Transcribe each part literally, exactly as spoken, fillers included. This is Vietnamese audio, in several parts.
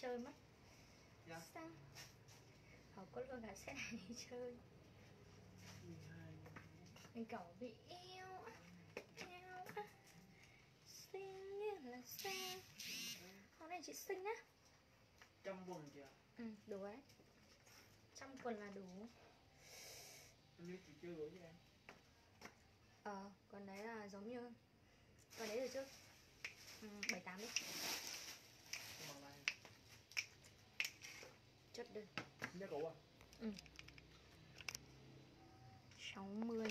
chơi mất. Dạ. Sao? Họ có luôn cả xe này đi chơi. Mình cậu bị yêu yêu xinh như là xe. Hôm nay chị xinh á. Trăm quần chị ạ. Ừ, đủ đấy. Trăm quần là đủ. Nếu chị chưa gửi cho em. Ờ, còn đấy là giống như còn đấy rồi chứ. Ừ, bảy tám đi. Chốt đơn. Giá cũ à? Ừ. sáu mươi.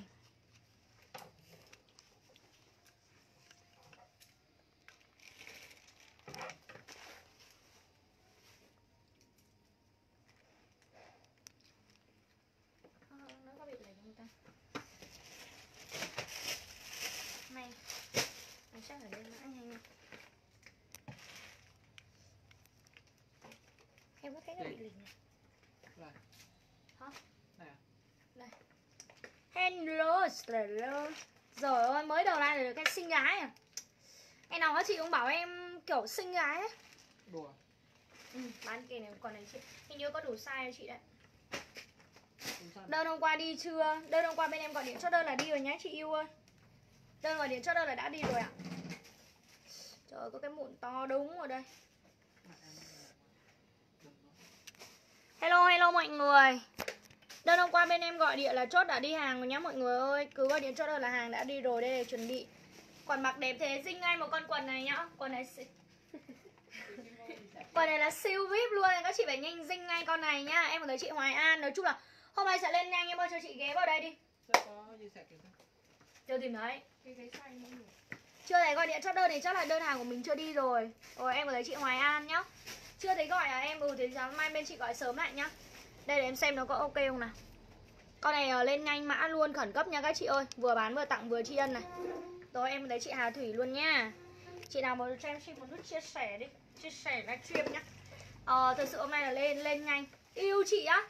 Ờ, nó có bị lệch không ta? Này, mình chắc phải lên mã nhanh nha. Em có thấy nó bị lệch này. Này. Hả? Này à? Đây. Hello, hello. Rồi ơi, mới đầu ra được cái xinh gái à. Em nào các chị cũng bảo em kiểu xinh gái ấy. Đùa. Ừ, bán kề này còn này chị. Hình như có đủ size cho chị đấy. Đơn hôm qua đi chưa? Đơn hôm qua bên em gọi điện chốt đơn là đi rồi nhá chị yêu ơi. Đơn gọi điện chốt đơn là đã đi rồi ạ. Trời ơi, có cái mụn to đúng rồi đây. Hello, hello mọi người. Đơn hôm qua bên em gọi điện là chốt đã đi hàng rồi nhá mọi người ơi. Cứ gọi điện chốt đơn là hàng đã đi rồi, đây để chuẩn bị. Quần mặc đẹp thế, dinh ngay một con quần này nhá. Quần này quần này là siêu vip luôn. Các chị phải nhanh dinh ngay con này nhá. Em thấy chị Hoài An. Nói chung là hôm nay sẽ lên nhanh, em ơi cho chị ghé vào đây đi. Chưa tìm thấy. Chưa thấy gọi điện chốt đơn thì chắc là đơn hàng của mình chưa đi rồi. Rồi em thấy chị Hoài An nhá. Chưa thấy gọi à em, ừ thì sáng mai bên chị gọi sớm lại nhá. Đây để em xem nó có ok không nào. Con này lên nhanh mã luôn, khẩn cấp nha các chị ơi. Vừa bán vừa tặng vừa tri ân này. Rồi em thấy chị Hà Thủy luôn nha. Chị nào muốn cho em xin một nút chia sẻ đi. Chia sẻ livestream nhá. Ờ thật sự hôm nay là lên lên nhanh. Yêu chị á.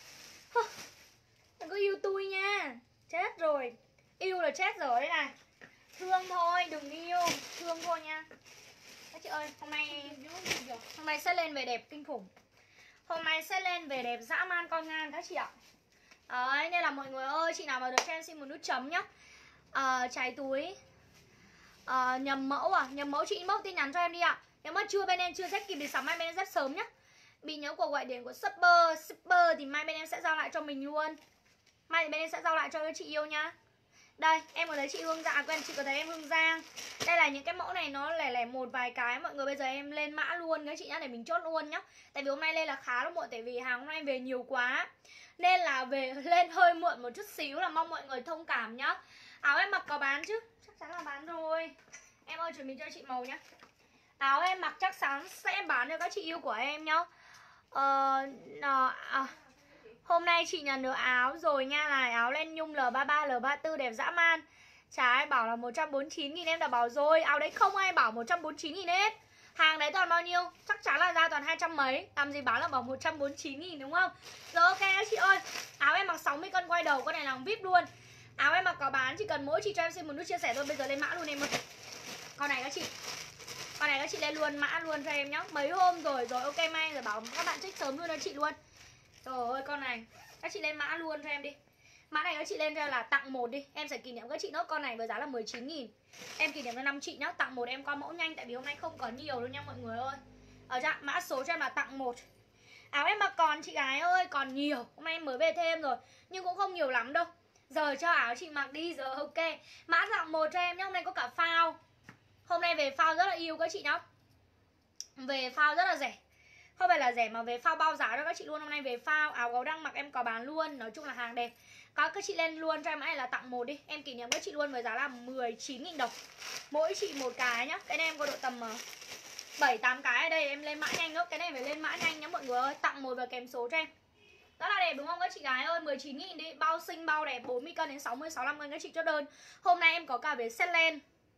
Đừng có yêu tôi nha. Chết rồi. Yêu là chết rồi đấy này. Thương thôi, đừng yêu. Thương thôi nha. Các chị ơi, hôm nay Hôm nay sẽ lên về đẹp kinh khủng. Hôm nay sẽ lên về đẹp dã man con ngan các chị ạ. Đấy, nên là mọi người ơi, chị nào mà được cho em xin một nút chấm nhá. à, Trái túi à, nhầm mẫu à, nhầm mẫu chị inbox tin nhắn cho em đi ạ. Nếu mà chưa bên em chưa xếp kịp thì sáng mai bên em xếp sớm nhá. Bị nhớ cuộc gọi điện của shipper Shipper thì mai bên em sẽ giao lại cho mình luôn. Mai thì bên em sẽ giao lại cho chị yêu nhá. Đây, em có thấy chị Hương Giang, à, quen chị có thấy em Hương Giang. Đây là những cái mẫu này nó lẻ lẻ một vài cái. Mọi người bây giờ em lên mã luôn các chị nhá, để mình chốt luôn nhá. Tại vì hôm nay lên là khá là muộn, tại vì hàng hôm nay về nhiều quá. Nên là về lên hơi muộn một chút xíu, là mong mọi người thông cảm nhá. Áo em mặc có bán chứ? Chắc chắn là bán rồi. Em ơi chuẩn bị cho chị màu nhá. Áo em mặc chắc chắn sẽ bán cho các chị yêu của em nhá. Ờ... À, hôm nay chị nhận được áo rồi nha, là áo len nhung L ba mươi ba, L ba mươi tư đẹp dã man. Chả ai bảo là một trăm bốn mươi chín nghìn, em đã bảo rồi. Áo đấy không ai bảo một trăm bốn mươi chín nghìn hết. Hàng đấy toàn bao nhiêu? Chắc chắn là ra toàn hai trăm mấy. Làm gì bán là bảo một trăm bốn mươi chín nghìn đúng không? Rồi ok các chị ơi. Áo em mặc sáu mươi cân quay đầu, con này là vip luôn. Áo em mặc có bán, chỉ cần mỗi chị cho em xin một nút chia sẻ thôi. Bây giờ lên mã luôn em ơi. Con này các chị Con này các chị lên luôn mã luôn cho em nhá. Mấy hôm rồi, rồi ok mai rồi bảo các bạn trích sớm luôn cho chị luôn. Trời ơi con này các chị lên mã luôn cho em đi. Mã này các chị lên cho là tặng một đi. Em sẽ kỷ niệm các chị nốt. Con này với giá là mười chín nghìn. Em kỷ niệm cho năm chị nhá. Tặng một em qua mẫu nhanh. Tại vì hôm nay không có nhiều đâu nha mọi người ơi. Ở dạ, mã số cho em là tặng một. Áo em mặc còn chị gái ơi, còn nhiều. Hôm nay em mới về thêm rồi, nhưng cũng không nhiều lắm đâu. Giờ cho áo chị mặc đi, giờ ok. Mã tặng một cho em nhá. Hôm nay có cả phao. Hôm nay về phao rất là yêu các chị nhá. Về phao rất là rẻ. Không phải là rẻ mà về phao bao giá cho các chị luôn. Hôm nay về phao, áo gấu đang mặc em có bán luôn. Nói chung là hàng đẹp. Các các chị lên luôn cho em mã này là tặng một đi. Em kỷ niệm các chị luôn với giá là mười chín nghìn đồng. Mỗi chị một cái nhá. Cái này em có độ tầm bảy tám cái ở đây. Em lên mã nhanh nữa. Cái này phải lên mã nhanh nhá mọi người ơi. Tặng một và kèm số cho em. Rất là đẹp đúng không các chị gái ơi. Mười chín nghìn đi. Bao xinh bao đẹp. Bốn mươi cân đến sáu mươi sáu mươi lăm cân các chị chốt đơn. Hôm nay em có cả về set len.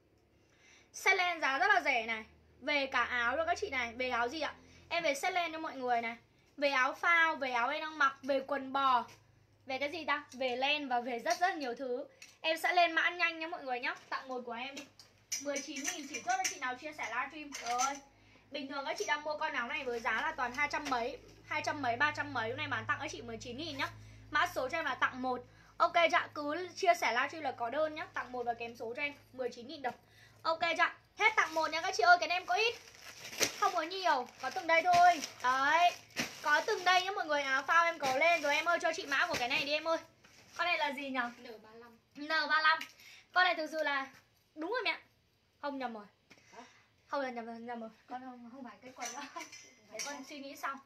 Set len giá rất là rẻ này. Về cả áo cho các chị này. Về áo gì ạ? Em về set len cho mọi người này. Về áo phao, về áo em đang mặc, về quần bò. Về cái gì ta? Về len và về rất rất nhiều thứ. Em sẽ lên mã nhanh nhá mọi người nhá. Tặng một của em đi. mười chín nghìn chỉ chốt cho chị nào chia sẻ livestream. Rồi ơi. Bình thường các chị đang mua con áo này với giá là toàn hai trăm mấy, hai trăm mấy, ba trăm mấy. Hôm nay bán tặng các chị mười chín nghìn nhá. Mã số cho em là tặng một. Ok dạ, cứ chia sẻ livestream là có đơn nhá. Tặng một và kèm số cho em mười chín nghìn đồng. Ok dạ, hết tặng một nha các chị ơi. Cái này em có ít, không có nhiều, có từng đây thôi. Đấy, có từng đây nhá mọi người. Áo phao em có lên rồi em ơi. Cho chị mã của cái này đi em ơi. Con này là gì nhỉ? N ba mươi lăm. N ba mươi lăm. Con này thực sự là đúng rồi mẹ. Không nhầm rồi. Không là nhầm rồi, nhầm rồi. Con không, không phải cái quần đó. Để con suy nghĩ xong.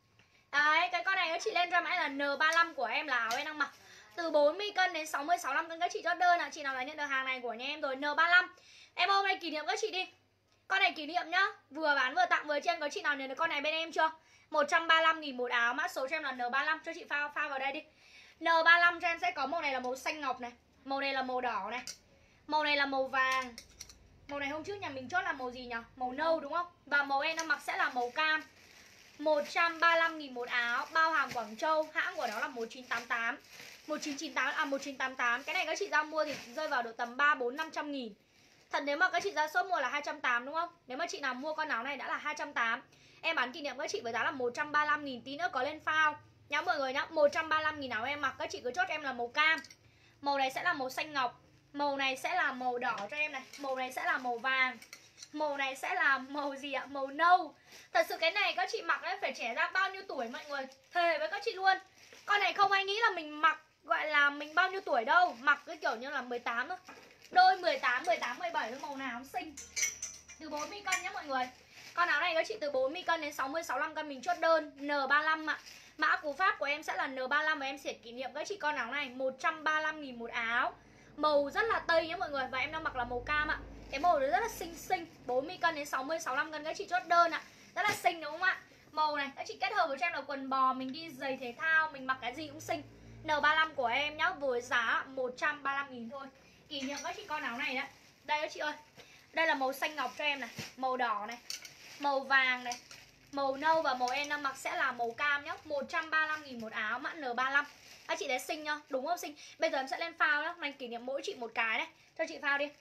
Đấy, cái con này các chị lên cho mãi là N ba mươi lăm của em là áo em đang mặc. Từ bốn mươi cân đến sáu mươi sáu mươi lăm cân các chị chốt đơn ạ. À. Chị nào là nhận được hàng này của nhà em rồi N ba mươi lăm. Em hôm nay kỷ niệm các chị đi. Con này kỷ niệm nhá. Vừa bán vừa tặng vừa trên. Có chị nào nhận được con này bên em chưa? một trăm ba mươi lăm nghìn một áo. Mã số cho em là N ba mươi lăm. Cho chị pha pha vào đây đi. N ba mươi lăm cho em sẽ có màu này là màu xanh ngọc này. Màu này là màu đỏ này. Màu này là màu vàng. Màu này hôm trước nhà mình chốt là màu gì nhỉ? Màu nâu đúng không? Và màu em đang mặc sẽ là màu cam. Một trăm ba mươi lăm nghìn một áo. Bao hàng Quảng Châu. Hãng của nó là một chín tám tám. một chín chín tám, à một chín tám tám. Cái này các chị ra mua thì rơi vào độ tầm ba, bốn, năm trăm nghìn. Thật nếu mà các chị ra shop mua là hai trăm tám mươi đúng không? Nếu mà chị nào mua con áo này đã là hai trăm tám mươi. Em bán kỷ niệm các chị với giá là một trăm ba mươi lăm nghìn. Tí nữa có lên phao nhá mọi người nhá. Một trăm ba mươi lăm nghìn áo em mặc. Các chị cứ chốt em là màu cam. Màu này sẽ là màu xanh ngọc. Màu này sẽ là màu đỏ cho em này. Màu này sẽ là màu vàng. Màu này sẽ là màu gì ạ? Màu nâu. Thật sự cái này các chị mặc ấy phải trẻ ra bao nhiêu tuổi mọi người. Thề với các chị luôn. Con này không ai nghĩ là mình mặc gọi là mình bao nhiêu tuổi đâu. Mặc cái kiểu như là mười tám thôi. Đôi mười tám, mười tám, mười bảy. Màu nào cũng xinh. Từ bốn mươi cân nhé mọi người. Con áo này các chị từ bốn mươi cân đến sáu mươi, sáu mươi lăm cân mình chốt đơn N ba mươi lăm ạ. Mã cú pháp của em sẽ là N ba mươi lăm. Và em sẽ kỷ niệm các chị con áo này một trăm ba mươi lăm nghìn một áo. Màu rất là tây nhé mọi người. Và em đang mặc là màu cam ạ. Cái màu nó rất là xinh xinh. bốn mươi cân đến sáu mươi, sáu mươi lăm cân các chị chốt đơn ạ. Rất là xinh đúng không ạ? Màu này các chị kết hợp với cho em là quần bò. Mình đi giày thể thao, mình mặc cái gì cũng xinh. N ba mươi lăm của em nhá. Với giá một trăm ba mươi lăm nghìn thôi. Kỷ niệm các chị con áo này đấy. Đây các chị ơi. Đây là màu xanh ngọc cho em này. Màu đỏ này. Màu vàng này. Màu nâu và màu em đang mặc sẽ là màu cam nhá. Một trăm ba mươi lăm nghìn một áo. Mã N ba mươi lăm. Các chị thấy xinh nhá. Đúng không xinh? Bây giờ em sẽ lên phao nhá. Này kỷ niệm mỗi chị một cái này. Cho chị phao đi.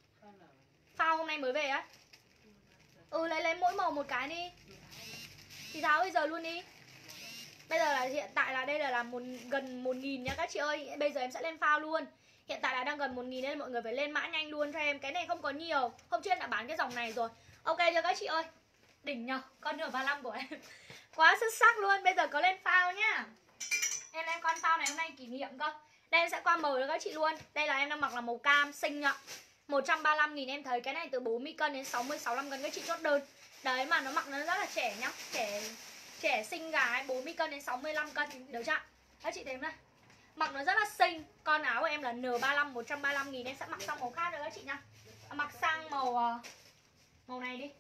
Phao hôm nay mới về á. Ừ lấy lấy mỗi màu một cái đi. Thì tháo bây giờ luôn đi. Bây giờ là hiện tại là đây là, là một, gần một nghìn nha các chị ơi. Bây giờ em sẽ lên phao luôn. Hiện tại là đang gần một nghìn nên mọi người phải lên mã nhanh luôn cho em. Cái này không có nhiều. Hôm trước em đã bán cái dòng này rồi. Ok chưa các chị ơi? Đỉnh nhờ. Con N ba mươi lăm của em quá xuất sắc luôn. Bây giờ có lên phao nhá. Em lên con phao này hôm nay kỷ niệm cơ. Đây em sẽ qua màu cho các chị luôn. Đây là em đang mặc là màu cam xinh ạ. Một trăm ba mươi lăm nghìn em thấy cái này từ bốn mươi cân đến sáu mươi, sáu mươi lăm cân các chị chốt đơn. Đấy mà nó mặc nó rất là trẻ nhá. Trẻ trẻ xinh gái bốn mươi cân đến sáu mươi lăm cân. Được chưa? Các chị thấy đây. Mặc nó rất là xinh. Con áo của em là N ba mươi lăm, một trăm ba mươi lăm nghìn. Em sẽ mặc sang màu khác nữa các chị nha. Mặc sang màu màu này đi.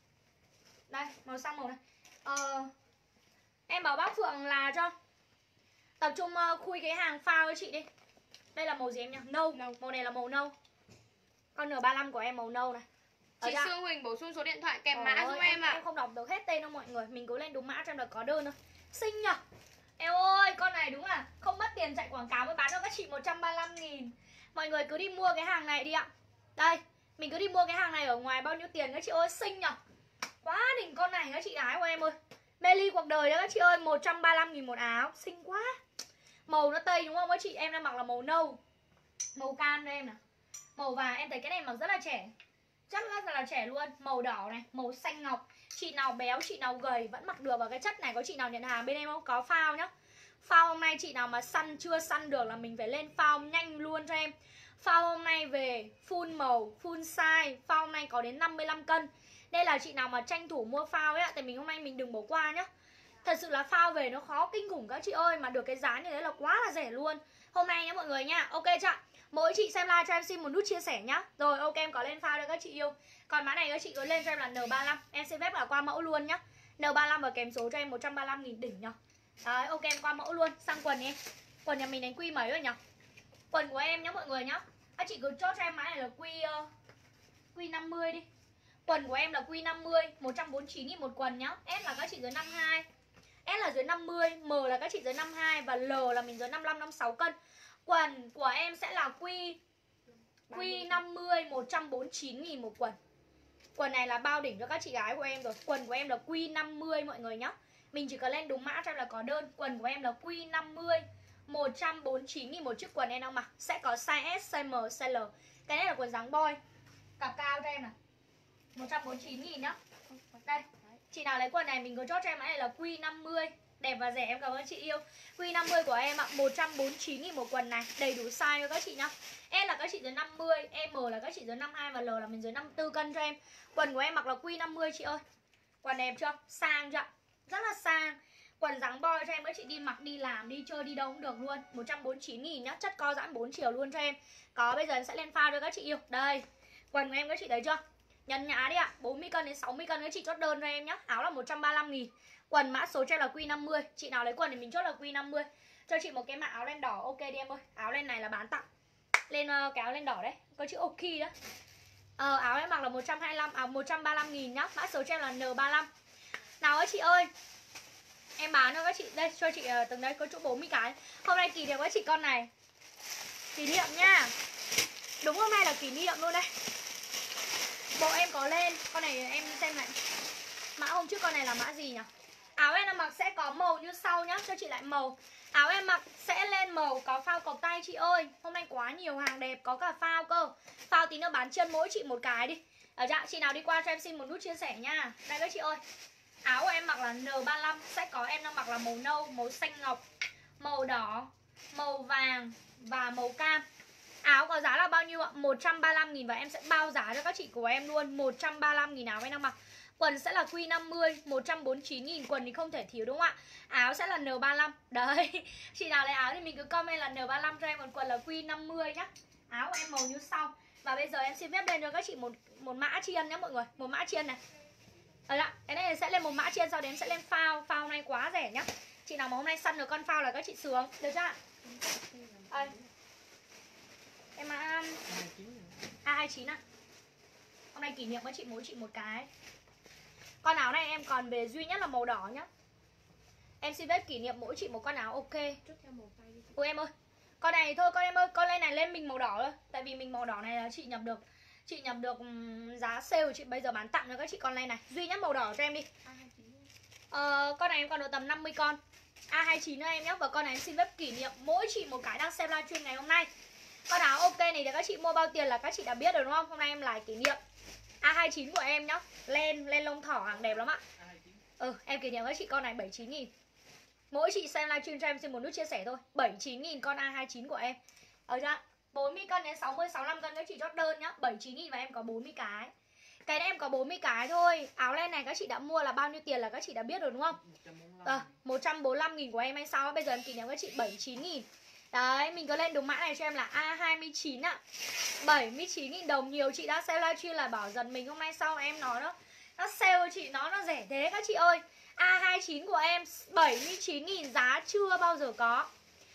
Đây, màu sang màu này. Ờ, em bảo bác Phượng là cho tập trung uh, khui cái hàng phao với chị đi. Đây là màu gì em nhỉ? Nâu. Nâu. Màu này là màu nâu. Con N ba mươi lăm của em màu nâu này. Ở Chị Sương Huỳnh bổ sung số điện thoại kèm Ồ mã giúp em ạ. Em không đọc được hết tên đâu mọi người. Mình cứ lên đúng mã cho em là có đơn thôi. Xinh nhỉ? Eo ơi, con này đúng là không mất tiền chạy quảng cáo mới bán cho các chị một trăm ba mươi lăm nghìn. Mọi người cứ đi mua cái hàng này đi ạ. Đây, mình cứ đi mua cái hàng này ở ngoài bao nhiêu tiền các chị ơi, xinh nhỉ? Quá đỉnh con này các chị gái của em ơi. Mê ly cuộc đời đó các chị ơi, một trăm ba mươi lăm nghìn một áo, xinh quá. Màu nó tây đúng không các chị? Em đang mặc là màu nâu. Màu cam đây em nào. Màu vàng, em thấy cái này mặc rất là trẻ. Chắc rất là trẻ luôn. Màu đỏ này, màu xanh ngọc. Chị nào béo, chị nào gầy vẫn mặc được. Và cái chất này có chị nào nhận hàng bên em không? Có phao nhá. Phao hôm nay chị nào mà săn chưa săn được là mình phải lên phao nhanh luôn cho em. Phao hôm nay về full màu, full size. Phao hôm nay có đến năm mươi lăm cân. Đây là chị nào mà tranh thủ mua phao ấy ạ. Tại mình hôm nay mình đừng bỏ qua nhá. Thật sự là phao về nó khó kinh khủng các chị ơi. Mà được cái giá như thế là quá là rẻ luôn. Hôm nay nhá mọi người nha. Ok chưa? Mỗi chị xem live cho em xin một nút chia sẻ nhá. Rồi ok em có lên phao đây các chị yêu. Còn mã này các chị cứ lên cho em là N ba mươi lăm. Em xin phép là qua mẫu luôn nhá. N ba mươi lăm và kèm số cho em một trăm ba mươi lăm nghìn đỉnh nhá. Đấy ok em qua mẫu luôn. Sang quần em. Quần nhà mình đánh quy mấy rồi nhỉ? Quần của em nhá mọi người nhá. Các chị cứ chốt cho em mã này là quy uh, quy năm mươi đi. Quần của em là quy năm mươi, một trăm bốn mươi chín nghìn một quần nhá. S là các chị dưới năm mươi hai. S là dưới năm mươi, M là các chị dưới năm mươi hai và L là mình dưới năm mươi lăm, năm mươi sáu cân. Quần của em sẽ là quy quy năm mươi, một trăm bốn mươi chín nghìn một quần. Quần này là bao đỉnh cho các chị gái của em rồi. Quần của em là quy năm mươi mọi người nhá. Mình chỉ cần lên đúng mã cho em là có đơn. Quần của em là quy năm mươi, một trăm bốn mươi chín nghìn một chiếc quần em đang mặc. Sẽ có size S, size M, size L. Cái này là quần dáng boy. Cặp cao cho em này, một trăm bốn mươi chín nghìn nhá. Đây, chị nào lấy quần này mình cứ chốt cho em mã này là quy năm mươi. Đẹp và rẻ, em cảm ơn chị yêu. Quy năm mươi của em ạ, một trăm bốn mươi chín nghìn một quần này. Đầy đủ size cho các chị nhá. Em là các chị dưới năm mươi, M là các chị dưới năm mươi hai và L là mình dưới năm mươi tư cân cho em. Quần của em mặc là quy năm mươi chị ơi. Quần đẹp chưa? Sang chưa? Rất là sang. Quần dáng boy cho em các chị đi mặc, đi làm, đi chơi, đi đâu cũng được luôn. Một trăm bốn mươi chín nghìn nhá, chất co giãn bốn chiều luôn cho em. Có, bây giờ em sẽ lên file cho các chị yêu. Đây, quần của em các chị thấy chưa? Nhấn nhá đi ạ, à. bốn mươi cân đến sáu mươi cân các chị chốt đơn cho em nhá. Áo là một trăm ba mươi lăm nghìn. Quần mã số cho em là quy năm mươi. Chị nào lấy quần thì mình chốt là quy năm mươi. Cho chị một cái mã áo len đỏ, ok đi em ơi. Áo len này là bán tặng. Lên uh, cái áo len đỏ đấy, có chữ ok đó. Ờ, áo em mặc là một trăm hai mươi lăm, à, một trăm ba mươi lăm nghìn nhá. Mã số cho em là N ba mươi lăm. Nào các chị ơi, em bán cho các chị, đây cho chị uh, từng đây có chỗ bốn mươi cái. Hôm nay kỷ niệm các chị con này. Kỷ niệm nha. Đúng hôm nay là kỷ niệm luôn đây. Bộ em có lên, con này em xem lại. Mã hôm trước con này là mã gì nhỉ? Áo em mặc sẽ có màu như sau nhá, cho chị lại màu. Áo em mặc sẽ lên màu có phao cộc tay chị ơi. Hôm nay quá nhiều hàng đẹp, có cả phao cơ. Phao tí nữa bán chân mỗi chị một cái đi. Ở dạ, chị nào đi qua cho em xin một nút chia sẻ nha. Đây các chị ơi. Áo của em mặc là N ba mươi lăm, sẽ có em đang mặc là màu nâu, màu xanh ngọc, màu đỏ, màu vàng và màu cam. Áo có giá là bao nhiêu ạ? một trăm ba mươi lăm nghìn và em sẽ bao giá cho các chị của em luôn. Một trăm ba mươi lăm nghìn áo em đang mặc. Quần sẽ là quy năm mươi, một trăm bốn mươi chín nghìn. Quần thì không thể thiếu đúng không ạ? Áo sẽ là N ba mươi lăm. Đấy, chị nào lấy áo thì mình cứ comment là N ba mươi lăm cho em. Còn quần là quy năm mươi nhá. Áo của em màu như sau. Và bây giờ em xin phép lên cho các chị một một mã chiên nhé mọi người. Một mã chiên này. Đấy ạ, cái này sẽ lên một mã chiên, sau đến sẽ lên phao. Phao này quá rẻ nhá. Chị nào mà hôm nay săn được con phao là các chị sướng. Được chưa ạ? Đây. Em mã A hai mươi chín à. Hôm nay kỷ niệm với chị, mỗi chị một cái. Con áo này em còn về duy nhất là màu đỏ nhá. Em xin phép kỷ niệm mỗi chị một con áo, ok. Ôi em ơi, con này thôi con em ơi, con lên này lên mình màu đỏ thôi. Tại vì mình màu đỏ này là chị nhập được. Chị nhập được giá sale của chị bây giờ bán tặng cho các chị con này này. Duy nhất màu đỏ cho em đi. Ờ, con này em còn được tầm năm mươi con. A hai mươi chín nữa em nhé. Và con này em xin phép kỷ niệm mỗi chị một cái đang xem livestream ngày hôm nay. Con áo ok này để các chị mua bao tiền là các chị đã biết rồi đúng không? Hôm nay em lại kỷ niệm A hai mươi chín của em nhá. Len, len lông thỏ hàng đẹp lắm ạ. Ừ, em kỷ niệm các chị con này bảy mươi chín nghìn. Mỗi chị xem livestream cho em xin một nút chia sẻ thôi. bảy mươi chín nghìn con A hai mươi chín của em. Ở chưa? bốn mươi cân đến sáu mươi, sáu mươi lăm cân các chị chốt đơn nhá. bảy mươi chín nghìn và em có bốn mươi cái. Cái này em có bốn mươi cái thôi. Áo len này các chị đã mua là bao nhiêu tiền là các chị đã biết rồi đúng không? Ờ, một trăm bốn mươi lăm nghìn của em hay sao? Bây giờ em kỷ niệm các chị bảy mươi chín nghìn. Đấy, mình có lên đúng mã này cho em là A hai mươi chín ạ. bảy mươi chín nghìn đồng. Nhiều chị đã xem livestream là bảo dần mình hôm nay sau em nói nó nó sale chị, nó nó rẻ thế các chị ơi. A hai mươi chín của em bảy mươi chín nghìn, giá chưa bao giờ có.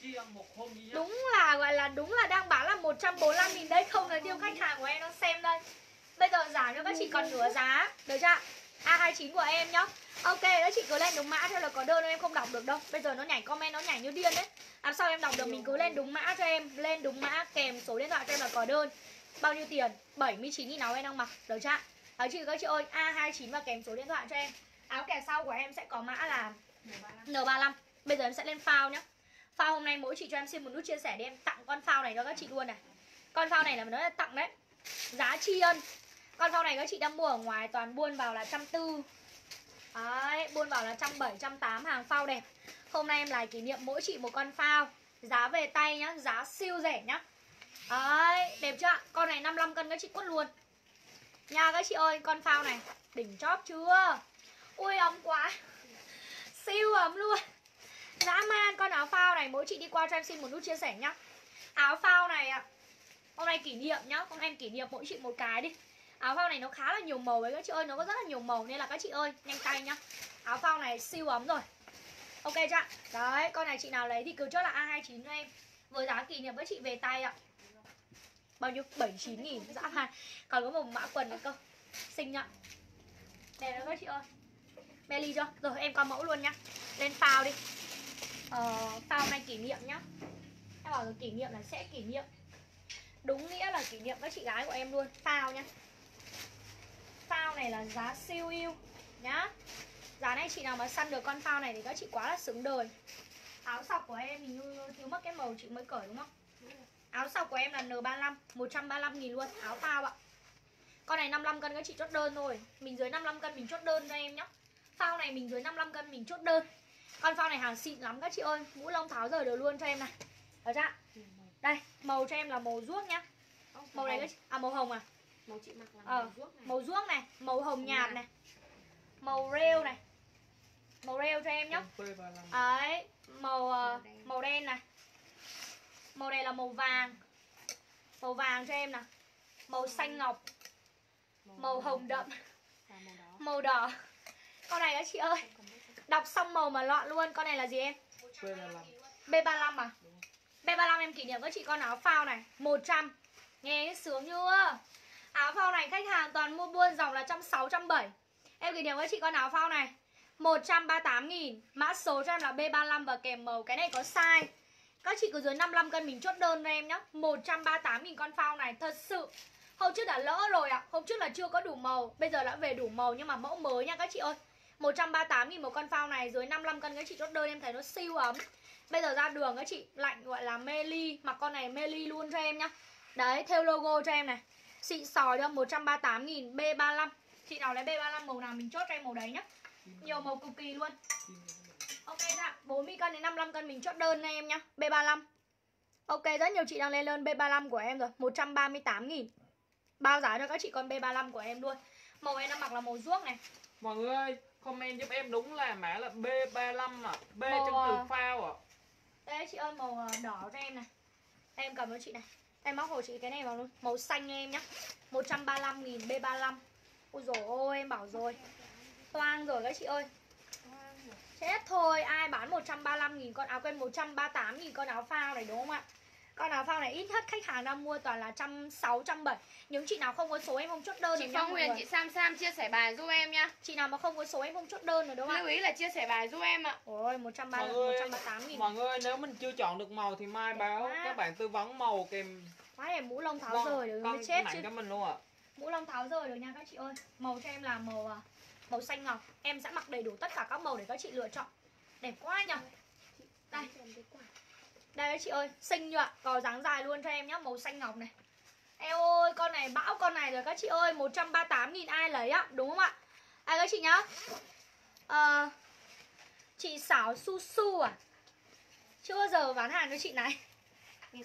Đúng là gọi là đúng là đang bán là một trăm bốn mươi lăm nghìn đây, không là tiêu khách hàng của em nó xem đây. Bây giờ giảm cho các chị còn nửa giá, được chưa? A hai mươi chín của em nhá. Ok, các chị cứ lên đúng mã cho là có đơn em không đọc được đâu. Bây giờ nó nhảy comment nó nhảy như điên đấy. Làm sao em đọc được, mình cứ lên đúng mã cho em, lên đúng mã kèm số điện thoại cho em là có đơn. Bao nhiêu tiền? bảy mươi chín nghìn áo em đang mặc, được chưa? Đấy chị các chị ơi, A hai mươi chín và kèm số điện thoại cho em. Áo kẻ sau của em sẽ có mã là N ba mươi lăm. Bây giờ em sẽ lên phao nhá. Phao hôm nay mỗi chị cho em xin một nút chia sẻ để em tặng con phao này cho các chị luôn này. Con phao này là nó là tặng đấy. Giá tri ân. Con phao này các chị đang mua ở ngoài toàn buôn vào là một trăm bốn mươi. Đấy, buôn vào là một trăm bảy mươi, một trăm tám mươi, hàng phao đẹp. Hôm nay em lại kỷ niệm mỗi chị một con phao. Giá về tay nhá, giá siêu rẻ nhá. Đấy, đẹp chưa ạ? Con này năm mươi lăm cân các chị quất luôn. Nha các chị ơi, con phao này đỉnh chóp chưa? Ui ấm quá. Siêu ấm luôn. Dã man, con áo phao này mỗi chị đi qua cho em xin một nút chia sẻ nhá. Áo phao này ạ, hôm nay kỷ niệm nhá, hôm nay em kỷ niệm mỗi chị một cái đi. Áo phao này nó khá là nhiều màu ấy các chị ơi, nó có rất là nhiều màu nên là các chị ơi nhanh tay nhá. Áo phao này siêu ấm rồi. Ok chưa? Đấy, con này chị nào lấy thì cứ chốt là A hai mươi chín cho em. Với giá kỷ niệm các chị về tay ạ. Bao nhiêu? bảy mươi chín nghìn, dã man. Còn có một mã quần nữa cơ. Xinh nhá. Đẹp đó các chị ơi. Belly chưa? Rồi em có mẫu luôn nhá. Lên phao đi. Ờ, phao này kỷ niệm nhá. Em bảo rồi kỷ niệm là sẽ kỷ niệm. Đúng nghĩa là kỷ niệm các chị gái của em luôn. Phao nhá. Phao này là giá siêu yêu nhá. Giá này chị nào mà săn được con phao này thì các chị quá là xứng đời. Áo sọc của em hình như thiếu mất cái màu chị mới cởi đúng không? Áo sọc của em là N ba mươi lăm, một trăm ba mươi lăm nghìn luôn, áo phao ạ. Con này năm mươi lăm cân các chị chốt đơn thôi. Mình dưới năm mươi lăm cân mình chốt đơn cho em nhá. Phao này mình dưới năm mươi lăm cân mình chốt đơn. Con phao này hàng xịn lắm các chị ơi. Mũ lông tháo rời được luôn cho em này. Được chưa? Đây, màu cho em là màu ruốc nhá. Màu này các chị... À màu hồng à? Màu chị mặc là Ờ, màu ruốc này. màu ruốc này, màu hồng nhạt này, màu rêu này, màu rêu cho em nhá. P ba mươi lăm. Đấy, màu ờ, màu đen này, màu này là màu vàng, màu vàng cho em nè, màu xanh ngọc, màu hồng đậm, và màu đỏ. màu đỏ. Con này các chị ơi, đọc xong màu mà loạn luôn. Con này là gì em? P ba mươi lăm. B ba mươi lăm à? B ba mươi lăm em kỷ niệm các chị con áo phao này một trăm. Nghe sướng chưa? Áo phao này khách hàng toàn mua buôn dòng là trăm sáu mươi, trăm bảy mươi. Em kỷ niệm các chị con áo phao này một trăm ba mươi tám nghìn. Mã số cho em là B ba mươi lăm và kèm màu. Cái này có size. Các chị cứ dưới năm mươi lăm cân mình chốt đơn cho em nhá. một trăm ba mươi tám nghìn con phao này. Thật sự hôm trước đã lỡ rồi ạ. À. Hôm trước là chưa có đủ màu. Bây giờ đã về đủ màu nhưng mà mẫu mới nha các chị ơi. một trăm ba mươi tám nghìn một con phao này. Dưới năm mươi lăm cân các chị chốt đơn em thấy nó siêu ấm. Bây giờ ra đường các chị lạnh gọi là mê ly. Mặc con này mê ly luôn cho em nhá. Đấy, theo logo cho em này. Xịn sò cho một trăm ba mươi tám nghìn. B ba mươi lăm. Chị nào lấy B ba mươi lăm màu nào mình chốt cho em màu đấy nhá. Nhiều màu cực kỳ luôn. Ok ạ, bốn mươi cân đến năm mươi lăm cân mình chốt đơn cho em nhá. B ba mươi lăm. Ok, rất nhiều chị đang lên đơn B ba mươi lăm của em rồi. một trăm ba mươi tám nghìn. Bao giá cho các chị con B ba mươi lăm của em luôn. Màu em đang mặc là màu ruốc này. Mọi người ơi, comment giúp em đúng là mã là B ba mươi lăm à. B Màu, trong từ phao à. Đây chị ơi, màu đỏ cho em này. Em cầm cho chị này. Em móc hộ chị cái này vào luôn. Màu xanh nha em nhá. một trăm ba mươi lăm nghìn B ba mươi lăm. Ôi dồi ôi, em bảo rồi. Toang rồi các chị ơi. Chết thôi, ai bán một trăm ba mươi lăm nghìn con áo, quên một trăm ba mươi tám nghìn con áo phao này đúng không ạ? Con áo phao này ít nhất khách hàng đang mua toàn là một trăm sáu mươi, một trăm bảy mươi. Những chị nào không có số em không chốt đơn. Chị Phong Huyền, chị Sam Sam chia sẻ bài giúp em nha. Chị nào mà không có số em không chốt đơn rồi đúng không ạ? Lưu ý là chia sẻ bài giúp em ạ. Ôi, một trăm ba mươi, Mọi người, một trăm ba mươi tám nghìn. mọi người ơi, nếu mình chưa chọn được màu thì mai Đẹp báo quá. các bạn tư vấn màu kèm Quá đẹp, mũ lông tháo con, rời được con mới chết tặng chứ. cho mình luôn ạ. À. Mũ lông tháo rời được nha các chị ơi. Màu cho em là màu màu xanh ngọc. Em sẽ mặc đầy đủ tất cả các màu để các chị lựa chọn. Đẹp quá nhỉ. Đây. Đây các chị ơi, xinh nhựa, có dáng dài luôn cho em nhá, màu xanh ngọc này. Eo ơi, con này bão con này rồi các chị ơi, một trăm ba mươi tám nghìn ai lấy ạ, đúng không ạ? Ai các chị nhá. À, chị Xảo Su Su à? Chưa bao giờ bán hàng cho chị này. Nghe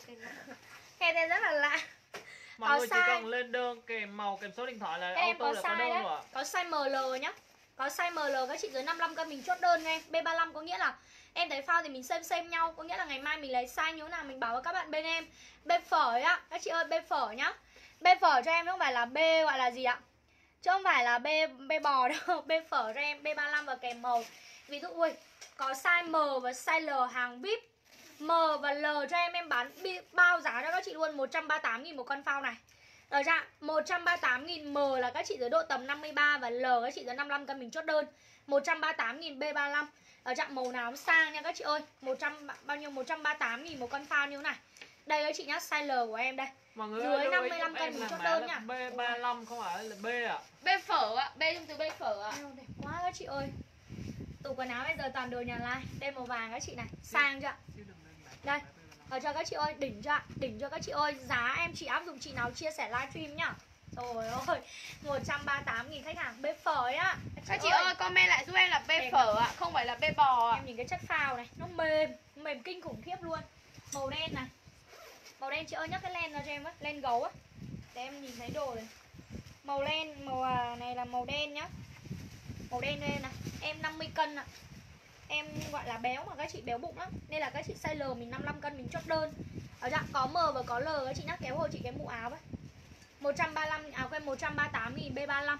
tên rất là lạ. Mọi Có người size. chỉ cần lên đơn kèm màu kèm số điện thoại là em auto có là có size đơn đấy, rồi ạ. có size M L nhá. Có size M L các chị dưới năm mươi lăm cân mình chốt đơn nghe. B ba mươi lăm có nghĩa là em thấy phao thì mình xem xem nhau, có nghĩa là ngày mai mình lấy size như thế nào mình bảo với các bạn bên em. B phở ấy ạ, các chị ơi, B phở nhá. B phở cho em chứ không phải là B gọi là gì ạ? Chứ không phải là B B bò đâu. B phở cho em B ba mươi lăm và kèm màu. Ví dụ ui, có size M và size L hàng vê i pê. M và L cho em em bán bao giá cho các chị luôn, một trăm ba mươi tám nghìn một con phao này. Được chưa? một trăm ba mươi tám nghìn. M là các chị dưới độ tầm năm mươi ba và L các chị dưới năm mươi lăm cân mình chốt đơn. một trăm ba mươi tám nghìn B ba mươi lăm. Ở trạng màu nào cũng sang nha các chị ơi. một trăm bao nhiêu, một trăm ba mươi tám nghìn một con phao như thế này. Đây các chị nhá, size L của em đây. Mọi người Dưới ơi, năm mươi lăm cân mình chốt đơn nhá. B ba mươi lăm không phải là B ạ. À. B phở ạ, B trong từ B phở ạ. Eo, đẹp quá các chị ơi. Tủ quần áo bây giờ toàn đồ nhà lai. Đây màu vàng các chị này, sang chưa? Đây. Ở cho các chị ơi, đỉnh chưa ạ? Đỉnh cho các chị ơi. Giá em chỉ áp dụng chị nào chia sẻ livestream nhá. Trời ơi, một trăm ba mươi tám nghìn khách hàng B phở ấy á. Các chị ơi, comment lại giúp em là B phở ạ, không phải là B bò ạ. Em nhìn cái chất phao này, nó mềm, mềm kinh khủng khiếp luôn. Màu đen này. Màu đen chị ơi, nhắc cái len ra cho em á, len gấu á. Để em nhìn thấy đồ này. Màu len, màu này là màu đen nhá. Màu đen đây này, em năm mươi cân ạ. Em gọi là béo mà các chị béo bụng lắm. Nên là các chị size L mình năm mươi lăm cân mình chốt đơn. Ở dạng có M và có L các chị nhắc kéo hộ chị cái mũ áo ấy. một trăm ba mươi lăm, áo quên một trăm ba mươi tám nghìn B ba mươi lăm.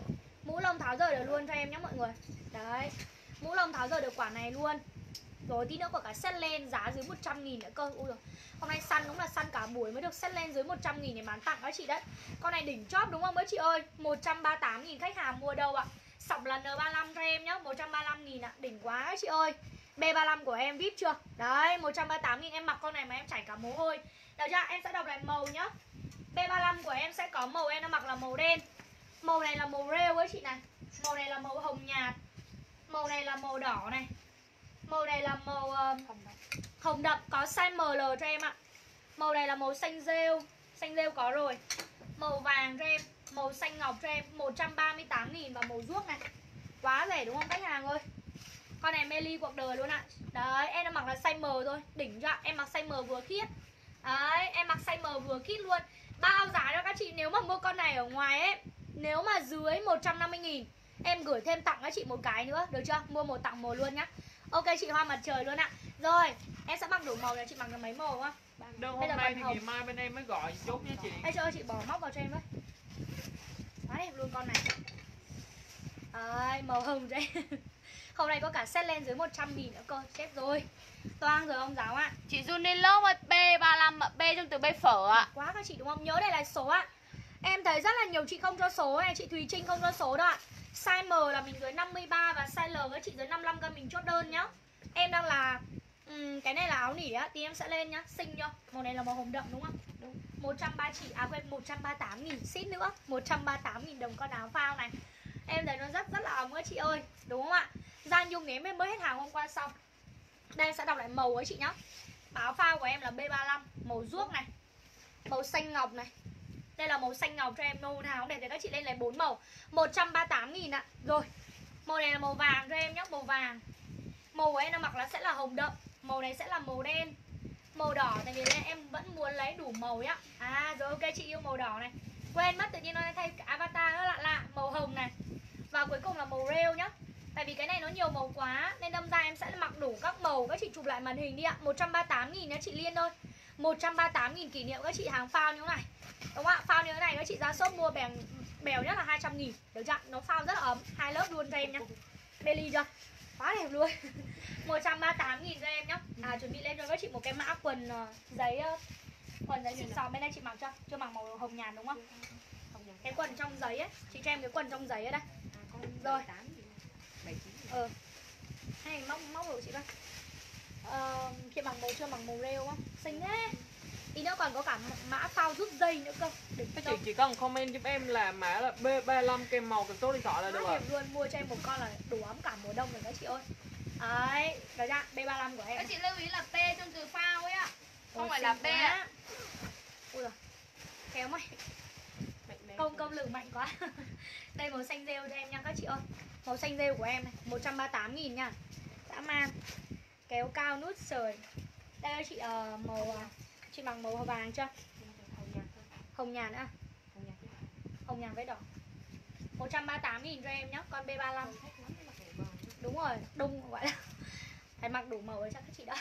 Mũ lông tháo rời được luôn cho em nhé mọi người. Đấy. Mũ lông tháo rời được quả này luôn. Rồi tí nữa có cả set lên giá dưới một trăm nghìn nữa cơ. Ui giời. Hôm nay săn đúng là săn cả buổi mới được set lên dưới một trăm nghìn để bán tặng các chị đấy. Con này đỉnh chóp đúng không mấy chị ơi? một trăm ba mươi tám nghìn khách hàng mua đâu ạ? Sọc là N ba mươi lăm cho em nhá, một trăm ba mươi lăm nghìn ạ, đỉnh quá các chị ơi. B ba mươi lăm của em vê i pê chưa? Đấy, một trăm ba mươi tám nghìn em mặc con này mà em chảy cả mồ hôi. Được chưa? Em sẽ đọc lại màu nhá. B ba mươi lăm của em sẽ có màu em đang mặc là màu đen. Màu này là màu rêu ấy chị này. Màu này là màu hồng nhạt. Màu này là màu đỏ này. Màu này là màu uh, hồng đậm, có size em lờ cho em ạ. Màu này là màu xanh rêu. Xanh rêu có rồi. Màu vàng cho em. Màu xanh ngọc cho em một trăm ba mươi tám nghìn và màu ruốc này. Quá rẻ đúng không khách hàng ơi. Con này mê ly cuộc đời luôn ạ. Đấy, em đã mặc là size M thôi. Đỉnh chưa ạ. Em mặc size M vừa khiết. Đấy, em mặc size M vừa khiết luôn. Bao giá cho các chị nếu mà mua con này ở ngoài ấy, nếu mà dưới một trăm năm mươi nghìn, em gửi thêm tặng các chị một cái nữa. Được chưa? Mua một tặng một luôn nhá. Ok chị Hoa mặt trời luôn ạ. Rồi, em sẽ mặc đủ màu này. Chị mặc được mấy màu không? Đơn hôm nay thì ngày mai bên em mới gọi chốt nha chị. Ê, cho ơi chị bỏ móc vào cho em với. Quá đẹp luôn con này. Đấy, màu hồng đấy. Hôm nay có cả set len dưới một trăm nghìn nữa cơ. Chết rồi. Toang rồi ông giáo ạ. Chị Junilove B ba lăm ạ, B trong từ B phở ạ. Quá các chị đúng không? Nhớ đây là số ạ. Em thấy rất là nhiều chị không cho số này. Chị Thùy Trinh không cho số đâu ạ. Size M là mình dưới năm mươi ba và size L các chị dưới năm mươi lăm cân mình chốt đơn nhá. Em đang là um, cái này là áo nỉ á, thì em sẽ lên nhá. Xinh chưa? Màu này là màu hồng đậm đúng không? Đúng. một trăm ba mươi chị à quên một trăm ba mươi tám nghìn xít nữa. một trăm ba mươi tám nghìn đồng con áo phao này. Em thấy nó rất rất là ấm các chị ơi. Đúng không ạ? Giang Dung em mới hết hàng hôm qua xong. Đây em sẽ đọc lại màu ấy chị nhá. Áo phao của em là B ba mươi lăm, màu ruốc này, màu xanh ngọc này. Đây là màu xanh ngọc cho em, màu nào cũng đẹp thì các chị lên lấy bốn màu. một trăm ba mươi tám nghìn ạ. Rồi. Màu này là màu vàng cho em nhá, màu vàng. Màu của em nó mặc là sẽ là hồng đậm, màu này sẽ là màu đen, màu đỏ tại vì đây em vẫn muốn lấy đủ màu nhá. À rồi ok chị yêu màu đỏ này. Quên mất tự nhiên nó thay avatar nó lạ lạ, màu hồng này. Và cuối cùng là màu rêu nhá. Tại vì cái này nó nhiều màu quá nên đâm ra em sẽ mặc đủ các màu. Các chị chụp lại màn hình đi ạ. một trăm ba mươi tám nghìn nhá chị Liên ơi. một trăm ba mươi tám nghìn kỷ niệm các chị hàng phao như thế này. Đúng không ạ? Phao như thế này các chị ra shop mua bèo, bèo nhất là hai trăm nghìn. Được chưa? Nó phao rất là ấm. Hai lớp luôn cho em nhá. Belly chưa? Quá đẹp luôn. một trăm ba mươi tám nghìn cho em nhá. À chuẩn bị lên cho các chị một cái mã quần uh, giấy uh, quần giấy xịn sò bên đây chị mặc chưa? Chưa mặc màu hồng nhạt đúng không? Cái quần trong giấy ấy. Chị cho em cái quần trong giấy ở đây. Rồi. Ừ. Hay móc móc rồi chị coi. Ờ, chị bằng màu chưa bằng màu rêu không? Xinh thế. Tí nữa còn có cả mã phao rút dây nữa cơ. Đừng Các chị chỉ cần comment giúp em là mã là B ba mươi lăm kèm màu cái số điện thoại là được rồi. Luôn mua cho em một con là đủ ấm cả mùa đông rồi các chị ơi. Đấy, đó ra B ba mươi lăm của em. Các chị lưu ý là P trong từ phao ấy ạ. Không Ôi, phải là B ạ. Ui giời. Kéo mày. Công công lực mạnh quá. Đây màu xanh rêu cho em nha các chị ơi. Màu xanh rêu của em này, một trăm ba mươi tám nghìn nha. Dã man. Kéo cao nút sời. Đây các chị uh, màu uh, chị bằng màu vàng chưa? Hồng nhạt nữa. Hồng nhạt với đỏ. một trăm ba mươi tám nghìn cho em nhá, con B ba mươi lăm. Đúng rồi, đung gọi là phải mặc đủ màu để cho các chị đó.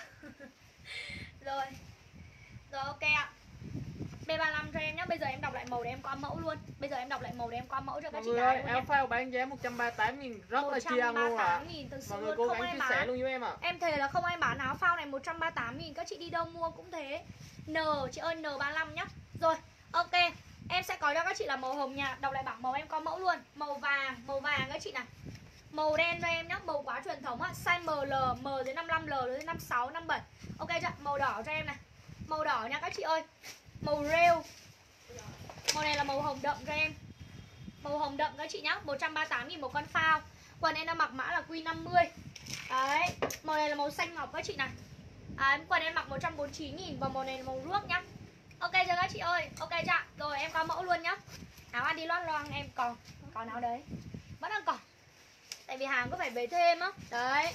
Rồi. Rồi ok ạ. B ba mươi lăm cho em nhá. Bây giờ em đọc lại màu để em qua mẫu luôn. Bây giờ em đọc lại màu để em qua mẫu cho các Mọi chị người gái ơi, luôn áo nhé. phao bán giá một trăm ba mươi tám nghìn rất là chi ăn luôn ạ. Mọi người cố gắng chia sẻ luôn với em ạ. Em thề là không ai bán áo phao này một trăm ba mươi tám nghìn. Các chị đi đâu mua cũng thế. N, chị ơi N ba mươi lăm nhá. Rồi, ok. Em sẽ có cho các chị là màu hồng nhạt. Đọc lại bảng màu em có mẫu luôn. Màu vàng, màu vàng các chị này. Màu đen cho em nhá, màu quá truyền thống á. Size M L, M dưới năm mươi lăm, L dưới năm mươi sáu, năm mươi bảy. Ok chưa? Màu đỏ cho em này. Màu đỏ nha các chị ơi. Màu rêu. Màu này là màu hồng đậm cho em. Màu hồng đậm các chị nhá, một trăm ba mươi tám nghìn một con phao. Quần em đang mặc mã là Q năm mươi. Đấy, màu này là màu xanh ngọc các chị này. À, quần em mặc một trăm bốn mươi chín nghìn và màu này là màu ruốc nhá. Ok chưa các chị ơi? Ok chưa? Rồi em có mẫu luôn nhá. Áo ăn đi lót loang em còn. Còn áo đấy. Vẫn đang còn. Tại vì hàng có phải về thêm á. Đấy.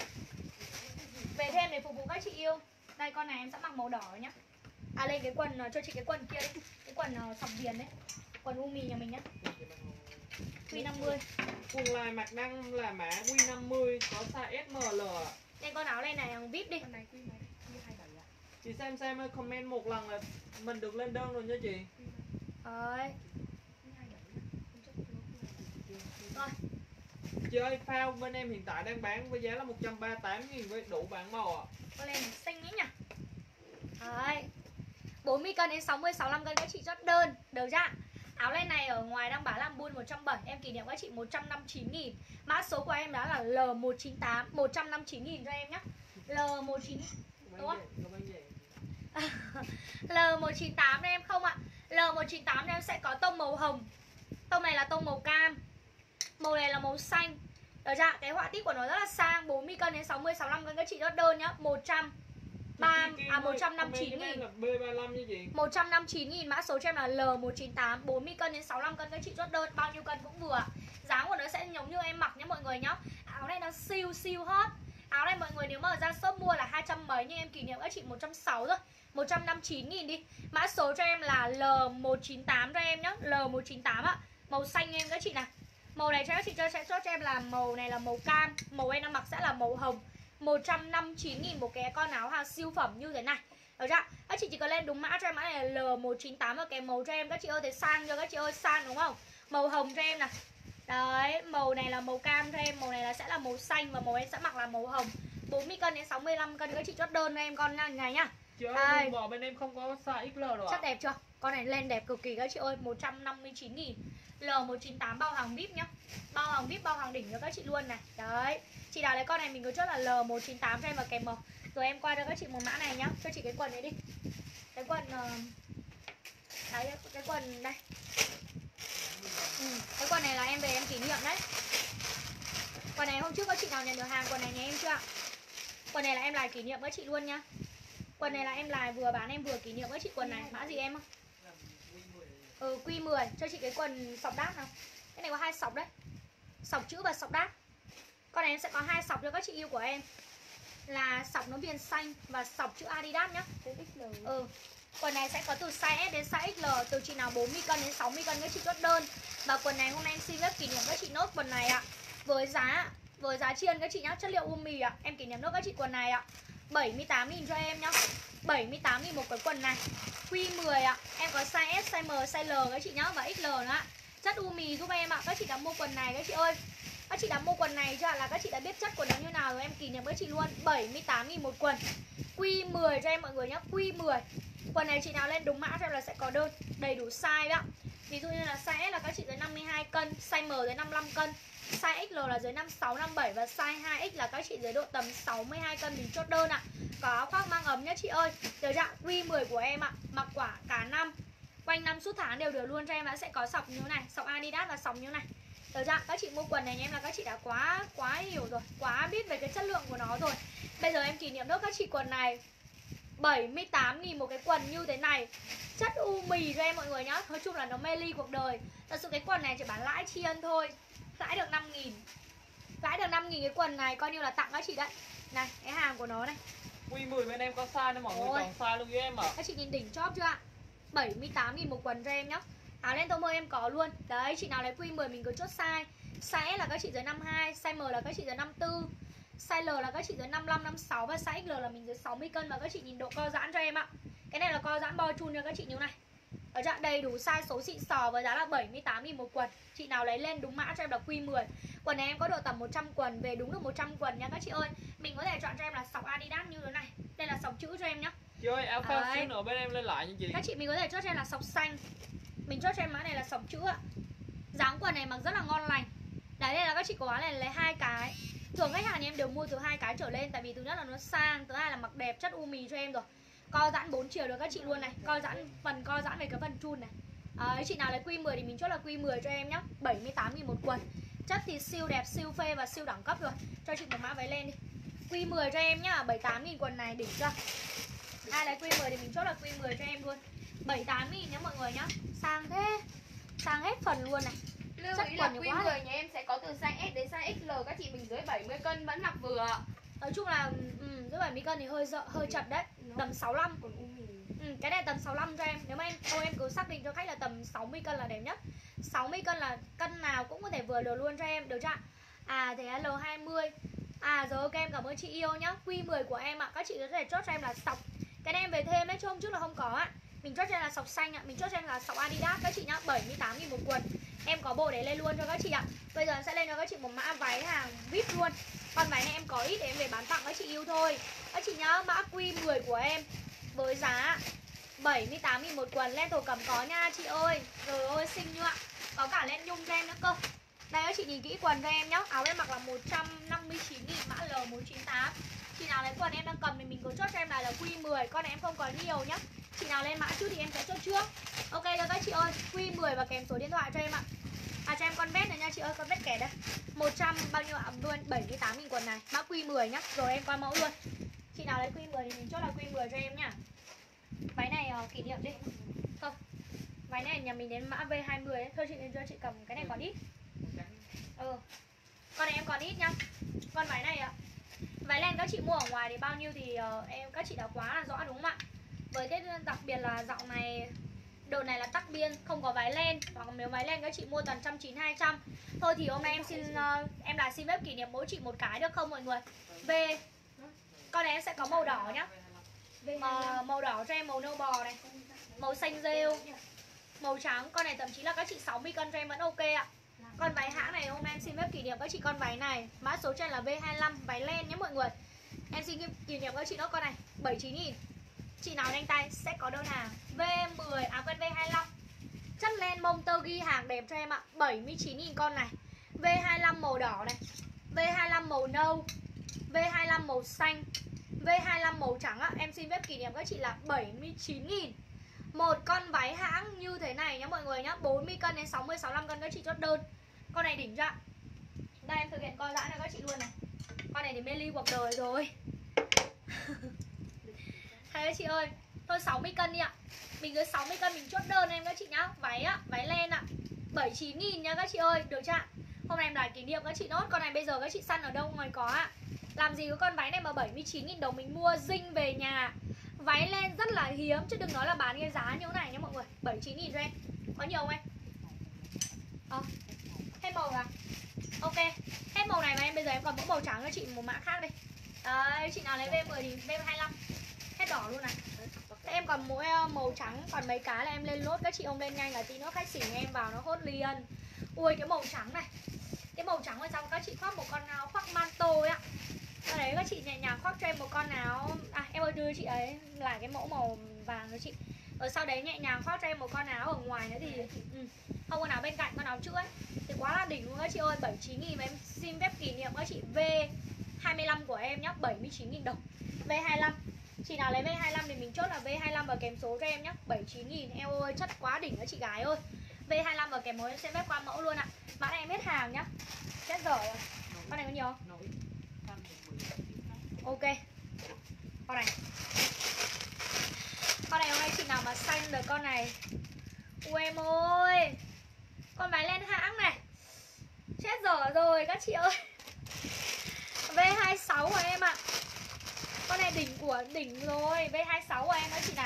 Về thêm để phục vụ các chị yêu. Đây con này em sẽ mặc màu đỏ nhá. À lên cái quần cho chị cái quần kia đi. Cái quần uh, sọc viền đấy. Quần u mì nhà mình nhá. Q năm mươi. Quần lại mặt đang là mã Q năm mươi có size S M L ạ. Đây con áo này này hàng vê i pê đi. Chị xem xem ơi, comment một lần là mình được lên đơn rồi nha chị. Rồi. Rồi. Chị ơi, phao bên em hiện tại đang bán với giá là một trăm ba mươi tám nghìn với đủ bảng màu ạ. Con này xinh ấy nhỉ. Đấy. bốn mươi cân đến sáu mươi, sáu mươi lăm cân các chị chốt đơn. Được chưa? Áo len này ở ngoài đang bán làm buôn một trăm bảy mươi. Em kỷ niệm các chị một trăm năm mươi chín nghìn. Mã số của em đó là L một chín tám. một trăm năm mươi chín nghìn cho em nhé. L một chín. Đúng không? L một chín tám em không ạ. L một chín tám em sẽ có tông màu hồng. Tông này là tông màu cam, màu này là màu xanh. Được chưa? Cái họa tiết của nó rất là sang, bốn mươi cân đến sáu mươi sáu mươi lăm cân các chị chốt đơn nhá. một trăm ba à một trăm năm mươi chín nghìn. B ba lăm như chị. một trăm năm mươi chín nghìn, mã số cho em là L một chín tám, bốn mươi cân đến sáu mươi lăm cân các chị chốt đơn, bao nhiêu cân cũng vừa. Giá của nó sẽ giống như em mặc nhá mọi người nhá. Áo này nó siêu siêu hot. Áo này mọi người nếu mà ở ra shop mua là hai trăm mấy, nhưng em kỷ niệm các chị một trăm sáu mươi rồi, một trăm năm mươi chín nghìn đi. Mã số cho em là L một chín tám cho em nhá, L một chín tám ạ. Màu xanh em các chị này. Màu này cho các chị cho sẽ chốt cho em là màu này là màu cam, màu em đang mặc sẽ là màu hồng. một trăm năm mươi chín nghìn một cái con áo hàng siêu phẩm như thế này. Được chưa? Các chị chỉ cần lên đúng mã cho em, mã này là L một chín tám và kèm màu cho em các chị ơi, thấy sang cho các chị ơi, sang đúng không? Màu hồng cho em này. Đấy, màu này là màu cam cho em, màu này là sẽ là màu xanh và màu em sẽ mặc là màu hồng. bốn mươi cân đến sáu mươi lăm cân các chị chốt đơn cho em con này nhá. Chị ơi, bỏ bên em không có size ích lờ đâu ạ. Chắc đẹp chưa? Con này lên đẹp cực kỳ các chị ơi, một trăm năm mươi chín nghìn. L một chín tám bao hàng vê i pê nhá. Bao hàng vê i pê, bao hàng đỉnh cho các chị luôn này. Đấy. Chị nào lấy con này mình cứ chốt là L một chín tám cho em và kèm màu. Rồi em qua cho các chị một mã này nhá. Cho chị cái quần này đi. Cái quần uh... đấy, cái quần đây. Ừ, cái quần này là em về em kỷ niệm đấy. Quần này hôm trước các chị nào nhận được hàng quần này nhà em chưa ạ? Quần này là em lại kỷ niệm các chị luôn nhá. Quần này là em lại vừa bán em vừa kỷ niệm các chị. Quần này mã gì em không? Ừ, Q mười cho chị cái quần sọc đát nào. Cái này có hai sọc đấy, sọc chữ và sọc đát. Con này em sẽ có hai sọc cho các chị yêu của em, là sọc nó viền xanh và sọc chữ Adidas nhá. Ừ. Quần này sẽ có từ size S đến size ích lờ, từ chị nào bốn mươi cân đến sáu mươi cân các chị chốt đơn. Và quần này hôm nay em xin phép kỷ niệm các chị nốt quần này ạ. Với giá với giá chiên các chị nhá, chất liệu umi ạ. Em kỷ niệm nốt các chị quần này ạ. bảy mươi tám nghìn cho em nhá. bảy mươi tám nghìn một cái quần này. Q mười ạ. Em có size S, size M, size L các chị nhá và ích lờ nữa ạ. Chất umi giúp em ạ. Các chị đã mua quần này các chị ơi. Các chị đã mua quần này chưa, là các chị đã biết chất của nó như nào rồi, em kỷ niệm các chị luôn. bảy mươi tám nghìn một quần. Q mười cho em mọi người nhá, Q mười. Quần này chị nào lên đúng mã cho em là sẽ có đơn đầy đủ size đó. Ví dụ như là size S là các chị dưới năm mươi hai cân, size M dưới năm mươi lăm cân, size ích lờ là dưới năm mươi sáu, năm mươi bảy và size hai X là các chị dưới độ tầm sáu mươi hai cân mình chốt đơn ạ. Có áo khoác mang ấm nhá chị ơi. Được chưa? Q mười của em ạ, mặc quả cả năm, quanh năm suốt tháng đều được luôn cho em. Đã sẽ có sọc như này, sọc Adidas và sọc như này. Được chưa? Các chị mua quần này nha em là các chị đã quá quá hiểu rồi, quá biết về cái chất lượng của nó rồi. Bây giờ em kỷ niệm đốt các chị quần này bảy mươi tám nghìn một cái quần như thế này. Chất u mì cho em mọi người nhá. Nói chung là nó mê ly cuộc đời. Thật sự cái quần này chỉ bán lãi tri ân thôi. Lãi được năm nghìn. Lãi được năm nghìn cái quần này coi như là tặng các chị đấy. Này, cái hàng của nó này. Q mười bên em có size nên mọi người Ôi. chọn size luôn với em ạ. Các chị nhìn đỉnh chóp chưa ạ? bảy mươi tám nghìn một quần cho em nhá. Áo lên Tomo em có luôn. Đấy, chị nào lấy Q mười mình cứ chốt size. Size S là các chị dưới năm mươi hai, size M là các chị dưới năm mươi tư, size L là các chị dưới năm mươi lăm, năm mươi sáu và size ích lờ là mình dưới sáu mươi cân. Và các chị nhìn độ co giãn cho em ạ. Cái này là co giãn bo chun cho các chị như này. Ở trạng đầy đủ size số xịn sò với giá là bảy mươi tám nghìn một quần. Chị nào lấy lên đúng mã cho em là Q mười. Quần này em có độ tầm một trăm quần, về đúng được một trăm quần nha các chị ơi. Mình có thể chọn cho em là sọc Adidas như thế này. Đây là sọc chữ cho em nhá. Chị ơi, áo phao xíu nữa bên em lên lại nha chị. Các chị mình có thể chốt cho em là sọc xanh. Mình chốt cho em mã này là sọc chữ ạ. Dáng quần này mặc rất là ngon lành. Đấy, đây là các chị cố gắng này lấy hai cái. Thường khách hàng thì em đều mua từ hai cái trở lên, tại vì thứ nhất là nó sang, thứ hai là mặc đẹp, chất u mì cho em rồi. Co giãn bốn chiều được các chị luôn này. Co giãn, phần co giãn về cái phần chun này. Đấy, chị nào lấy Q mười thì mình chốt là Q mười cho em nhá. bảy mươi tám nghìn một quần. Chất thì siêu đẹp, siêu phê và siêu đẳng cấp rồi. Cho chị một mã váy lên đi. Q mười cho em nhá, bảy mươi tám nghìn quần này đỉnh chưa? Ai lấy Q mười thì mình chốt là Q mười cho em luôn. bảy mươi tám nghìn nhá mọi người nhá. Sang thế. Sang hết phần luôn này. Lưu Chất ý là quần Q quá mười nhà em sẽ có từ size S đến size ích lờ. Các chị mình dưới bảy mươi cân vẫn mặc vừa. Nói chung là um, dưới bảy mươi cân thì hơi dợ, hơi chật đấy. Tầm sáu mươi lăm. Ừ, cái này tầm sáu mươi lăm cho em. Nếu mà em thôi em cứ xác định cho khách là tầm sáu mươi cân là đẹp nhất. sáu mươi cân là cân nào cũng có thể vừa được luôn cho em, được chưa ạ? À thế L hai mươi. À rồi ok, em cảm ơn chị yêu nhá. Q mười của em ạ, các chị có thể chốt cho em là sọc. Cái này em về thêm đấy chứ hôm trước là không có ạ. Mình chốt cho em là sọc xanh ạ, mình chốt cho em là sọc Adidas các chị nhá, bảy mươi tám nghìn một quần. Em có bộ để lên luôn cho các chị ạ. Bây giờ em sẽ lên cho các chị một mã váy hàng vê i pê luôn. Con váy này em có ít để em về bán tặng các chị yêu thôi. Các chị nhá, mã Q mười của em với giá bảy mươi tám nghìn một quần. Len thổ cẩm có nha chị ơi. Rồi ơi xinh như ạ. Có cả len nhung cho em nữa cơ. Đây các chị nhìn kỹ quần cho em nhá. Áo em mặc là một trăm năm mươi chín nghìn, mã L một chín tám. Chị nào lấy quần em đang cầm thì mình cứ chốt cho em này là Q mười. Con này em không có nhiều nhá. Chị nào lên mã trước thì em sẽ chốt trước. Ok rồi các chị ơi, Q mười và kèm số điện thoại cho em ạ. cho em con vest này nha chị ơi, con vest kẻ đây. một trăm bao nhiêu ạ? bảy mươi tám nghìn quần này, mã quy mười nhá. Rồi em qua mẫu luôn. Chị nào lấy quy mười thì mình chốt là quy mười cho em nhá. Váy này uh, kỷ niệm đi. Thôi. Váy này nhà mình đến mã V hai mươi ấy. Thôi chị cho chị cầm cái này còn ít. Ừ. Con này em còn ít nhá. Con váy này ạ. Váy len các chị mua ở ngoài thì bao nhiêu thì uh, em các chị đã quá là rõ đúng không ạ? Với cái đặc biệt là dòng này, đồ này là tắc biên, không có váy len. Hoặc nếu váy len các chị mua toàn một trăm chín mươi, hai trăm. Thôi thì hôm nay em xin uh, em là xin phép kỷ niệm mỗi chị một cái được không mọi người? V. Con này em sẽ có màu đỏ nhá. Mà màu đỏ cho em, màu nâu bò này, màu xanh rêu, màu trắng. Con này thậm chí là các chị sáu mươi cân cho em vẫn ok ạ. Con váy hãng này hôm nay em xin phép kỷ niệm các chị con váy này. Mã số trên là V hai lăm, váy len nhé mọi người. Em xin kỷ niệm các chị đó con này bảy mươi chín nghìn. Chị nào nhanh tay sẽ có đơn hàng. V mười, à quên V hai lăm. Chất len mông tơ ghi hàng đẹp cho em ạ. bảy mươi chín nghìn con này. V hai lăm màu đỏ này, V hai lăm màu nâu, V hai lăm màu xanh, V hai lăm màu trắng ạ. Em xin phép kỷ niệm các chị là bảy mươi chín nghìn. Một con váy hãng như thế này nhá mọi người nhá. bốn mươi cân đến sáu mươi, sáu mươi lăm cân các chị chốt đơn. Con này đỉnh chưa? Đây em thực hiện co giãn cho các chị luôn này. Con này thì mê ly cuộc đời rồi. Thế các chị ơi. Thôi sáu mươi cân đi ạ. Mình dưới sáu mươi cân mình chốt đơn em các chị nhá. Váy á, váy len ạ. bảy mươi chín nghìn nha các chị ơi. Được chưa? Hôm nay em lại kỷ niệm các chị nốt. Con này bây giờ các chị săn ở đâu ngoài có ạ. Làm gì có con váy này mà bảy mươi chín nghìn đồng mình mua dinh về nhà. Váy len rất là hiếm, chứ đừng nói là bán cái giá như thế này nhá mọi người. Bảy mươi chín nghìn cho em. Có nhiều không em? Ờ. Hết màu à? Ok. Hết màu này mà em bây giờ em còn mỗi màu trắng cho chị một mã khác đi. Đấy, chị nào lấy V mười thì V hai lăm. Hết đỏ luôn này. Thế em còn mỗi màu trắng, còn mấy cái là em lên lốt. Các chị không lên nhanh là tí nữa khách xỉn em vào nó hốt liền. Ui cái màu trắng này. Cái màu trắng ở trong các chị khoác một con áo khoác manto ấy ạ. Ở đấy các chị nhẹ nhàng khoác cho em một con áo. À em ơi đưa chị ấy là cái mẫu màu vàng cho chị. Ở sau đấy nhẹ nhàng khoác cho em một con áo ở ngoài nữa thì ừ. Không con áo bên cạnh, con áo chữ ấy thì quá là đỉnh luôn các chị ơi. Bảy mươi chín nghìn mà em xin phép kỷ niệm các chị V hai mươi lăm của em nhá. Bảy mươi chín nghìn đồng V hai mươi lăm. Chị nào lấy V hai lăm thì mình chốt là V hai lăm và kèm số cho em nhá. Bảy mươi chín nghìn eo ơi chất quá đỉnh các chị gái ơi. V hai lăm và kèm mối em sẽ phép qua mẫu luôn ạ. Mã này em hết hàng nhá. Chết dở rồi. Con này có nhiều không? Ok. Con này. Con này hôm nay chị nào mà xanh được con này. Ui em ơi. Con váy len hãng này. Chết dở rồi các chị ơi. V hai mươi sáu của em ạ. Con này đỉnh của đỉnh rồi. V hai mươi sáu của em đó chị này.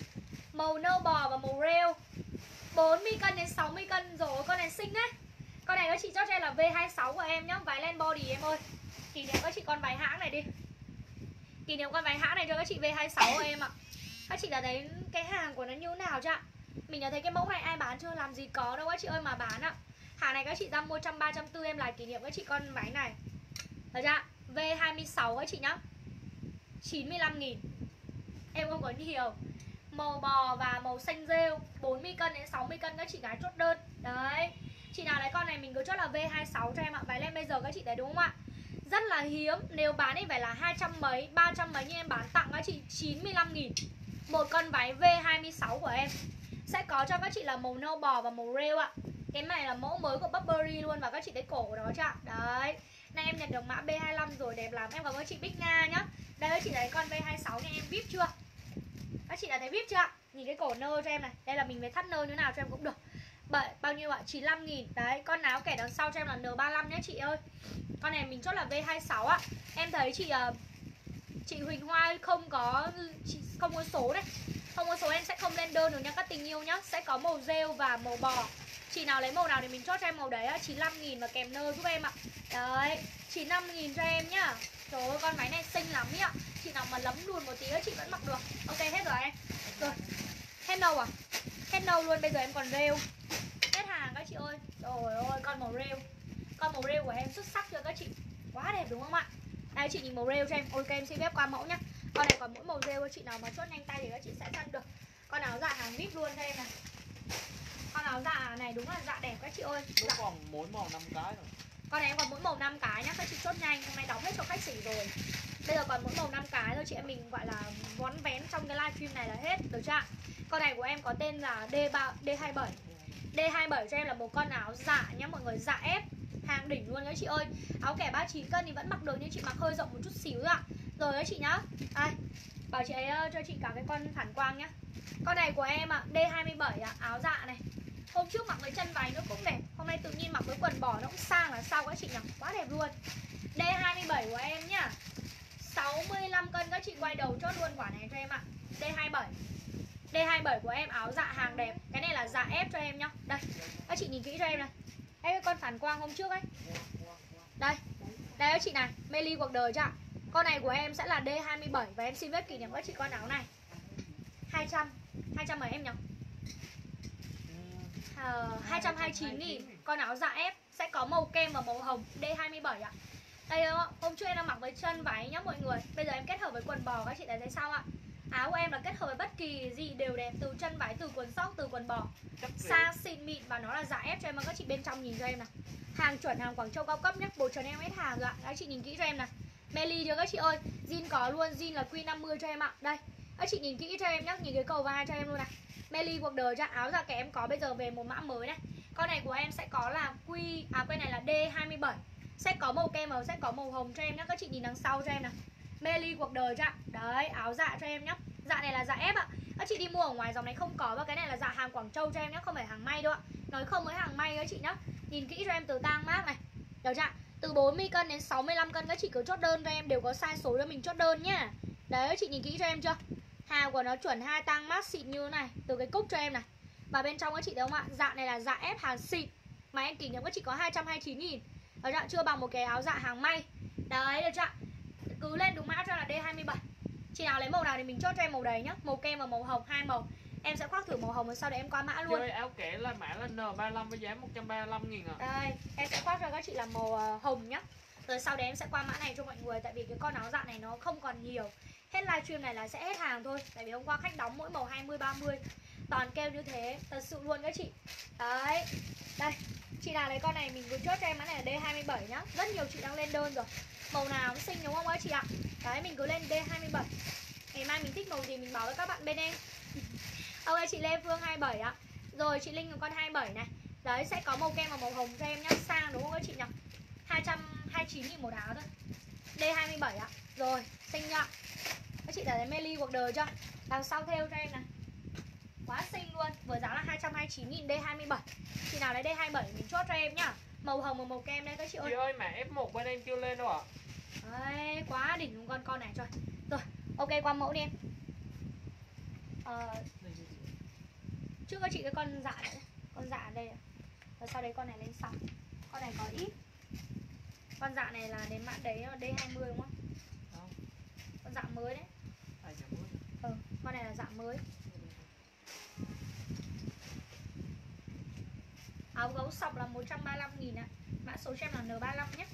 Màu nâu bò và màu rêu. bốn mươi cân đến sáu mươi cân rồi. Con này xinh đấy. Con này các chị chốt cho em là V hai mươi sáu của em nhá. Váy len body em ơi. Kỷ niệm các chị con váy hãng này đi. Kỷ niệm con váy hãng này cho các chị V hai mươi sáu của em ạ. Các chị đã thấy cái hàng của nó như nào chưa ạ? Mình đã thấy cái mẫu này ai bán chưa? Làm gì có đâu các chị ơi mà bán ạ. Hàng này các chị ra mua trăm ba trăm tư em lại kỷ niệm các chị con váy này. Được chưa? V hai mươi sáu các chị nhá. chín mươi lăm nghìn. Em không có nhiều. Màu bò và màu xanh rêu. bốn mươi cân đến sáu mươi cân các chị gái chốt đơn. Đấy. Chị nào lấy con này mình cứ chốt là V hai mươi sáu cho em ạ. Váy lên bây giờ các chị thấy đúng không ạ? Rất là hiếm. Nếu bán thì phải là hai trăm mấy, ba trăm mấy, nhưng em bán tặng các chị chín mươi lăm nghìn. Một con váy V hai mươi sáu của em sẽ có cho các chị là màu nâu bò và màu rêu ạ. Cái này là mẫu mới của Burberry luôn. Và các chị thấy cổ đó chưa? Đấy. Nay em nhận được mã B hai mươi lăm rồi, đẹp lắm. Em cảm ơn chị Bích Nga nhá. Đây các chị thấy con V hai mươi sáu này em vip chưa? Các chị đã thấy vip chưa ạ? Nhìn cái cổ nơ cho em này. Đây là mình phải thắt nơ như nào cho em cũng được. Bởi, bao nhiêu ạ? chín mươi lăm nghìn. Đấy, con áo kẻ đằng sau cho em là N ba mươi lăm nhé chị ơi. Con này mình chốt là V hai mươi sáu ạ. Em thấy chị chị Huỳnh Hoa không có chị không có số đấy. Không có số em sẽ không lên đơn được nha các tình yêu nhá. Sẽ có màu rêu và màu bò. Chị nào lấy màu nào thì mình chốt cho em màu đấy á. chín mươi lăm nghìn và kèm nơ giúp em ạ. Đấy, chín mươi lăm nghìn cho em nhá. Trời ơi con váy này xinh lắm ý ạ. Chị nào mà lấm đùn một tí á chị vẫn mặc được. Ok hết rồi em. Rồi. Hết nâu à? Hết nâu luôn, bây giờ em còn rêu. Hết hàng các chị ơi. Trời ơi con màu rêu. Con màu rêu của em xuất sắc cho các chị. Quá đẹp đúng không ạ? Đây chị nhìn màu rêu cho em. Ok em xin phép qua mẫu nhá. Con này còn mỗi màu rêu, chị nào mà chốt nhanh tay thì các chị sẽ săn được. Con áo dạ hàng vip luôn cho em này. Con áo dạ này đúng là dạ đẹp các chị ơi. Đúng dạ. còn mỗi màu năm cái rồi. Con này em còn mỗi màu năm cái nhá, các chị chốt nhanh. Hôm nay đóng hết cho khách xỉ rồi. Bây giờ còn mỗi màu năm cái thôi chị em mình gọi là vón vén trong cái livestream này là hết. Được chưa? Con này của em có tên là D ba, D hai mươi bảy. D D hai mươi bảy cho em là một con áo dạ nhá mọi người, dạ ép hàng đỉnh luôn các chị ơi. Áo kẻ ba mươi chín cân thì vẫn mặc được nhưng chị mặc hơi rộng một chút xíu ạ. Rồi các chị nhá. Đây, bảo chị ấy uh, cho chị cả cái con phản quang nhá. Con này của em ạ, D hai mươi bảy ạ, áo dạ này. Hôm trước mặc với chân váy nó cũng đẹp, hôm nay tự nhiên mặc với quần bò nó cũng sang là sao các chị nhỉ? Quá đẹp luôn. D hai mươi bảy của em nhá, sáu mươi lăm cân các chị quay đầu chốt luôn quả này cho em ạ. D hai mươi bảy. D hai mươi bảy của em áo dạ hàng đẹp. Cái này là dạ ép cho em nhá. Đây, các chị nhìn kỹ cho em này. Đây cái con phản quang hôm trước ấy. Đây. Đây các chị này, Meli cuộc đời chưa ạ? Con này của em sẽ là D hai mươi bảy và em xin phép kỷ niệm các chị con áo này. hai trăm, hai trăm mấy em nhỉ? Uh, hai trăm hai mươi chín nghìn. Con áo dạ ép sẽ có màu kem và màu hồng, D hai mươi bảy ạ. Đây không ạ? Hôm trước em đang mặc với chân váy nhá mọi người. Bây giờ em kết hợp với quần bò, các chị thấy thấy sao ạ? Áo của em là kết hợp với bất kỳ gì đều đẹp, từ chân váy, từ quần sóc, từ quần bò. Sang xịn mịn và nó là dạ ép cho em, các chị bên trong nhìn cho em nào. Hàng chuẩn, hàng Quảng Châu cao cấp nhé, bột trần em hết hàng rồi ạ. Các chị nhìn kỹ cho em này. Meli chưa các chị ơi? Zin có luôn, Zin là Q năm mươi cho em ạ. Đây, các chị nhìn kỹ cho em nhé, nhìn cái cầu vai cho em luôn này. Meli cuộc đời cho áo dạ kẻ em có bây giờ về một mã mới này. Con này của em sẽ có là Q, à cái này là D hai mươi bảy. Sẽ có màu kem và sẽ có màu hồng cho em nhé. Các chị nhìn đằng sau cho em này. Meli cuộc đời cho ạ. Đấy, áo dạ cho em nhé. Dạ này là dạ ép ạ. Các chị đi mua ở ngoài dòng này không có. Và cái này là dạ hàng Quảng Châu cho em nhé, không phải hàng may đâu ạ. Nói không với hàng may các chị nhé. Nhìn kỹ cho em từ tang mác này. Được chưa? Từ bốn mươi cân đến sáu mươi lăm cân các chị cứ chốt đơn cho em, đều có size số cho mình chốt đơn nhá. Đấy các chị nhìn kỹ cho em chưa? Hàng của nó chuẩn hai tang mát xịn như thế này, từ cái cúc cho em này. Và bên trong các chị thấy không ạ? Dạ này là dạ ép hàng xịn. Mà em kỷ niệm các chị có hai trăm hai mươi chín nghìn. Được chưa? Chưa bằng một cái áo dạ hàng may. Đấy được chưa? Cứ lên đúng mã cho là D hai mươi bảy. Chị nào lấy màu nào thì mình chốt cho em màu đấy nhá. Màu kem và màu hồng, hai màu. Em sẽ khoác thử màu hồng rồi sau đấy em qua mã luôn. Chơi áo kẻ là mã là N ba mươi lăm với giá một trăm ba mươi lăm nghìn ạ. Đây, em sẽ khoác cho các chị là màu uh, hồng nhá. Rồi sau đấy em sẽ qua mã này cho mọi người. Tại vì cái con áo dạ này nó không còn nhiều. Hết livestream này là sẽ hết hàng thôi. Tại vì hôm qua khách đóng mỗi màu hai mươi, ba mươi. Toàn kêu như thế, thật sự luôn các chị. Đấy, đây. Chị nào lấy con này mình cứ chốt cho em mã này là D hai mươi bảy nhá. Rất nhiều chị đang lên đơn rồi. Màu nào cũng xinh đúng không các chị ạ? Đấy, mình cứ lên D hai mươi bảy. Ngày mai mình thích màu gì mình bảo với các bạn bên em. Ok, chị Lê Phương hai mươi bảy ạ. Rồi chị Linh con hai mươi bảy này. Đấy, sẽ có màu kem và màu hồng cho em nhá. Sang đúng không các chị nhỉ? hai trăm hai mươi chín nghìn một áo thôi. D hai mươi bảy ạ. Rồi, xinh nhá. Các chị đã thấy Meli cuộc đời chưa? Đằng sau theo cho em này. Quá xinh luôn. Với giá là hai trăm hai mươi chín nghìn D hai mươi bảy. Chị nào lấy D hai mươi bảy mình chốt cho em nhá. Màu hồng và màu kem đây các chị ơi. Chị ơi, mã F một bên em chưa lên đâu ạ. Đấy, quá đỉnh luôn con con này trời. Rồi, ok qua mẫu đi em. Ờ, trước các chị cái con dạ này. Con dạ đây. Rồi sau đấy con này lên sau. Con này có ít. Con dạ này là đến mã đấy D hai mươi đúng không? Không. Con dạ mới đấy. À, dạ mới. Ừ, con này là dạ mới. Áo gấu sọc là một trăm ba mươi lăm nghìn ạ. Mã số cho em là N ba mươi lăm nhé.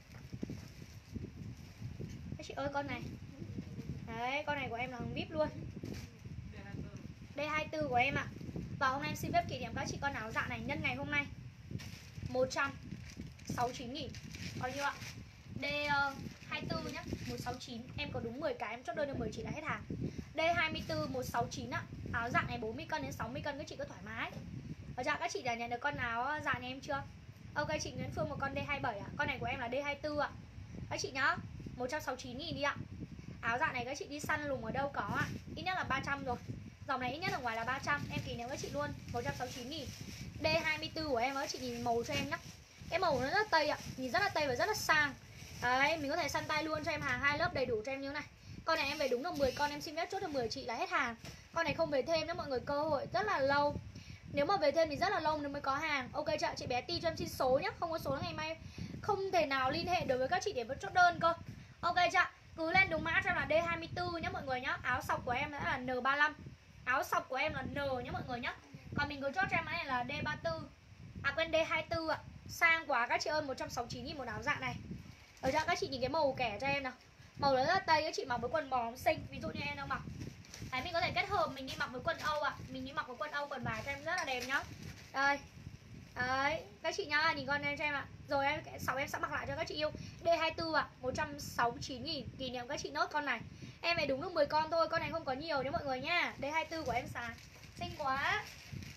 Các chị ơi con này. Đấy, con này của em là hàng vê i pê luôn. D hai mươi tư của em ạ. Và hôm nay em xin phép kỷ niệm các chị con áo dạ này nhân ngày hôm nay một trăm sáu mươi chín nghìn. Bao nhiêu ạ? D hai mươi tư nhá, một trăm sáu mươi chín. Em có đúng mười cái em chốt đơn được mười chị là hết hàng. D hai mươi tư một trăm sáu mươi chín ạ. Áo dạ này bốn mươi cân đến sáu mươi cân các chị cứ thoải mái. Ở dạ các chị đã nhận được con áo dạ nhà em chưa? Ok chị Nguyễn Phương một con D hai mươi bảy ạ. Con này của em là D hai mươi tư ạ. Các chị nhá, một trăm sáu mươi chín nghìn đi ạ. Áo dạ này các chị đi săn lùng ở đâu có ạ. Ít nhất là ba trăm rồi. Dòng này ít nhất ở ngoài là ba trăm. Em kỷ niệm các chị luôn, một trăm sáu mươi chín nghìn. D hai mươi tư của em các chị nhìn màu cho em nhá. Cái màu nó rất là tây ạ, nhìn rất là tây và rất là sang. Đấy, mình có thể săn tay luôn cho em hàng hai lớp đầy đủ cho em như thế này. Con này em về đúng được mười con em xin phép chốt được mười chị là hết hàng. Con này không về thêm nữa mọi người, cơ hội rất là lâu. Nếu mà về thêm thì rất là lâu nếu mới có hàng. Ok chưa? Chị bé Ti cho em xin số nhé. Không có số ngày mai không thể nào liên hệ được với các chị để chốt đơn cơ. Ok chưa? Cứ lên đúng mã cho em là D hai mươi tư nhé mọi người nhá. Áo sọc của em là N ba mươi lăm. Áo sọc của em là N nhé mọi người nhá. Còn mình cứ chốt cho em này là D ba mươi tư. À quên D hai mươi tư ạ. Sang quá các chị ơi, một trăm sáu mươi chín nghìn một áo dạ này. Ở cho các chị nhìn cái màu kẻ cho em nào. Màu đó rất là tây, các chị mặc với quần bò xinh. Ví dụ như em đang mặc. Đấy, mình có thể kết hợp mình đi mặc với quần Âu ạ. Mình đi mặc với quần Âu, quần vải cho em rất là đẹp nhá. Đây. Đấy, các chị nhá, nhìn con em cho em ạ. Rồi em sau em sẽ mặc lại cho các chị yêu. D hai mươi tư ạ, một trăm sáu mươi chín nghìn. Kỷ niệm các chị nốt con này. Em phải đúng được mười con thôi, con này không có nhiều nhé mọi người nha. D hai mươi tư của em xài xinh quá.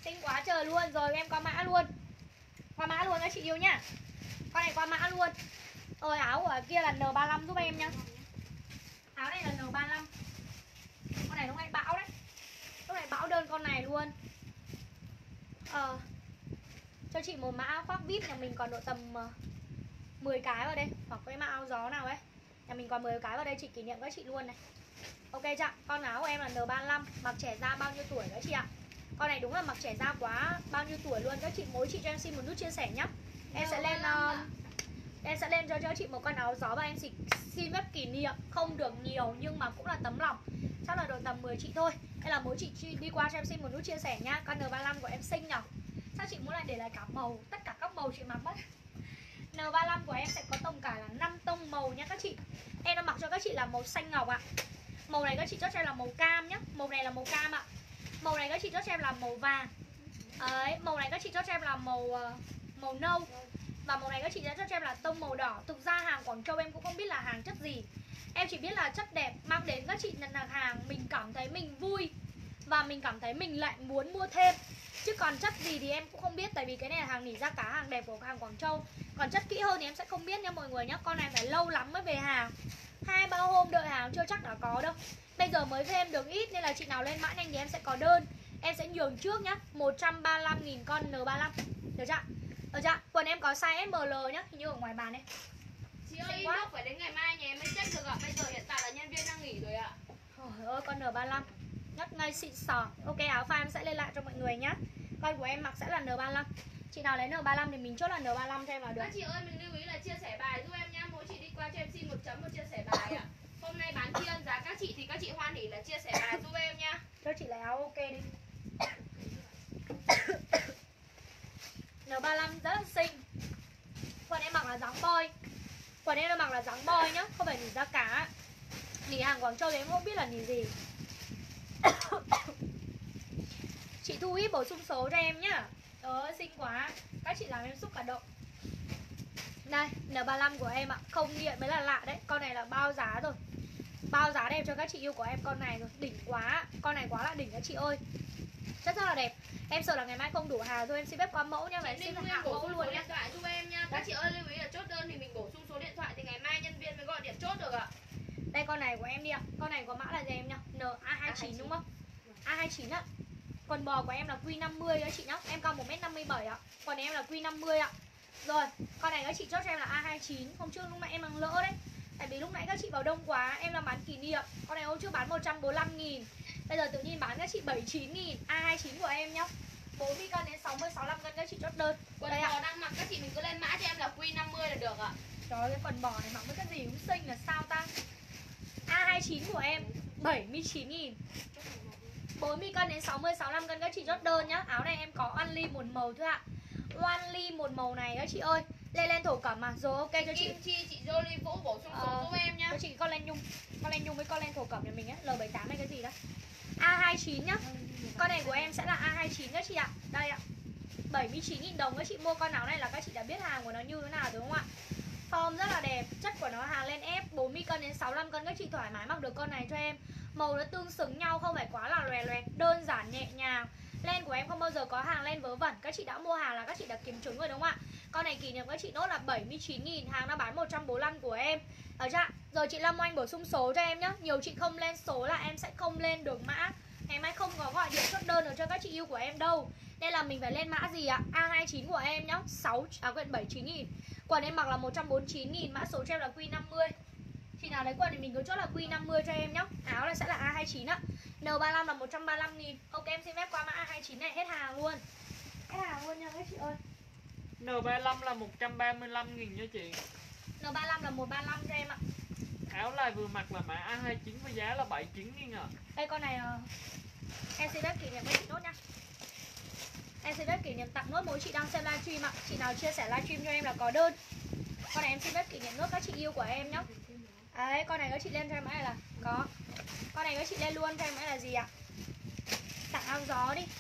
Xinh quá trời luôn. Rồi em qua mã luôn. Qua mã luôn các chị yêu nhá. Con này qua mã luôn. Ôi áo của kia là N ba mươi lăm giúp em nhá. Áo này là N ba mươi lăm. Con này lúc này bão đấy. Lúc này bão đơn con này luôn. Ờ Cho chị một mã khoác vip nhà mình còn độ tầm uh, mười cái vào đây. Hoặc cái mã áo gió nào ấy. Nhà mình còn mười cái vào đây, chị kỷ niệm các chị luôn này. Ok chưa? Con áo của em là N ba mươi lăm. Mặc trẻ da bao nhiêu tuổi các chị ạ? Con này đúng là mặc trẻ da quá bao nhiêu tuổi luôn. Các chị mỗi chị cho em xin một nút chia sẻ nhá. Em sẽ lên uh, Em sẽ lên cho cho chị một con áo gió và em chỉ xin phép kỷ niệm. Không được nhiều nhưng mà cũng là tấm lòng. Chắc là độ tầm mười chị thôi. Hay là mỗi chị đi qua cho em xin một nút chia sẻ nhá. Con N ba mươi lăm của em xinh nhở. Sao chị muốn lại để lại cả màu? Tất cả các màu chị mặc mất. N ba mươi lăm của em sẽ có tổng cả là năm tông màu nhá các chị. Em đã mặc cho các chị là màu xanh ngọc ạ. Màu này các chị chốt cho em là màu cam nhá. Màu này là màu cam ạ. Màu này các chị chốt cho em là màu vàng. Đấy, màu này các chị chốt cho em là màu màu nâu. Và màu này các chị đã chốt cho em là tông màu đỏ. Thực ra hàng Quảng Châu em cũng không biết là hàng chất gì. Em chỉ biết là chất đẹp, mang đến các chị nhận hàng mình cảm thấy mình vui và mình cảm thấy mình lại muốn mua thêm. Chứ còn chất gì thì em cũng không biết. Tại vì cái này là hàng nỉ da cá, hàng đẹp của hàng Quảng Châu. Còn chất kỹ hơn thì em sẽ không biết nha mọi người nhé. Con này phải lâu lắm mới về hàng. Hai ba hôm đợi hàng chưa chắc đã có đâu. Bây giờ mới thêm được ít nên là chị nào lên mã nhanh thì em sẽ có đơn. Em sẽ nhường trước nhá. Một trăm ba mươi lăm nghìn con N ba mươi lăm. Được chưa? Được chưa? Quần em có size S M L nhá. Hình như ở ngoài bàn này. Chị ơi, inbox phải đến ngày mai nhà em mới check được ạ. Bây giờ hiện tại là nhân viên đang nghỉ rồi ạ. Trời ơi, con N ba mươi lăm nhất ngay xịn sò. Ok, áo phai em sẽ lên lại cho mọi người nhá. Con của em mặc sẽ là N ba mươi lăm. Chị nào lấy N ba mươi lăm thì mình chốt là N ba mươi lăm cho em là được. Các chị ơi, mình lưu ý là chia sẻ bài giúp em nhá. Mỗi chị đi qua cho em xin một chấm một chia sẻ bài ạ. Hôm nay bán tri ân giá các chị thì các chị hoan hỉ là chia sẻ bài giúp em nhá. Cho chị lấy áo ok đi. N ba mươi lăm rất là xinh. Quần em mặc là dáng boy. Quần em mặc là dáng boy nhá, không phải nỉ da cá. Nỉ hàng Quảng Châu thì em không biết là nỉ gì. Chị Thu ít bổ sung số cho em nhá. Ờ, xinh quá. Các chị làm em xúc cả động. Đây, N ba mươi lăm của em ạ. Không nghiện mới là lạ đấy. Con này là bao giá rồi. Bao giá đẹp cho các chị yêu của em con này rồi. Đỉnh quá. Con này quá là đỉnh các chị ơi. Rất rất là đẹp. Em sợ là ngày mai không đủ hàng rồi em xin phép qua mẫu nha. Và em xin hạ mẫu luôn điện thoại giúp em nha. Các chị ơi lưu ý là chốt đơn thì mình bổ sung số điện thoại thì ngày mai nhân viên mới gọi điện chốt được ạ. Đây con này của em đi ạ. Con này có mã là gì em nhá? N A hai chín đúng không? A hai chín ạ. Quần bò của em là Q năm mươi các chị nhá. Em cao một mét năm mươi bảy ạ. Còn em là Q năm mươi ạ. Rồi, con này các chị chốt cho em là A hai chín. Hôm trước lúc nãy em đang lỡ đấy. Tại vì lúc nãy các chị vào đông quá, em đang bán kỷ niệm. Con này hôm trước bán một trăm bốn mươi lăm nghìn. Bây giờ tự nhiên bán các chị bảy mươi chín nghìn. A hai chín của em nhá. bốn mươi cân đến sáu mươi sáu mươi lăm cân các chị chốt đơn. Quần đây bò ạ. đang mặc các chị mình cứ lên mã cho em là Q năm mươi là được ạ. Trời ơi, cái quần bò này mặc với cái gì cũng xinh là sao ta. A hai chín của em bảy mươi chín nghìn. bốn mươi cân đến sáu mươi sáu mươi lăm cân các chị chốt đơn nhá. Áo này em có only một màu thôi ạ. Only một màu này các chị ơi. Lên lên thổ cẩm mà. Rồi ok cho chị. Kim Chi, chị Jolie Vũ bổ sung số Ờ, giúp em nhá. cho chị con lên nhung. Con lên nhung với con lên thổ cẩm nhà mình á. L bảy mươi tám hay cái gì đó. A hai chín nhá. Con này của em sẽ là A hai chín các chị ạ. Đây ạ. bảy mươi chín nghìn đồng các chị mua con áo này là các chị đã biết hàng của nó như thế nào đúng không ạ? Form rất là đẹp, chất của nó hàng lên ép bốn mươi cân đến sáu mươi lăm cân các chị thoải mái mặc được con này cho em. Màu nó tương xứng nhau, không phải quá là loè loẹt, đơn giản nhẹ nhàng. Len của em không bao giờ có hàng len vớ vẩn. Các chị đã mua hàng là các chị đã kiểm chứng rồi đúng không ạ? Con này kỷ niệm các chị nốt là bảy mươi chín nghìn. Hàng đã bán một trăm bốn mươi lăm của em. Ở chưa? Rồi chị Lâm Oanh bổ sung số cho em nhá. Nhiều chị không lên số là em sẽ không lên được mã. Ngày mai không có gọi điện chốt đơn được cho các chị yêu của em đâu. Nên là mình phải lên mã gì ạ? A hai chín của em nhá. sáu, à quên bảy mươi chín nghìn. Quần em mặc là một trăm bốn mươi chín nghìn. Mã số cho em là Q năm mươi. Chị nào lấy quần thì mình cứ chốt là Q năm mươi cho em nhá. Áo này sẽ là A hai chín ạ. N ba mươi lăm là một trăm ba mươi lăm nghìn. Ok em xin phép qua mã A hai chín này hết hàng luôn. Hết hàng luôn nha các chị ơi. N ba mươi lăm là một trăm ba mươi lăm nghìn nha chị. N ba mươi lăm là một trăm ba mươi lăm cho em ạ. Áo này vừa mặc là mã A hai chín với giá là bảy mươi chín nghìn à. Đây con này uh, em xin phép kỷ niệm với chị nốt nha. Em xin phép kỷ niệm tặng nốt mỗi chị đang xem livestream ạ. Chị nào chia sẻ livestream cho em là có đơn. Con này em xin phép kỷ niệm nốt các chị yêu của em nhá. Đấy, con này các chị lên cho em mã này là có. Con này các chị lên luôn cho em mã là gì ạ? Tặng áo gió đi.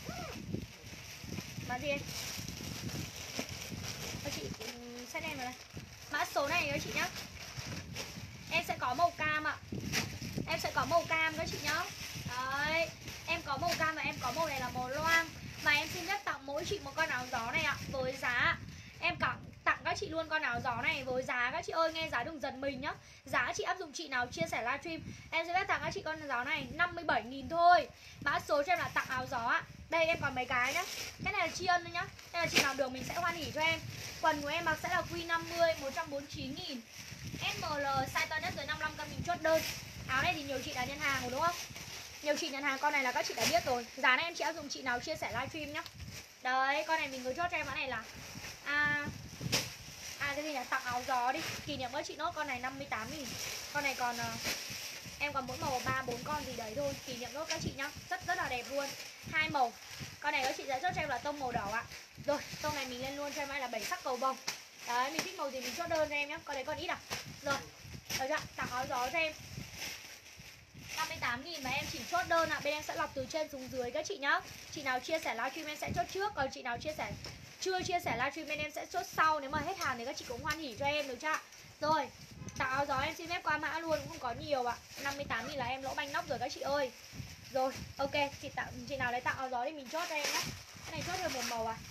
Mã gì em? Các chị um, xét em vào đây. Mã số này các chị nhá. Em sẽ có màu cam ạ. Em sẽ có màu cam các chị nhá. Đấy, em có màu cam và em có màu này là màu loang. Và em xin phép tặng mỗi chị một con áo gió này ạ. Với giá em tặng tặng các chị luôn con áo gió này với giá, các chị ơi nghe giá đừng giật mình nhá. Giá chị áp dụng chị nào chia sẻ livestream, em xin phép tặng các chị con gió này năm mươi bảy nghìn thôi. Mã số cho em là tặng áo gió ạ. Đây em còn mấy cái nhá. Cái này là tri ân thôi nhá. Đây là chị nào được mình sẽ hoan hỉ cho em. Quần của em mặc sẽ là Q năm mươi một trăm bốn mươi chín nghìn. ét em lờ size to nhất dưới năm mươi lăm cân mình chốt đơn. Áo này thì nhiều chị đã nhận hàng rồi đúng không? Nhiều chị nhận hàng con này là các chị đã biết rồi. Giá này em chỉ áp dụng chị nào chia sẻ livestream nhá. Đấy, con này mình cứ chốt cho em mã này là à, à cái gì nhỉ? Tặng áo gió đi. Kỷ niệm với chị nốt con này năm mươi tám nghìn. Con này còn uh, em còn mỗi màu ba bốn con gì đấy thôi. Kỷ niệm nốt các chị nhá. Rất rất là đẹp luôn. Hai màu. Con này các chị sẽ chốt cho em là tông màu đỏ ạ. Rồi, tông này mình lên luôn cho em là bảy sắc cầu vồng. Đấy, mình thích màu gì mình chốt đơn cho em nhá. Con đấy còn ít à? Rồi. Được chưa? Tặng áo gió cho em năm mươi tám nghìn và em chỉ chốt đơn ạ. À. Bên em sẽ lọc từ trên xuống dưới các chị nhá. Chị nào chia sẻ livestream em sẽ chốt trước. Còn chị nào chia sẻ chưa chia sẻ livestream bên em sẽ chốt sau. Nếu mà hết hàng thì các chị cũng hoan hỉ cho em được chưa? Rồi, tặng áo gió em xin phép qua mã luôn, cũng không có nhiều ạ. À. năm mươi tám nghìn là em lỗ banh nóc rồi các chị ơi. Rồi, ok, chị tặng chị nào lấy tặng áo gió thì mình chốt cho em nhé. Cái này chốt được một màu à?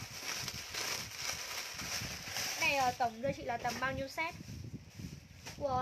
Cái này uh, tổng cho chị là tầm bao nhiêu set? Ui,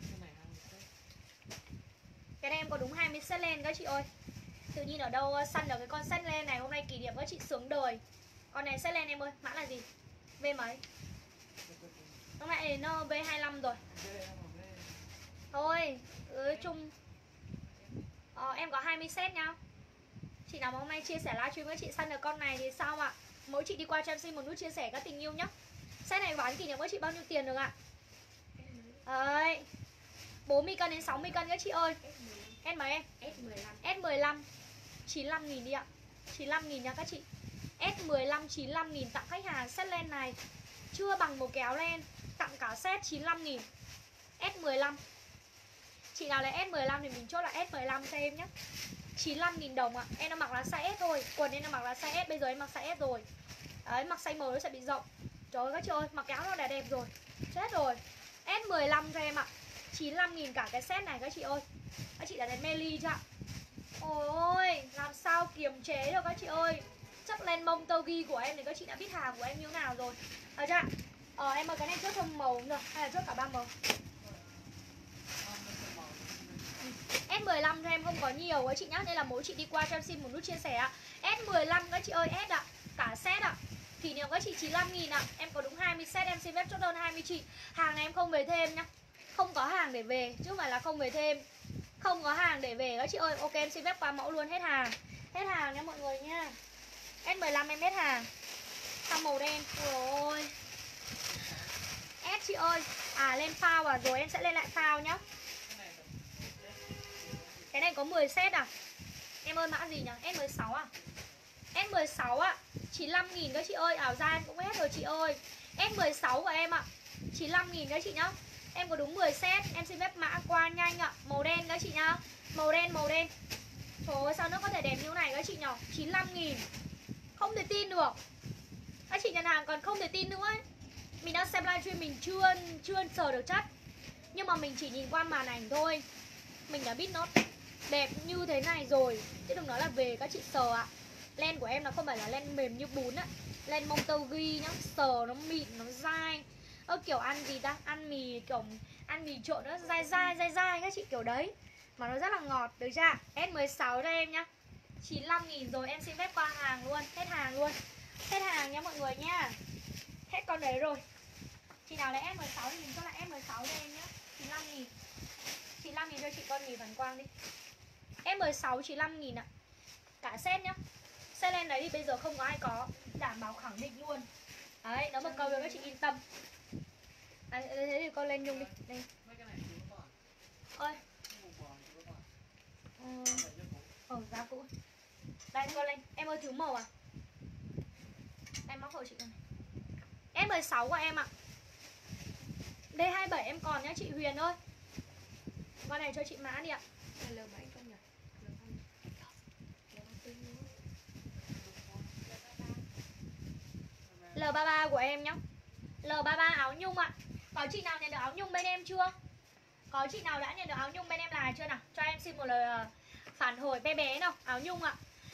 cái này em có đúng hai mươi set len các chị ơi. Tự nhiên ở đâu săn được cái con set len này. Hôm nay kỷ niệm các chị sướng đời. Con này set len em ơi, mã là gì? V mấy? Lúc nãy nó V hai mươi lăm rồi. Thôi, ừ, chung ờ, em có hai mươi set nha. Chị nào mà hôm nay chia sẻ livestream với chị săn được con này thì sao ạ? Mỗi chị đi qua cho em xin một nút chia sẻ các tình yêu nhá. Set này bán kỷ niệm với chị bao nhiêu tiền được ạ? Đấy, bốn mươi cân đến sáu mươi cân các chị ơi. S mấy em? S mười lăm. S mười lăm chín mươi lăm nghìn đi ạ. chín mươi lăm nghìn nha các chị. S mười lăm chín mươi lăm nghìn tặng khách hàng set len này. Chưa bằng một kéo len. Tặng cả set chín mươi lăm nghìn. S mười lăm. Chị nào lấy S mười lăm thì mình chốt là S mười lăm cho em nhé. chín mươi lăm nghìn đồng ạ. Em đang mặc là size S thôi. Quần em đang mặc là size S. Bây giờ em mặc size S rồi. Đấy, mặc size M nó sẽ bị rộng. Trời ơi các chị ơi, mặc áo nó đã đẹp rồi. Chết rồi. S mười lăm cho em ạ. chín mươi lăm nghìn cả cái set này các chị ơi. Các chị đã thấy mê ly chưa ạ? Ôi, làm sao kiềm chế được các chị ơi. Chất len mông tơ ghi của em thì các chị đã biết hàng của em như nào rồi. Được chưa? Ờ, em ơi cái này chốt thêm màu cũng được. Hay là chốt cả ba màu? S mười lăm cho em không có nhiều các chị nhá. Nên là mỗi chị đi qua cho em xin một nút chia sẻ ạ. S mười lăm các chị ơi, S ạ. Cả set ạ. Kỷ niệm các chị chín mươi lăm nghìn ạ. Em có đúng hai mươi set, em xin phép chốt đơn hai mươi chị. Hàng này em không về thêm nhá. Không có hàng để về, chứ không phải là không về thêm. Không có hàng để về các chị ơi. Ok, em xin phép qua mẫu luôn, hết hàng. Hết hàng nha mọi người nha. S mười lăm em hết hàng. Sang màu đen. Ôi S chị ơi. À lên phao à, rồi em sẽ lên lại phao nhá. Cái này có mười set à? Em ơi mã gì nhỉ? S mười sáu à? S mười sáu ạ. chín mươi lăm nghìn các chị ơi. Áo da em cũng hết rồi chị ơi. S mười sáu của em ạ. chín mươi lăm nghìn các chị nhá. Em có đúng mười set. Em xin phép mã qua nhanh ạ. Màu đen các chị nhá. Màu đen, màu đen. Trời ơi sao nó có thể đẹp như này các chị nhỉ? chín mươi lăm nghìn. Không thể tin được. Các chị nhận hàng còn không thể tin nữa ấy. Mình đang xem livestream mình chưa chưa sờ được chất. Nhưng mà mình chỉ nhìn qua màn ảnh thôi, mình đã biết nó đẹp như thế này rồi. Chứ đừng nói là về các chị sờ ạ. Len của em nó không phải là len mềm như bún á. Len mông tơ ghi nhá. Sờ nó mịn, nó dai. Ơ kiểu ăn gì ta? Ăn mì kiểu ăn mì trộn nó dai dai dai dai các chị kiểu đấy. Mà nó rất là ngọt, được chưa? S mười sáu cho em nhá. chín mươi lăm nghìn rồi, em xin phép qua hàng luôn. Hết hàng luôn. Hết hàng nhá mọi người nha. Hết con đấy rồi. Chị nào lấy S mười sáu thì mình cho lại S mười sáu cho em nhá. chín mươi lăm nghìn. chín mươi lăm nghìn cho chị con mì phản quang đi. S mười sáu chín mươi lăm nghìn ạ. Cả set nhá. Set lên đấy thì bây giờ không có ai có. Đảm bảo khẳng định luôn. Đấy, nó một câu cho các chị yên tâm. À, thế thì con lên Nhung đi. Đây. Ơi. Ừ. Ở giá cũ. Đây con lên. Em ơi thiếu màu à? Em móc hộ chị con này. S mười sáu của em ạ. D hai mươi bảy em còn nhá chị Huyền ơi. Con này cho chị mã đi ạ. L bảy không nhỉ? L ba mươi ba của em nhá. L ba mươi ba áo nhung ạ. Có chị nào nhận được áo nhung bên em chưa? Có chị nào đã nhận được áo nhung bên em là chưa nào? Cho em xin một lời phản hồi bé bé nào. Áo nhung ạ.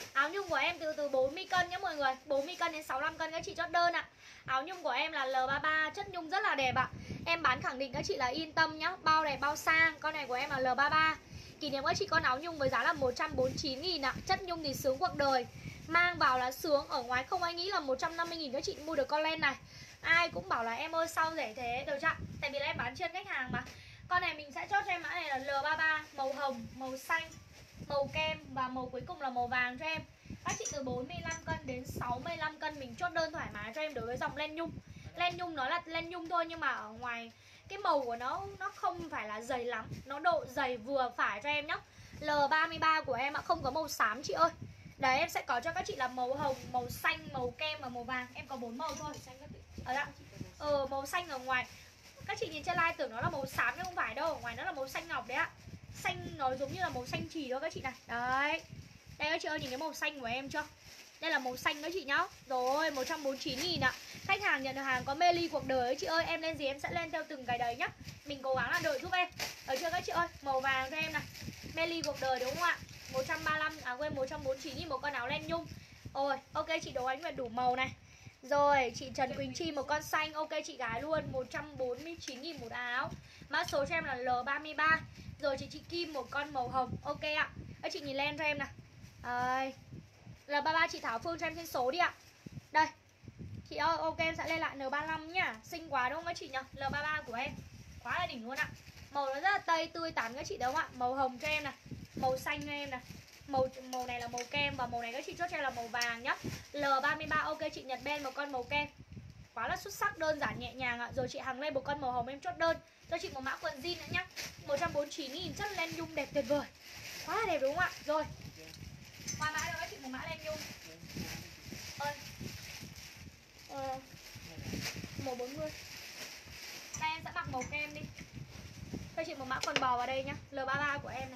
Áo nhung của em từ từ bốn mươi cân nhé mọi người, bốn mươi cân đến sáu mươi lăm cân các chị chốt đơn ạ. Áo nhung của em là L ba ba, chất nhung rất là đẹp ạ. Em bán khẳng định các chị là yên tâm nhá. Bao đẹp bao sang, con này của em là L ba ba. Kỷ niệm các chị con áo nhung với giá là một trăm bốn mươi chín nghìn ạ. Chất nhung thì sướng cuộc đời, mang vào là sướng. Ở ngoài không ai nghĩ là một trăm năm mươi nghìn các chị mua được con len này. Ai cũng bảo là em ơi sao rẻ thế, được chưa? Tại vì là em bán trên khách hàng mà. Con này mình sẽ chốt cho em mã này là L ba ba, màu hồng, màu xanh, màu kem và màu cuối cùng là màu vàng cho em. Các chị từ bốn mươi lăm cân đến sáu mươi lăm cân mình chốt đơn thoải mái cho em đối với dòng len nhung. Len nhung nó là len nhung thôi nhưng mà ở ngoài cái màu của nó nó không phải là dày lắm, nó độ dày vừa phải cho em nhá. L ba ba của em ạ, không có màu xám chị ơi. Đấy em sẽ có cho các chị là màu hồng, màu xanh, màu kem và màu vàng. Em có bốn màu thôi. Ở đó. Ờ màu xanh ở ngoài. Các chị nhìn trên live tưởng nó là màu xám nhưng không phải đâu, ở ngoài nó là màu xanh ngọc đấy ạ. Xanh nó giống như là màu xanh chì đó các chị này. Đấy. Đây các chị ơi, nhìn cái màu xanh của em chưa? Đây là màu xanh đó chị nhá. Rồi, một trăm bốn mươi chín nghìn ạ. Khách hàng nhận được hàng có mê ly cuộc đời ấy chị ơi. Em lên gì em sẽ lên theo từng cái đấy nhá. Mình cố gắng là đợi giúp em. Được chưa các chị ơi? Màu vàng cho em này. Mê ly cuộc đời đúng không ạ? một trăm ba mươi lăm, à quên một trăm bốn mươi chín nghìn một con áo len nhung. Rồi, ok chị Đỗ Ánh Nguyệt đủ màu này. Rồi, chị Trần Quỳnh Chi một con xanh. Ok chị gái luôn, một trăm bốn mươi chín nghìn một áo. Mã số cho em là L ba ba. Rồi chị chị Kim một con màu hồng. Ok ạ. Các chị nhìn len cho em nào. Đây. L ba ba chị Thảo Phương cho em trên số đi ạ. Đây. Chị ơi, ok em sẽ lên lại N ba mươi lăm nhá. Xinh quá đúng không các chị nhỉ? L ba ba của em quá là đỉnh luôn ạ. Màu nó rất là tây tươi tắn các chị đúng không ạ? Màu hồng cho em này, màu xanh cho em này. Màu màu này là màu kem và màu này các chị chốt cho em là màu vàng nhá. L ba ba ok chị Nhật Ben một con màu kem. Quá là xuất sắc, đơn giản nhẹ nhàng ạ. Rồi chị Hằng lên một con màu hồng em chốt đơn. Cho chị một mã quần jean nữa nhá. một trăm bốn mươi chín nghìn chất len nhung đẹp tuyệt vời. Quá là đẹp đúng không ạ? Rồi. Qua mã cho các chị một mã len nhung. Ơi. Ờ. Màu bốn mươi. Đây em sẽ mặc màu kem đi. Cho chị một mã quần bò vào đây nhá. L ba ba của em này.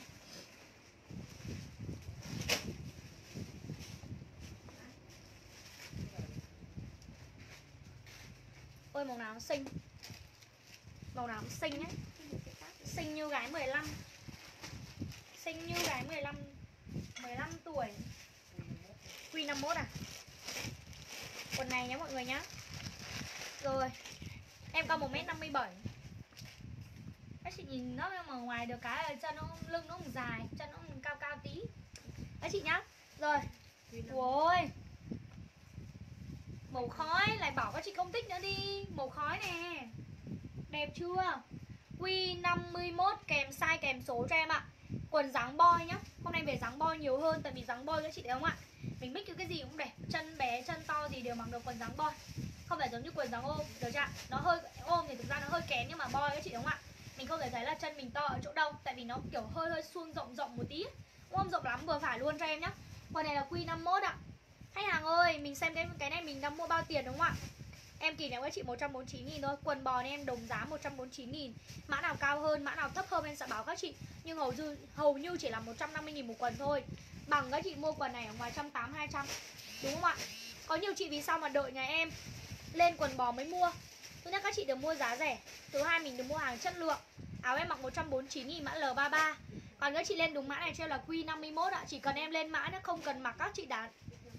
Ôi màu nào nó xinh. Màu nào nó xinh ấy. Xinh như gái mười lăm. Xinh như gái mười lăm mười lăm tuổi. Q năm mốt à. Quần này nhá mọi người nhá. Rồi. Em cao một mét năm mươi bảy. Các chị nhìn nó mà ngoài được cái là chân nó lưng nó cũng dài, chân nó cũng cao cao tí. Các chị nhá. Rồi. Ôi. Màu khói lại bảo các chị không thích nữa đi. Màu khói nè. Đẹp chưa? Q năm mươi mốt kèm size kèm số cho em ạ. Quần dáng boy nhá. Hôm nay về dáng boy nhiều hơn. Tại vì dáng boy các chị thấy không ạ? Mình mix cái gì cũng đẹp. Chân bé, chân to gì đều mặc được quần dáng boy. Không phải giống như quần dáng ôm. Được chưa? Nó hơi ôm thì thực ra nó hơi kén. Nhưng mà boy các chị thấy không ạ? Mình không thể thấy là chân mình to ở chỗ đâu. Tại vì nó kiểu hơi hơi suông rộng rộng một tí. Ôm rộng lắm vừa phải luôn cho em nhá. Quần này là Q năm mốt ạ. Khách hàng ơi, mình xem cái cái này mình đang mua bao tiền đúng không ạ? Em kỷ niệm các chị một trăm bốn mươi chín nghìn thôi. Quần bò này em đồng giá một trăm bốn mươi chín nghìn. Mã nào cao hơn, mã nào thấp hơn em sẽ báo các chị. Nhưng hầu như, hầu như chỉ là một trăm năm mươi nghìn một quần thôi. Bằng các chị mua quần này ở ngoài một trăm tám mươi, hai trăm. Đúng không ạ? Có nhiều chị vì sao mà đợi nhà em lên quần bò mới mua. Thứ nhất các chị được mua giá rẻ. Thứ hai mình được mua hàng chất lượng. Áo em mặc một trăm bốn mươi chín nghìn mã L ba ba. Còn các chị lên đúng mã này cho em là Q năm mươi mốt ạ. Chỉ cần em lên mã nó không cần mặc các chị đã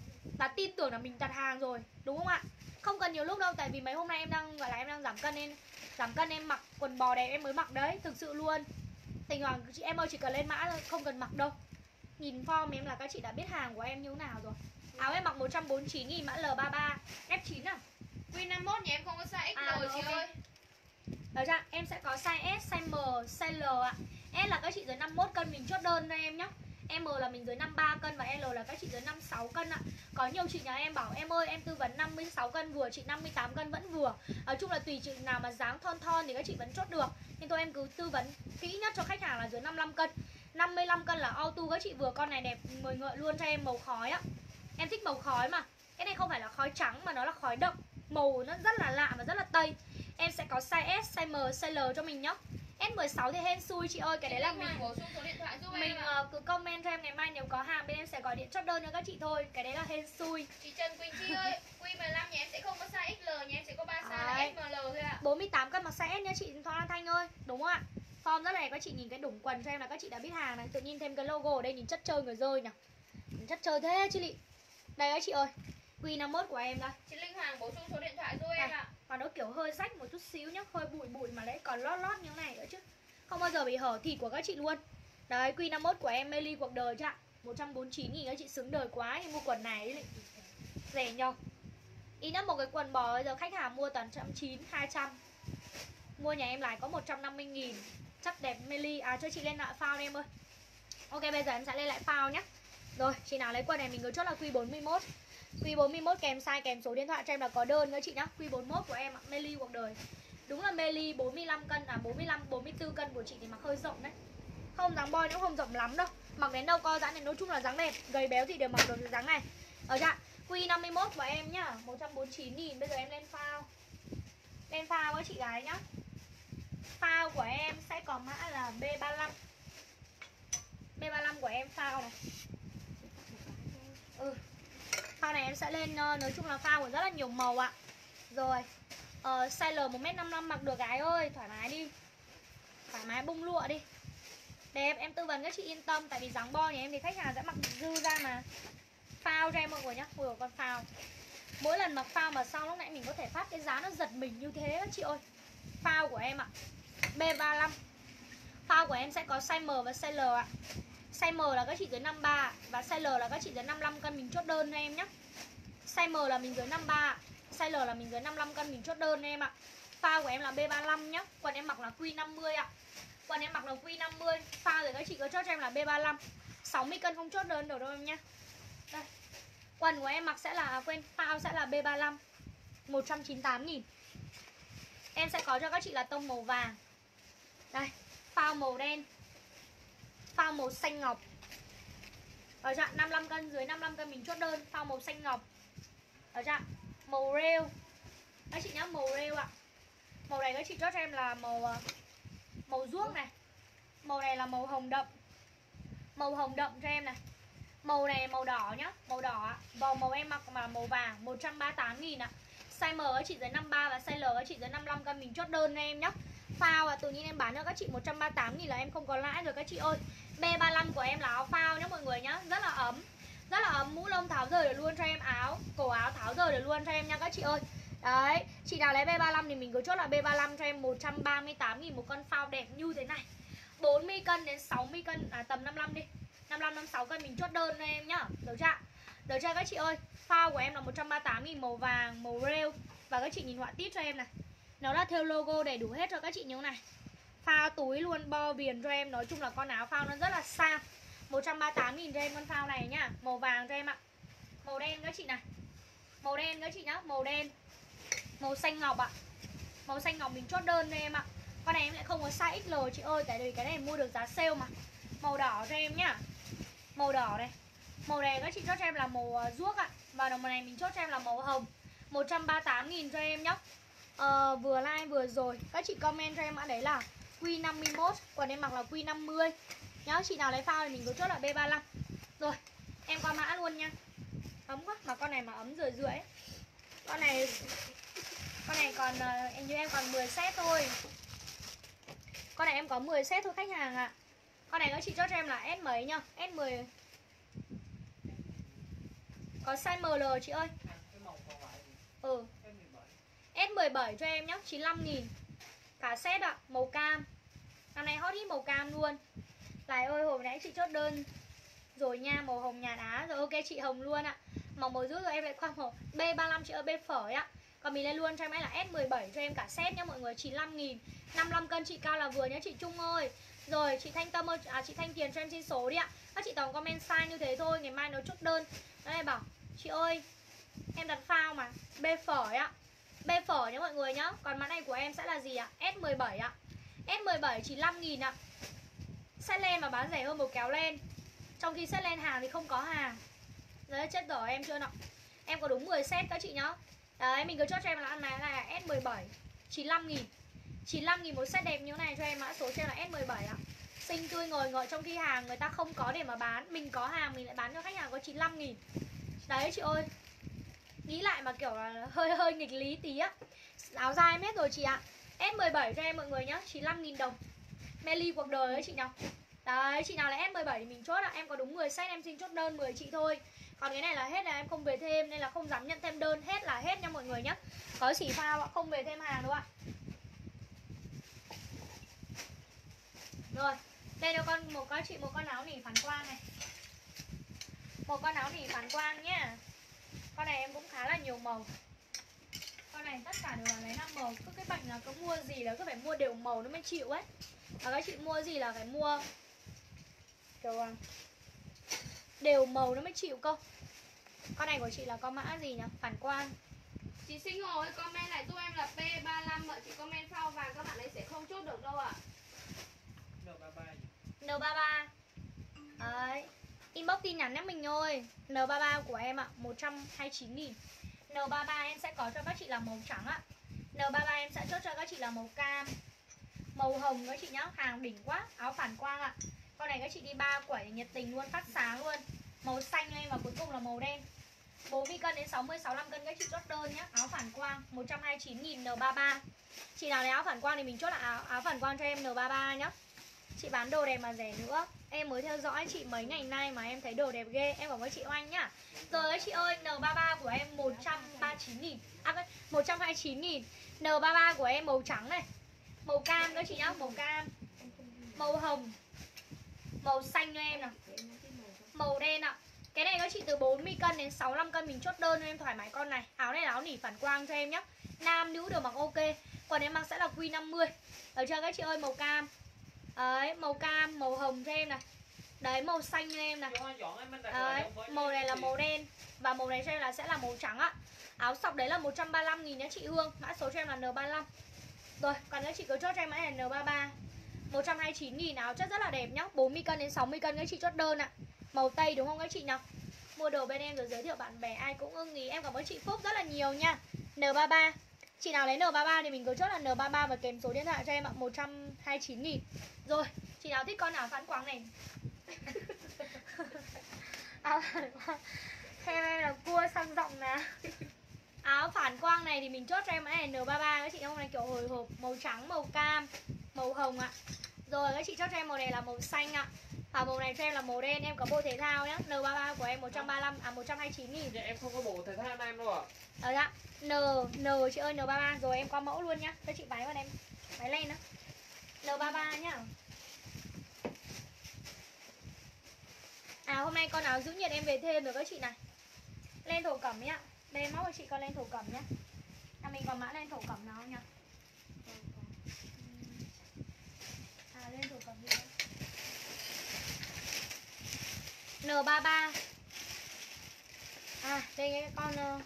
đã tin tưởng là mình đặt hàng rồi. Đúng không ạ? Không cần nhiều lúc đâu. Tại vì mấy hôm nay em đang gọi là em đang giảm cân nên giảm cân em mặc quần bò đẹp em mới mặc đấy. Thực sự luôn. Thỉnh thoảng chị em ơi chỉ cần lên mã thôi, không cần mặc đâu. Nhìn form em là các chị đã biết hàng của em như thế nào rồi. Áo em mặc một trăm bốn mươi chín nghìn mã L ba ba. F chín à? Q năm mốt nhà em không có size X L À, chị ok. ơi. Được chưa? Em sẽ có size S, size M, size L ạ. S là các chị dưới năm mươi mốt cân mình chốt đơn cho em nhá. M là mình dưới năm mươi ba cân và L là các chị dưới năm mươi sáu cân ạ. Có nhiều chị nhà em bảo em ơi em tư vấn năm mươi sáu cân vừa, chị năm mươi tám cân vẫn vừa. Nói chung là tùy chị nào mà dáng thon thon thì các chị vẫn chốt được. Nhưng thôi em cứ tư vấn kỹ nhất cho khách hàng là dưới năm mươi lăm cân. năm mươi lăm cân là auto các chị vừa, con này đẹp mười ngợi luôn cho em màu khói á. Em thích màu khói mà. Cái này không phải là khói trắng mà nó là khói đậm. Màu nó rất là lạ và rất là tây. Em sẽ có size S, size M, size L cho mình nhá. S mười sáu thì hên xui chị ơi, cái đấy là mình bổ sung số điện thoại giúp mình em ạ. uh, cứ comment cho em ngày mai nếu có hàng bên em sẽ gọi điện chốt đơn cho các chị thôi. Cái đấy là hên xui. Chị Trần Quỳnh Chi ơi, Q mười lăm nhà em sẽ không có size X L, nhà em sẽ có ba size là Đấy. S M L thôi ạ. bốn mươi tám cân mặc size S nha chị Thoa Lan Thanh ơi. Đúng không ạ? Form rất là đẹp, các chị nhìn cái đủng quần cho em là các chị đã biết hàng này. Tự nhiên thêm cái logo ở đây nhìn chất chơi người rơi nhỉ. Chất chơi thế chứ lị. Đây các chị ơi, Q năm mốt của em đây. Chị Linh Hoàng bổ sung số điện thoại giúp em ạ. Và nó kiểu hơi rách một chút xíu nhá, hơi bụi bụi mà đấy còn lót lót như thế này nữa chứ. Không bao giờ bị hở thịt của các chị luôn. Đấy, Q năm mốt của em Meli cuộc đời chứ ạ. một trăm bốn mươi chín nghìn các chị xứng đời quá thì mua quần này ấy. Rẻ nhau. Ít nhất một cái quần bò bây giờ khách hàng mua toàn một trăm chín mươi, hai trăm. Mua nhà em lại có một trăm năm mươi nghìn. Chất đẹp Meli. À cho chị lên lại phao đi em ơi. Ok bây giờ em sẽ lên lại phao nhé. Rồi chị nào lấy quần này mình cứ chốt là Q bốn mươi mốt. Q bốn mươi mốt kèm size kèm số điện thoại cho em là có đơn nữa chị nhá. Q bốn mươi mốt của em ạ, Meli cuộc đời. Đúng là Meli bốn mươi lăm cân, à bốn mươi lăm, bốn mươi tư cân của chị thì mặc hơi rộng đấy. Không dáng boy nó không rộng lắm đâu. Mặc đến đâu co giãn này nói chung là dáng đẹp. Gầy béo thì đều mặc được dáng này. Ở dạ, Q năm mươi mốt của em nhá, một trăm bốn mươi chín nghìn. Bây giờ em lên phao. Lên phao với chị gái nhá. Phao của em sẽ có mã là B ba mươi lăm. B ba mươi lăm của em phao này. Ừ. Phao này em sẽ lên, nói chung là phao của rất là nhiều màu ạ. Rồi uh, size L một mét năm mươi lăm mặc được gái ơi, thoải mái đi. Thoải mái bung lụa đi. Đẹp, em tư vấn các chị yên tâm. Tại vì dáng bo nhà em thì khách hàng sẽ mặc dư ra mà. Phao cho em mọi người nhá. Ui con phao. Mỗi lần mặc phao mà sau lúc nãy mình có thể phát cái giá nó giật mình như thế các chị ơi. Phao của em ạ, B ba mươi lăm. Phao của em sẽ có size M và size L ạ. Size M là các chị dưới năm mươi ba và size L là các chị dưới năm mươi lăm cân, mình chốt đơn cho em nhé. Size M là mình dưới năm mươi ba, size L là mình dưới năm mươi lăm cân, mình chốt đơn cho em ạ. Phao của em là B ba mươi lăm nhá. Quần em mặc là Q năm mươi ạ. Quần em mặc là Q năm mươi. Phao rồi các chị có chốt cho em là B ba mươi lăm. sáu mươi cân không chốt đơn được đâu em nhá. Đây. Quần của em mặc sẽ là, à, quên, phao sẽ là B ba mươi lăm, một trăm chín mươi tám nghìn. Em sẽ có cho các chị là tông màu vàng. Đây, phao màu đen, phao màu xanh ngọc. Ở dạng năm mươi lăm cân, dưới năm mươi lăm cân mình chốt đơn. Phao màu xanh ngọc. Ở dạng màu rêu. Các chị nhá, màu rêu ạ. Màu này các chị chốt cho em là màu Màu ruốc này. Màu này là màu hồng đậm. Màu hồng đậm cho em này. Màu này màu đỏ nhá, màu đỏ ạ. Vào màu em mặc mà màu vàng, một trăm ba mươi tám nghìn ạ. Size M các chị dưới năm mươi ba và size L các chị dưới năm mươi lăm cân, mình chốt đơn cho em nhá. Phao à, tự nhiên em bán cho các chị một trăm ba mươi tám nghìn là em không có lãi rồi các chị ơi. B ba mươi lăm của em là áo phao nhá mọi người nhá. Rất là ấm. Rất là ấm, mũ lông tháo rời được luôn cho em, áo, cổ áo tháo rời được luôn cho em nha các chị ơi. Đấy, chị nào lấy B ba mươi lăm thì mình cứ chốt là B ba mươi lăm cho em một trăm ba mươi tám nghìn một con phao đẹp như thế này. bốn mươi cân đến sáu mươi cân, à tầm năm mươi lăm đi. năm mươi lăm, năm mươi sáu cân mình chốt đơn cho em nhá. Được chưa? Được chưa các chị ơi? Phao của em là một trăm ba mươi tám nghìn, màu vàng, màu rêu. Và các chị nhìn họa tiết cho em này. Nó đã theo logo đầy đủ hết cho các chị như thế này. Phao túi luôn, bo viền cho em. Nói chung là con áo phao nó rất là sang. Một trăm ba mươi tám nghìn cho em con phao này nhá. Màu vàng cho em ạ. Màu đen các chị này. Màu đen các chị nhá, màu đen. Màu xanh ngọc ạ. Màu xanh ngọc mình chốt đơn cho em ạ. Con này em lại không có size ích lờ chị ơi. Tại vì cái này mua được giá sale mà. Màu đỏ cho em nhá. Màu đỏ này. Màu này các chị chốt cho em là màu uh, ruốc ạ. Và màu này mình chốt cho em là màu hồng. Một trăm ba mươi tám nghìn cho em nhá. Ờ, vừa like vừa rồi các chị comment cho em mã đấy là Q năm mươi mốt. Còn em mặc là Q năm mươi nhá. Chị nào lấy phao thì mình cứ chốt là B ba mươi lăm. Rồi em qua mã luôn nha. Ấm quá, mà con này mà ấm rưỡi rưỡi. Con này Con này còn em như em còn mười set thôi. Con này em có mười set thôi khách hàng ạ. Con này các chị chốt cho em là S mấy nhá. S mười. Có size em lờ chị ơi. Ừ. S mười bảy cho em nhá, chín mươi lăm nghìn. Cả set ạ, màu cam. Năm nay hot hit màu cam luôn. Lại ơi, hồi nãy chị chốt đơn rồi nha, màu hồng nhạt á. Rồi ok chị hồng luôn ạ. Màu màu rước rồi em lại qua màu B ba mươi lăm chị ơi, B phở ạ. Còn mình lên luôn cho em ấy là S mười bảy cho em cả set nhá mọi người, chín mươi lăm nghìn. năm mươi lăm cân chị cao là vừa nhá chị Trung ơi. Rồi chị Thanh Tâm ơi, à, chị Thanh Tiền cho em xin số đi ạ. Các chị toàn comment sai như thế thôi, ngày mai nó chốt đơn. Đây bảo, chị ơi em đặt phao mà, B phở ạ. B phở nhá mọi người nhá. Còn mã này của em sẽ là gì ạ? S mười bảy ạ. S mười bảy chín mươi lăm nghìn ạ. Set len mà bán rẻ hơn một kéo len. Trong khi set len hàng thì không có hàng. Đấy chết rồi em chưa nào. Em có đúng mười set các chị nhá. Đấy mình cứ chốt cho em là ăn này là S mười bảy chín mươi lăm nghìn. chín mươi lăm nghìn một set đẹp như thế này cho em, mã số cho em là S mười bảy ạ. Xinh tươi ngời ngợi, trong khi hàng người ta không có để mà bán. Mình có hàng mình lại bán cho khách hàng có chín mươi lăm nghìn. Đấy chị ơi. Nghĩ lại mà kiểu là hơi hơi nghịch lý tí á. Áo dài em hết rồi chị ạ. S mười bảy cho em mọi người nhá, chín mươi lăm nghìn đồng. Meli cuộc đời ấy chị nhỉ. Đấy, chị nào là ét mười bảy thì mình chốt ạ. Em có đúng mười set em xin chốt đơn mười chị thôi. Còn cái này là hết là em không về thêm, nên là không dám nhận thêm đơn. Hết là hết nha mọi người nhé. Có xỉ phao ạ, không về thêm hàng đâu ạ. Rồi, đây là con một con chị một con áo nỉ phản quang này. Một con áo nỉ phản quang nhá. Con này em cũng khá là nhiều màu. Con này tất cả đều là lấy năm màu. Cứ cái bệnh là cứ mua gì là cứ phải mua đều màu nó mới chịu ấy. Và các chị mua gì là phải mua kiểu đều màu nó mới chịu cơ. Con này của chị là con mã gì nhỉ? Phản quang. Chị Sinh Hồ ơi, comment lại giúp em là P ba lăm ạ. Chị comment sau vàng các bạn ấy sẽ không chốt được đâu ạ. N ba ba gì? N ba ba. Đấy. Inbox tin nhắn nhé mình ơi. N ba ba của em ạ, một trăm hai mươi chín nghìn. N ba ba em sẽ có cho các chị là màu trắng ạ. N ba ba em sẽ chốt cho các chị là màu cam, màu hồng các chị nhá. Hàng đỉnh quá. Áo phản quang ạ. Con này các chị đi ba quẩy nhiệt tình luôn, phát sáng luôn. Màu xanh lên và cuối cùng là màu đen. bốn mươi cân đến sáu mươi, sáu mươi lăm cân các chị chốt đơn nhé. Áo phản quang một trăm hai mươi chín nghìn N ba ba. Chị nào lấy áo phản quang thì mình chốt là áo, áo phản quang cho em N ba ba nhá. Chị bán đồ đẹp mà rẻ nữa. Em mới theo dõi chị mấy ngày nay mà em thấy đồ đẹp ghê. Em cảm ơn chị Oanh nhá. Rồi các chị ơi, N ba ba của em một trăm ba mươi chín nghìn. À một trăm hai mươi chín nghìn. N ba ba của em màu trắng này, màu cam các chị nhá, màu cam, màu hồng, màu xanh cho em nào, màu đen ạ. Cái này các chị từ bốn mươi cân đến sáu mươi lăm cân mình chốt đơn cho em thoải mái con này. Áo này là áo nỉ phản quang cho em nhá. Nam nữ đều mặc ok. Còn em mặc sẽ là Q năm mươi. Ở chưa các chị ơi, màu cam. Đấy, màu cam, màu hồng cho em này. Đấy, màu xanh cho em này. Đấy, màu này là màu đen. Và màu này cho em là sẽ là màu trắng ạ. Áo sọc đấy là một trăm ba mươi lăm nghìn nhá chị Hương. Mã số cho em là N ba mươi lăm. Rồi, còn các chị cứ chốt cho em mã này là N ba mươi ba. một trăm hai mươi chín nghìn, áo chất rất là đẹp nhá. bốn mươi cân đến sáu mươi cân các chị chốt đơn ạ. Màu tây đúng không các chị nào? Mua đồ bên em rồi giới thiệu bạn bè ai cũng ưng ý. Em cảm ơn chị Phúc rất là nhiều nha. N ba mươi ba. Chị nào lấy N ba mươi ba thì mình cứ chốt là N ba mươi ba và kèm số điện thoại cho em ạ, một trăm hai mươi chín nghìn. Rồi, chị nào thích con áo phản quang này. Áo phản quang. Theo em là cua sang giọng nè. Áo phản quang này thì mình chốt cho em mã này N ba mươi ba các chị. Hôm nay kiểu hồi hộp, màu trắng, màu cam, màu hồng ạ. Rồi các chị chốt cho em màu này là màu xanh ạ. Và màu này cho em là màu đen. Em có bộ thể thao nhá. N ba mươi ba của em một trăm ba mươi lăm, à một trăm hai mươi chín nghìn. Dạ em không có bộ thể thao em đâu ạ. Ờ dạ. N, N chị ơi, N ba mươi ba. Rồi em qua mẫu luôn nhá. Cho chị váy vào em. Váy lên đó. N ba mươi ba nhá. À hôm nay con áo giữ nhiệt em về thêm rồi các chị này. Lên thổ cẩm nhá. Đây em móc cho chị con lên thổ cẩm nhá. À mình còn mã lên thổ cẩm nào không nhỉ? À lên thổ cẩm đi. N ba mươi ba. À đây cái con uh,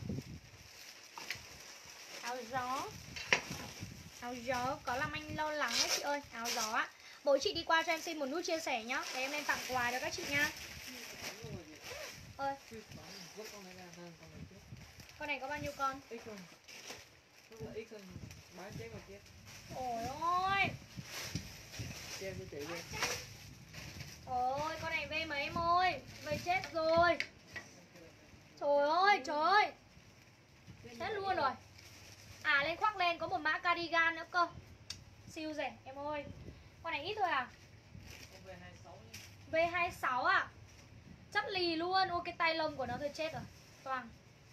áo gió. Áo gió có làm anh lo lắng đấy chị ơi. Áo gió ạ. Bố chị đi qua cho em xin một nút chia sẻ nhá. Để em lên tặng quà cho các chị nha. Ơi. Con này có bao nhiêu con? Ít hơn. Nó là ít hơn. Bán chém vào kia. Ôi ôi. Chém cho chị đi. Ôi con này về mấy em ơi. Về chết rồi. Trời ơi trời ơi. Chết luôn rồi. À lên khoác lên có một mã cardigan nữa cơ. Siêu rẻ em ơi. Con này ít thôi à? V hai mươi sáu à? Chất lì luôn. Ôi cái tay lông của nó thôi chết rồi. Toàn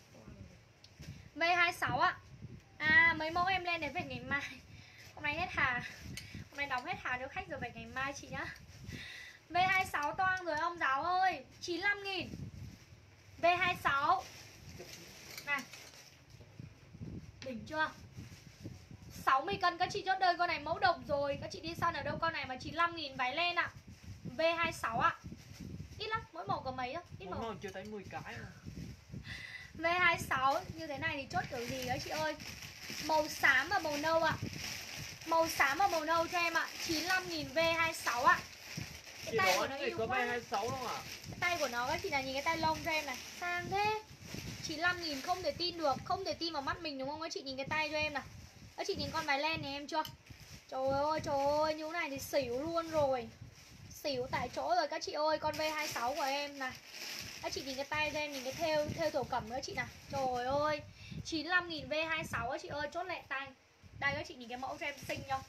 V hai mươi sáu ạ. À mấy mẫu em lên đến về ngày mai. Hôm nay hết hàng. Hôm nay đóng hết hàng cho khách rồi, về ngày mai chị nhá. V hai mươi sáu toang rồi ông giáo ơi. chín mươi lăm nghìn. V hai mươi sáu. Này. Đỉnh chưa? sáu mươi cân các chị chốt đơn con này mẫu độc rồi. Các chị đi săn ở đâu con này mà chín mươi lăm nghìn váy lên ạ. V hai mươi sáu ạ. Ít lắm, mỗi màu có mấy á? Ít màu. Màu chưa tới mười cái mà. V hai mươi sáu như thế này thì chốt kiểu gì các chị ơi? Màu xám và màu nâu ạ. Màu xám và màu nâu cho em ạ. chín mươi lăm nghìn V hai mươi sáu ạ. Cái Chị tay nói của nó thì yêu có V quá. hai mươi sáu đâu ạ. Cái tay của nó các chị là nhìn cái tay lông cho em này. Sang thế. chín mươi lăm nghìn không thể tin được. Không thể tin vào mắt mình đúng không các chị? Nhìn cái tay cho em nào. Các chị nhìn con váy len này em chưa? Trời ơi trời ơi, như thế này thì xỉu luôn rồi. Xỉu tại chỗ rồi các chị ơi. Con V hai mươi sáu của em này. Các chị nhìn cái tay cho em, nhìn cái thêu thêu thổ cẩm nữa chị nào. Trời ơi, chín mươi lăm nghìn V hai mươi sáu các chị ơi, chốt lẹ tay. Đây các chị nhìn cái mẫu cho em xinh không?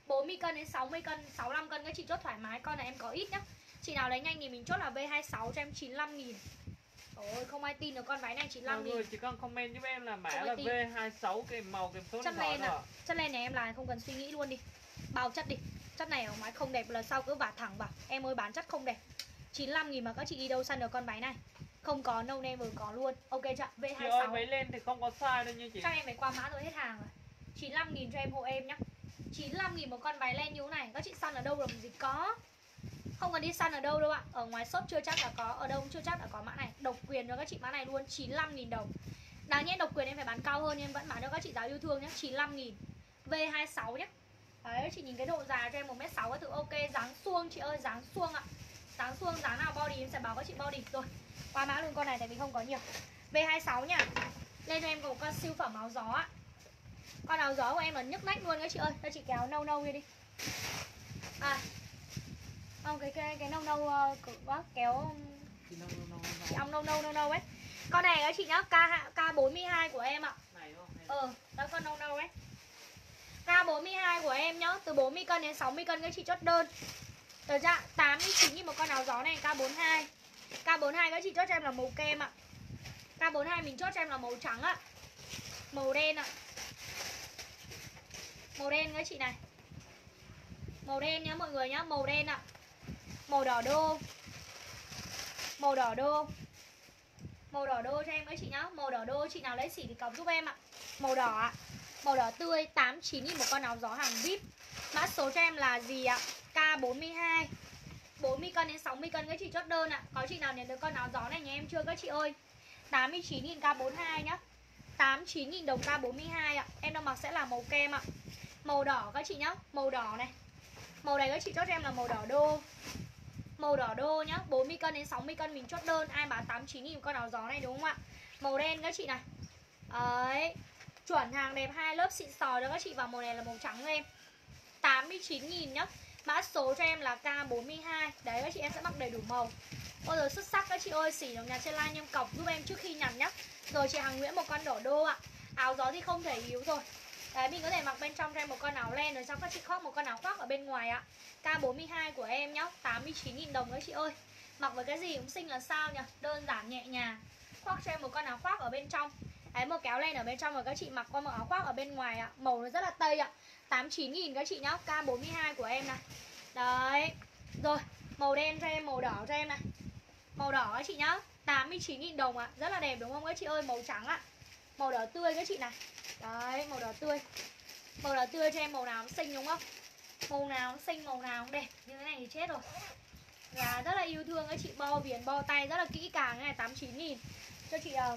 bốn mươi cân đến sáu mươi cân, sáu mươi lăm cân các chị chốt thoải mái. Con này em có ít nhá. Chị nào lấy nhanh thì mình chốt là V hai mươi sáu cho em chín mươi lăm nghìn. Ôi không ai tin được con váy này chín mươi lăm nghìn. Mọi người chỉ cần comment giúp em là mã Không là ai V hai mươi sáu kèm màu kèm số Chất điện thoại len thôi à. ạ. Chất len này em là không cần suy nghĩ luôn đi. Bao chất đi. Chất này ở ngoài không đẹp là sau cứ vả thẳng vào. Em ơi bán chất không đẹp. chín mươi lăm nghìn mà các chị đi đâu săn được con váy này. Không có no name vừa có luôn. Ok chưa? V hai mươi sáu. Chị ơi váy lên thì không có size đâu nha chị. Chắc em phải qua mã rồi hết hàng rồi. chín mươi lăm nghìn cho em hộ em nhá. chín mươi lăm nghìn một con váy len như thế này. Các chị săn ở đâu làm gì có. Không cần đi săn ở đâu đâu ạ. Ở ngoài shop chưa chắc là có. Ở đâu cũng chưa chắc là có mã này. Độc quyền cho các chị mã này luôn. chín mươi lăm nghìn đồng. Đáng nhẽ độc quyền em phải bán cao hơn. Nhưng em vẫn bán cho các chị giáo yêu thương nhé. chín mươi lăm nghìn. V hai mươi sáu nhé. Đấy chị nhìn cái độ dài cho em một mét sáu các thứ ok. Dáng suông chị ơi. Dáng suông ạ. Dáng suông dáng nào body em sẽ báo các chị body. Rồi qua mã luôn con này tại vì không có nhiều. V hai mươi sáu nhá. Lên cho em có một con siêu phẩm áo gió ạ. Con áo gió của em là nhức nách luôn các chị ơi. Cho chị kéo nâu nâu đi đi. À không cái cái cái nâu nâu cực quá kéo chị ong nâu nâu nâu nâu ấy. Con này các chị nhá, K K bốn mươi hai của em ạ. Ờ, đó con nâu nâu ấy. K bốn mươi hai của em nhá, từ bốn mươi cân đến sáu mươi cân các chị chốt đơn. Được chưa? tám mươi chín nghìn một con áo gió này K bốn mươi hai. K bốn mươi hai các chị chốt cho em là màu kem ạ. K bốn mươi hai mình chốt cho em là màu trắng ạ. Màu đen ạ. Màu đen các chị này. Màu đen nhá mọi người nhá, màu đen ạ. Màu đỏ đô. Màu đỏ đô. Màu đỏ đô cho em các chị nhá. Màu đỏ đô chị nào lấy xỉ thì cọc giúp em ạ. Màu đỏ ạ. Màu đỏ tươi tám mươi chín nghìn một con áo gió hàng vê i pê. Mã số cho em là gì ạ? K bốn mươi hai. bốn mươi cân đến sáu mươi cân các chị chốt đơn ạ. Có chị nào nhận được con áo gió này nhà em chưa các chị ơi? tám mươi chín nghìn K bốn mươi hai nhá. tám mươi chín nghìn đồng K bốn mươi hai ạ. Em đang mặc sẽ là màu kem ạ. Màu đỏ các chị nhá. Màu đỏ này. Màu này các chị chốt cho em là màu đỏ đô. Màu đỏ đô nhá. bốn mươi cân đến sáu mươi cân mình chốt đơn. Ai bán tám mươi chín nghìn con áo gió này đúng không ạ? Màu đen các chị này. Đấy. Chuẩn hàng đẹp hai lớp xịn sò cho các chị. Và màu này là màu trắng cho em. tám mươi chín nghìn nhá. Mã số cho em là K bốn mươi hai. Đấy các chị em sẽ mặc đầy đủ màu. Ôi giờ xuất sắc các chị ơi. Xỉ đồng nhà trên line em cọc giúp em trước khi nhặt nhá. Rồi chị Hằng Nguyễn một con đỏ đô ạ. Áo gió thì không thể yếu rồi. Đấy mình có thể mặc bên trong cho em một con áo len. Rồi xong các chị khoác một con áo khoác ở bên ngoài ạ. K bốn mươi hai của em nhá. tám mươi chín nghìn đồng các chị ơi. Mặc với cái gì cũng xinh là sao nhỉ. Đơn giản nhẹ nhàng. Khoác cho em một con áo khoác ở bên trong. Đấy một cái áo len ở bên trong. Và các chị mặc qua một áo khoác ở bên ngoài ạ. Màu nó rất là tây ạ. tám mươi chín nghìn các chị nhá. K bốn mươi hai của em này. Đấy. Rồi màu đen cho em, màu đỏ cho em này. Màu đỏ các chị nhá. tám mươi chín nghìn đồng ạ. Rất là đẹp đúng không các chị ơi. Màu trắng ạ. Màu đỏ tươi các chị này. Đấy màu đỏ tươi. Màu đỏ tươi cho em màu nào cũng xinh đúng không? Màu nào cũng xinh, màu nào cũng đẹp. Như thế này thì chết rồi. Và rất là yêu thương các chị. Bo viền, bo tay rất là kỹ càng. Cái này tám mươi chín nghìn. Cho chị uh,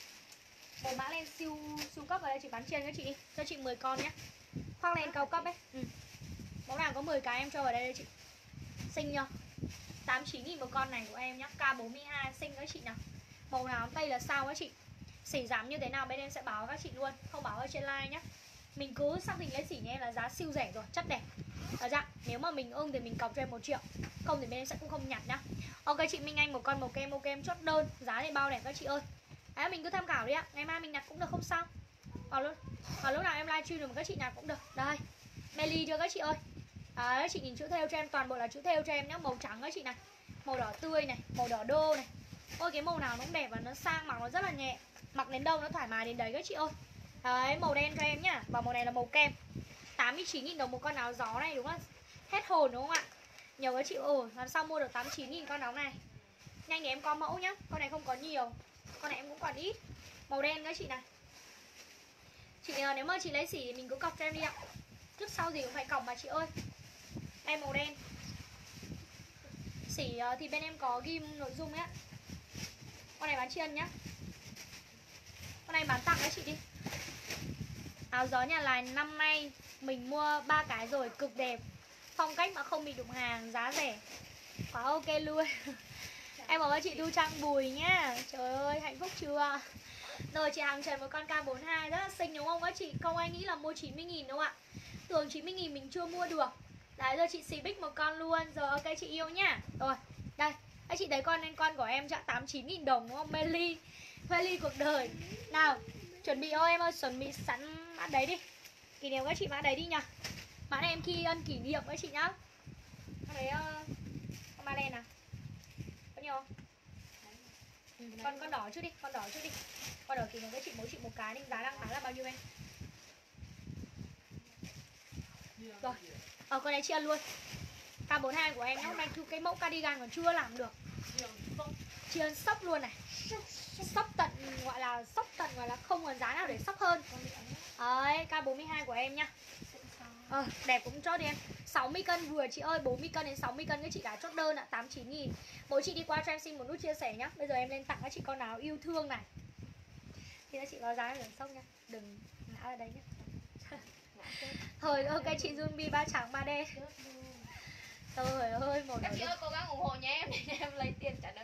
một mã len siêu siêu cấp ở đây chị bán trên các chị đi. Cho chị mười con nhé. Khoác len cao cấp ấy. Ừ. Mẫu nào có mười cái em cho vào đây đây chị. Xinh nhá. tám mươi chín nghìn một con này của em nhá. K bốn mươi hai xinh các chị nào. Màu nào cũng tây là sao các chị. Xỉ giảm như thế nào bên em sẽ báo các chị luôn. Không báo ở trên live nhá. Mình cứ xác định lấy xỉ nha em là giá siêu rẻ rồi, chất đẹp. Được chưa? Nếu mà mình ưng thì mình cọc cho em một triệu. Không thì bên em sẽ cũng không nhặt nhá. Ok chị Minh Anh một con màu kem, màu kem chốt đơn. Giá này bao đẹp các chị ơi. Đấy mình cứ tham khảo đi ạ. Ngày mai mình nhặt cũng được không sao. Còn lúc, còn lúc nào em livestream được các chị nhặt cũng được. Đây. Melly cho các chị ơi. Đấy chị nhìn chữ thêu cho em, toàn bộ là chữ thêu cho em nhá. Màu trắng các chị này. Màu đỏ tươi này, màu đỏ đô này. Ôi cái màu nào nó cũng đẹp và nó sang, mặc nó rất là nhẹ. Mặc đến đâu nó thoải mái đến đấy các chị ơi. Đấy màu đen cho em nhá. Và màu này là màu kem. tám mươi chín nghìn đồng một con áo gió này đúng không? Hết hồn đúng không ạ? Nhiều các chị ơi, làm sao mua được tám mươi chín nghìn con áo này. Nhanh để em có mẫu nhá. Con này không có nhiều. Con này em cũng còn ít. Màu đen các chị này. Chị nếu mà chị lấy xỉ thì mình cứ cọc cho em đi ạ. Trước sau gì cũng phải cọc mà chị ơi. Em màu đen. Xỉ thì bên em có ghim nội dung ấy. Con này bán chiên nhá. Con này bán tặng các chị đi. Áo gió nhà lài năm nay mình mua ba cái rồi, cực đẹp. Phong cách mà không bị đụng hàng, giá rẻ. Quá ok luôn. Em bảo các chị Thu Trang Bùi nhá. Trời ơi hạnh phúc chưa. Rồi chị Hằng Trần một con K bốn mươi hai rất là xinh đúng không các chị? Không ai nghĩ là mua chín mươi nghìn đúng không ạ? Thường chín mươi nghìn mình chưa mua được. Đấy rồi chị xì bích một con luôn. Rồi ok chị yêu nhá. Rồi đây các chị thấy con nên con của em chắc tám mươi chín nghìn đồng đúng không? Melly Melly cuộc đời. Nào chuẩn bị ơi em ơi, chuẩn bị sẵn mã đấy đi. Kỷ niệm các chị mã đấy đi nhá. Mã này em khi ân kỷ niệm với chị nhá. Con đấy uh, con ba len à? Có nhiều không? Ừ, con con đỏ trước đi, con đỏ trước đi. Con đỏ kỷ niệm với chị, mỗi chị một cái đi. Giá đang bán là bao nhiêu em? Rồi. Ờ con này chị ăn luôn. K bốn hai của em nhá. Hôm nay cái mẫu cardigan còn chưa làm được. Chị ăn sốc luôn này. Sốc tận gọi là sốc tận gọi là không còn giá nào để sốc hơn. Đấy, K bốn hai của em nhá. Ờ, đẹp cũng chốt đi em. sáu mươi cân vừa chị ơi, bốn mươi cân đến sáu mươi cân các chị đã chốt đơn ạ, tám mươi chín nghìn. Mỗi chị đi qua cho em xin một nút chia sẻ nhá. Bây giờ em lên tặng các chị con nào yêu thương này. Thì các chị có giá đừng sốc nha, đừng ngã ở đây nhé. Thôi ok chị Junbi ba trắng ba đen. Trời ơi, một các chị ơi cố gắng ủng hộ nhà em để em lấy tiền trả nợ.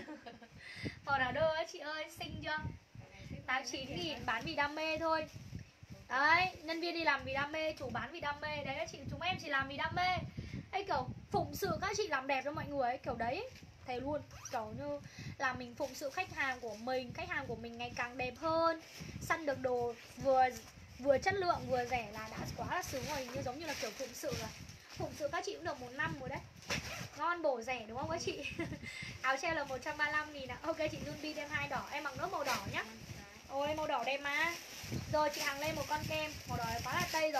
Một nào đơ chị ơi, xinh chưa? tám mươi chín nghìn bán vì đam mê thôi. Đấy, nhân viên đi làm vì đam mê, chủ bán vì đam mê. Đấy các chị, chúng em chỉ làm vì đam mê. Ấy kiểu phụng sự các chị làm đẹp cho mọi người ấy, kiểu đấy ấy. Thề luôn, kiểu như là mình phụng sự khách hàng của mình, khách hàng của mình ngày càng đẹp hơn, săn được đồ vừa vừa chất lượng vừa rẻ là đã quá là sướng rồi, như giống như là kiểu phụng sự rồi. Phụng sự các chị cũng được một năm rồi đấy. Ngon bổ rẻ đúng không các chị? Áo treo là một trăm ba mươi lăm nghìn ạ. Ok chị Junbi thêm hai đỏ, em mặc nốt màu đỏ nhá. Ôi màu đỏ đẹp mà. Rồi chị Hằng lên một con kem, màu đỏ quá là tây rồi.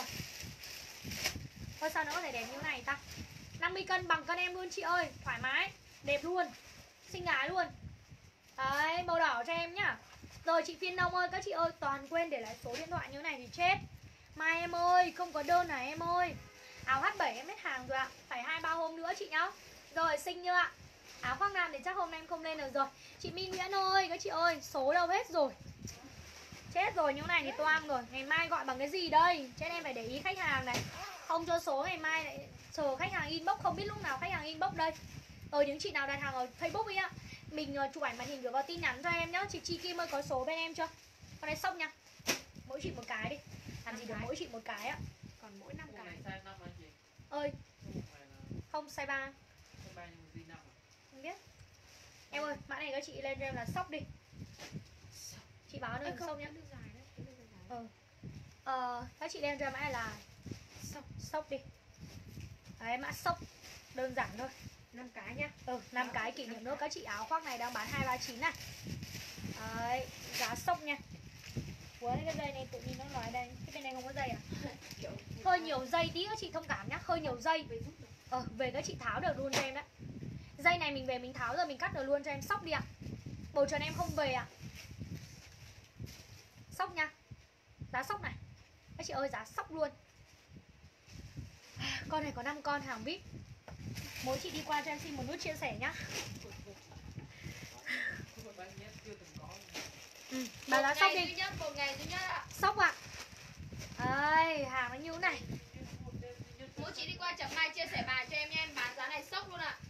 Thôi sao nó có thể đẹp như này ta? năm mươi cân bằng cân em luôn chị ơi, thoải mái, đẹp luôn, xinh gái luôn. Đấy, màu đỏ cho em nhá. Rồi chị Phiên Đông ơi, các chị ơi, toàn quên để lại số điện thoại như này thì chết. Mai em ơi, không có đơn này em ơi. Áo H bảy em hết hàng rồi ạ, phải hai ba hôm nữa chị nhá. Rồi xinh chưa ạ? Áo khoác nam thì chắc hôm nay em không lên được rồi. Chị Minh Nguyễn ơi, các chị ơi, số đâu hết rồi. Chết rồi, như này thì toang rồi. Ngày mai gọi bằng cái gì đây? Cho nên em phải để ý khách hàng này. Không cho số ngày mai lại chờ khách hàng inbox, không biết lúc nào khách hàng inbox đây. Rồi những chị nào đặt hàng ở Facebook ấy ạ, mình chụp ảnh màn hình gửi vào tin nhắn cho em nhá. Chị Chi Kim ơi có số bên em chưa? Con này sốc nha. Mỗi chị một cái đi. Làm gì được mỗi chị một cái ạ. Còn mỗi năm cái. Ơi. Không size ba. Không biết. Em ơi, mã này các chị lên cho em là sốc đi. Chị báo được sốc nhá. Ừ. Ờ, các chị lên cho mã này là sốc, sốc đi. Đấy, mã sốc đơn giản thôi. năm cái nhá. Ừ, năm cái kỷ niệm nữa. Các chị áo khoác này đang bán hai ba chín này. Đấy, giá sốc nha. Ủa cái dây này tự nhiên nó nói đây. Cái bên này không có dây à? Hơi nhiều dây tí các chị thông cảm nhá. Hơi nhiều dây. Ờ, về các chị tháo được luôn cho em đấy. Dây này mình về mình tháo rồi mình cắt được luôn cho em, sốc đi ạ. Bầu trần em không về ạ. Sốc nha. Giá sốc này. Các chị ơi giá sốc luôn. Con này có năm con hàng vip. Mỗi chị đi qua cho em xin một nút chia sẻ nhá. Ừ, bà giá sốc đi. Nhất, một ngày duy nhất ạ. Sốc ạ. Đấy, hàng nó như thế này. Mỗi chị đi qua chấm like chia sẻ bài cho em nha, em bán giá này sốc luôn ạ.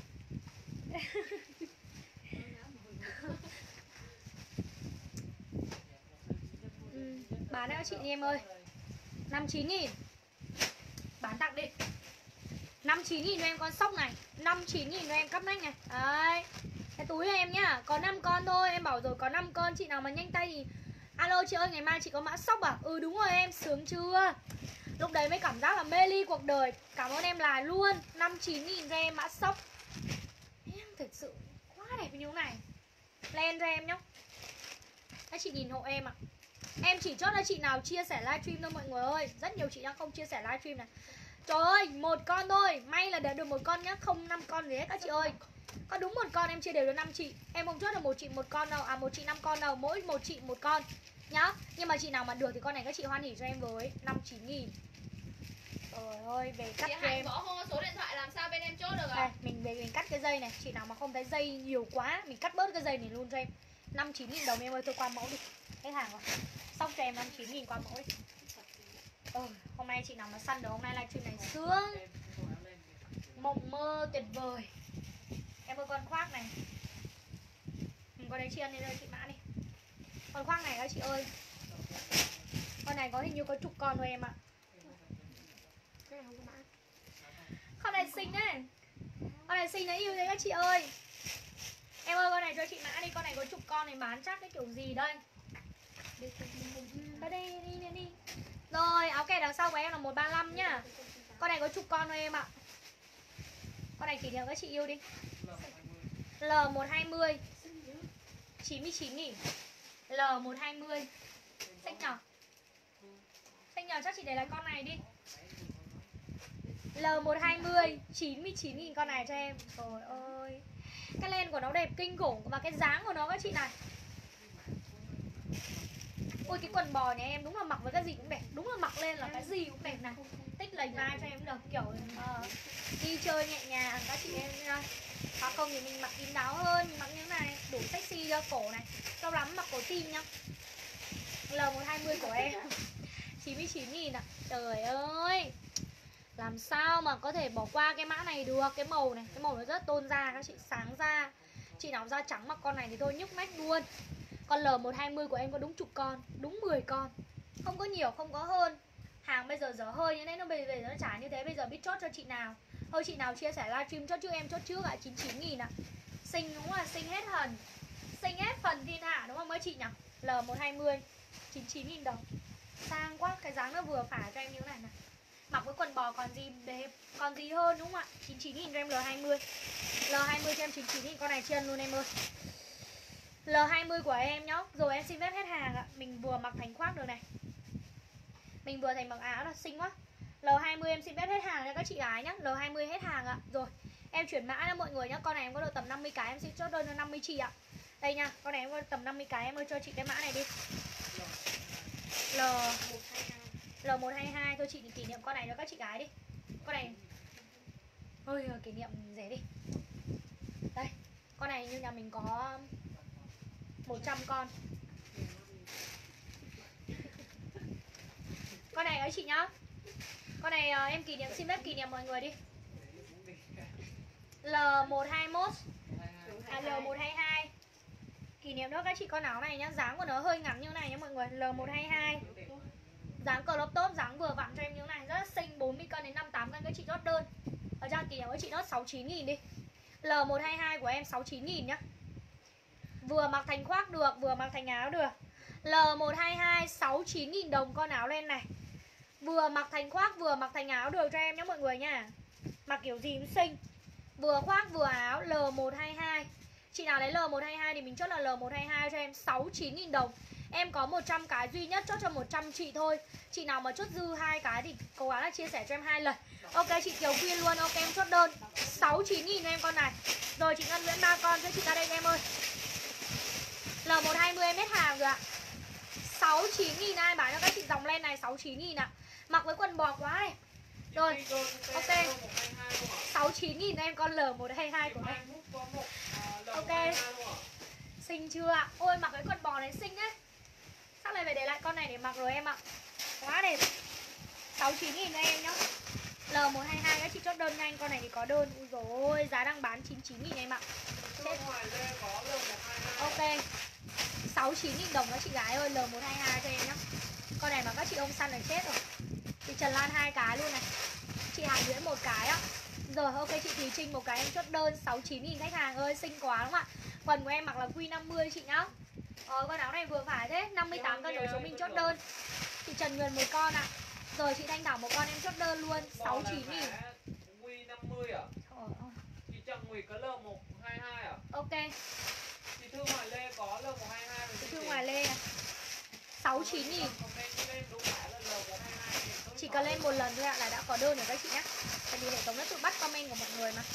Ừ, bán đã chị đi em ơi. năm mươi chín nghìn. Bán tặng đi. năm mươi chín nghìn cho em con sốc này, năm mươi chín nghìn cho em cắp nách này. Đấy. Cái túi này em nhá, có năm con thôi, em bảo rồi có năm con, chị nào mà nhanh tay thì alo chị ơi, ngày mai chị có mã sốc à? Ừ đúng rồi em, sướng chưa? Lúc đấy mới cảm giác là mê ly cuộc đời. Cảm ơn em là luôn. Năm mươi chín nghìn cho em mã sốc. Em thật sự quá đẹp như thế này. Lên cho em nhá. Các chị nhìn hộ em ạ. Em chỉ chốt là chị nào chia sẻ livestream thôi mọi người ơi. Rất nhiều chị đang không chia sẻ livestream này. Trời ơi, một con thôi. May là để được một con nhá, không năm con gì hết các chị ơi. Có đúng một con em chia đều được năm chị. Em không chốt là một chị một con đâu. À một chị năm con đâu, mỗi một chị một con nhá. Nhưng mà chị nào mà được thì con này các chị hoan hỉ cho em với năm mươi chín nghìn. Trời ơi, về cắt chị cho Hạnh em. có không có số điện thoại làm sao bên em chốt được ạ? Đây, mình về mình cắt cái dây này. Chị nào mà không thấy dây nhiều quá, mình cắt bớt cái dây này luôn cho em. Năm mươi chín nghìn đồng em ơi, tôi qua mẫu đi. Hết hàng rồi. Xong cho em năm mươi chín nghìn qua mẫu đi. Ừ, hôm nay chị nào mà săn được hôm nay livestream này sướng. Mộng mơ tuyệt vời. Em ơi con khoác này. Ừ, con đấy chị ăn đi đây chị mã đi. Con khoác này các chị ơi. Con này có hình như có chục con thôi em ạ. Cái này không có mã. Con này xinh đấy. Con này xinh đấy yêu đấy các chị ơi. Em ơi con này cho chị mã đi. Con này có chục con này bán chắc cái kiểu gì đây. Đây đi đi đi đi. Rồi áo áo kẻ đằng sau của em là một ba lăm nhá. Con này có chục con thôi em ạ. Con này kỷ niệm các chị yêu đi. L một hai mươi chín mươi chín nghìn. L một hai mươi. Xanh nhỏ. Xanh nhỏ chắc chị để lại con này đi. L một hai mươi chín mươi chín nghìn con này cho em. Trời ơi. Cái len của nó đẹp kinh khủng. Và cái dáng của nó các chị này. Ôi cái quần bò nhà em đúng là mặc với cái gì cũng đẹp. Đúng là mặc lên là cái gì cũng đẹp này. Tích lầy vai cho em được. Kiểu uh, đi chơi nhẹ nhàng các chị em nha. Hoặc không thì mình mặc kín đáo hơn. Mình mặc như thế này đủ sexy cho cổ này. Lâu lắm mặc cổ tim nhá. L một hai mươi của em chín mươi chín nghìn ạ. Trời ơi. Làm sao mà có thể bỏ qua cái mã này được. Cái màu này, cái màu nó rất tôn da các chị, sáng da. Chị nào da trắng mặc con này thì thôi nhức nách luôn. Con L một hai mươi của em có đúng chục con, đúng mười con. Không có nhiều, không có hơn. Hàng bây giờ dở hơi như thế, nó bây giờ nó trả như thế. Bây giờ biết chốt cho chị nào. Thôi chị nào chia sẻ livestream chốt trước em, chốt trước ạ, chín mươi chín nghìn ạ. Xinh đúng là xinh hết hẳn. Xinh hết phần thiên hạ đúng không mấy chị nhỉ? L một hai mươi chín mươi chín nghìn đồng. Sang quá, cái dáng nó vừa phải cho em như thế này này. Mặc với quần bò còn gì đẹp, còn gì hơn đúng không ạ? chín mươi chín nghìn cho em L hai mươi. L hai mươi cho em chín mươi chín nghìn, con này chân luôn em ơi. L hai mươi của em nhá. Rồi em xin phép hết hàng ạ. Mình vừa mặc thành khoác được này. Mình vừa thành mặc áo là xinh quá. L hai mươi em xin phép hết hàng cho các chị gái nhá. L hai mươi hết hàng ạ. Rồi em chuyển mã cho mọi người nhá. Con này em có được tầm năm mươi cái, em xin chốt đơn cho năm mươi chị ạ. Đây nha, con này em có tầm năm mươi cái, em ơi cho chị cái mã này đi. L L một hai hai. Thôi chị kỷ niệm con này cho các chị gái đi. Con này ôi kỷ niệm rẻ đi. Đây, con này như nhà mình có một trăm con. Con này ấy chị nhá. Con này uh, em kỷ niệm, xin phép kỷ niệm mọi người đi. L một hai mốt à, L một hai hai. Kỷ niệm nữa các chị con áo này nhá. Dáng của nó hơi ngắn như này nhá mọi người. L một hai hai. Dáng crop top, dáng vừa vặn cho em như này. Rất là xinh, bốn mươi cân đến năm mươi tám cân các chị chốt đơn. Ở ra kỷ niệm với chị nó sáu mươi chín nghìn đi. L một hai hai của em sáu mươi chín nghìn nhá. Vừa mặc thành khoác được, vừa mặc thành áo được. L một hai hai sáu mươi chín nghìn đồng con áo len này. Vừa mặc thành khoác, vừa mặc thành áo được cho em nhé mọi người nha. Mặc kiểu gì cũng xinh. Vừa khoác vừa áo. L một hai hai. Chị nào lấy L một hai hai thì mình chốt là L một hai hai cho em sáu mươi chín nghìn đồng. Em có một trăm cái duy nhất, chốt cho một trăm chị thôi. Chị nào mà chốt dư hai cái thì cố gắng là chia sẻ cho em hai lần. Ok chị Kiều Quyên luôn, ok em chốt đơn sáu mươi chín nghìn cho em con này. Rồi chị Ngân Nguyễn ba con cho chị ra đây em ơi. L một hai mươi em hết hàng rồi ạ. sáu mươi chín nghìn ai bán cho các chị dòng len này sáu mươi chín nghìn ạ. Mặc với quần bò quá này. Rồi, ok sáu mươi chín nghìn em con L một hai hai của em. Ok. Xinh chưa ạ? Ôi mặc cái quần bò này xinh ấy. Chắc là phải để lại con này để mặc rồi em ạ. Quá đẹp. sáu mươi chín nghìn cho em nhá. L một hai hai các chị chốt đơn nhanh. Con này thì có đơn. Ui dồi ôi, giá đang bán chín mươi chín nghìn em ạ. Chết. Ok sáu mươi chín nghìn đồng các chị gái ơi. L một hai hai cho em nhá. Con này mà các chị ôm săn là chết rồi. Chị Trần Lan hai cái luôn này. Chị Hải Nguyễn một cái á. Rồi ok chị Thùy Trinh một cái em chốt đơn sáu mươi chín nghìn khách hàng ơi. Xinh quá đúng không ạ? Quần của em mặc là quy năm mươi chị nhá. Ờ con áo này vừa phải thế. năm mươi tám cân rồi chúng mình chốt đơn. Chị Trần Nguyên một con ạ. Rồi chị Thanh Thảo một con em chốt đơn luôn sáu mươi chín nghìn. Quy năm mươi à? Chị Trần Nguyệt có L một hai hai à? Ok. Chị Thương Hoài Lê có L một hai hai. Chị Thương Hoài Lê này sáu mươi chín nghìn. Chỉ cần lên một lần thôi ạ là đã có đơn rồi các chị nhé. Tại vì hệ thống nó tự bắt comment của mọi người mà.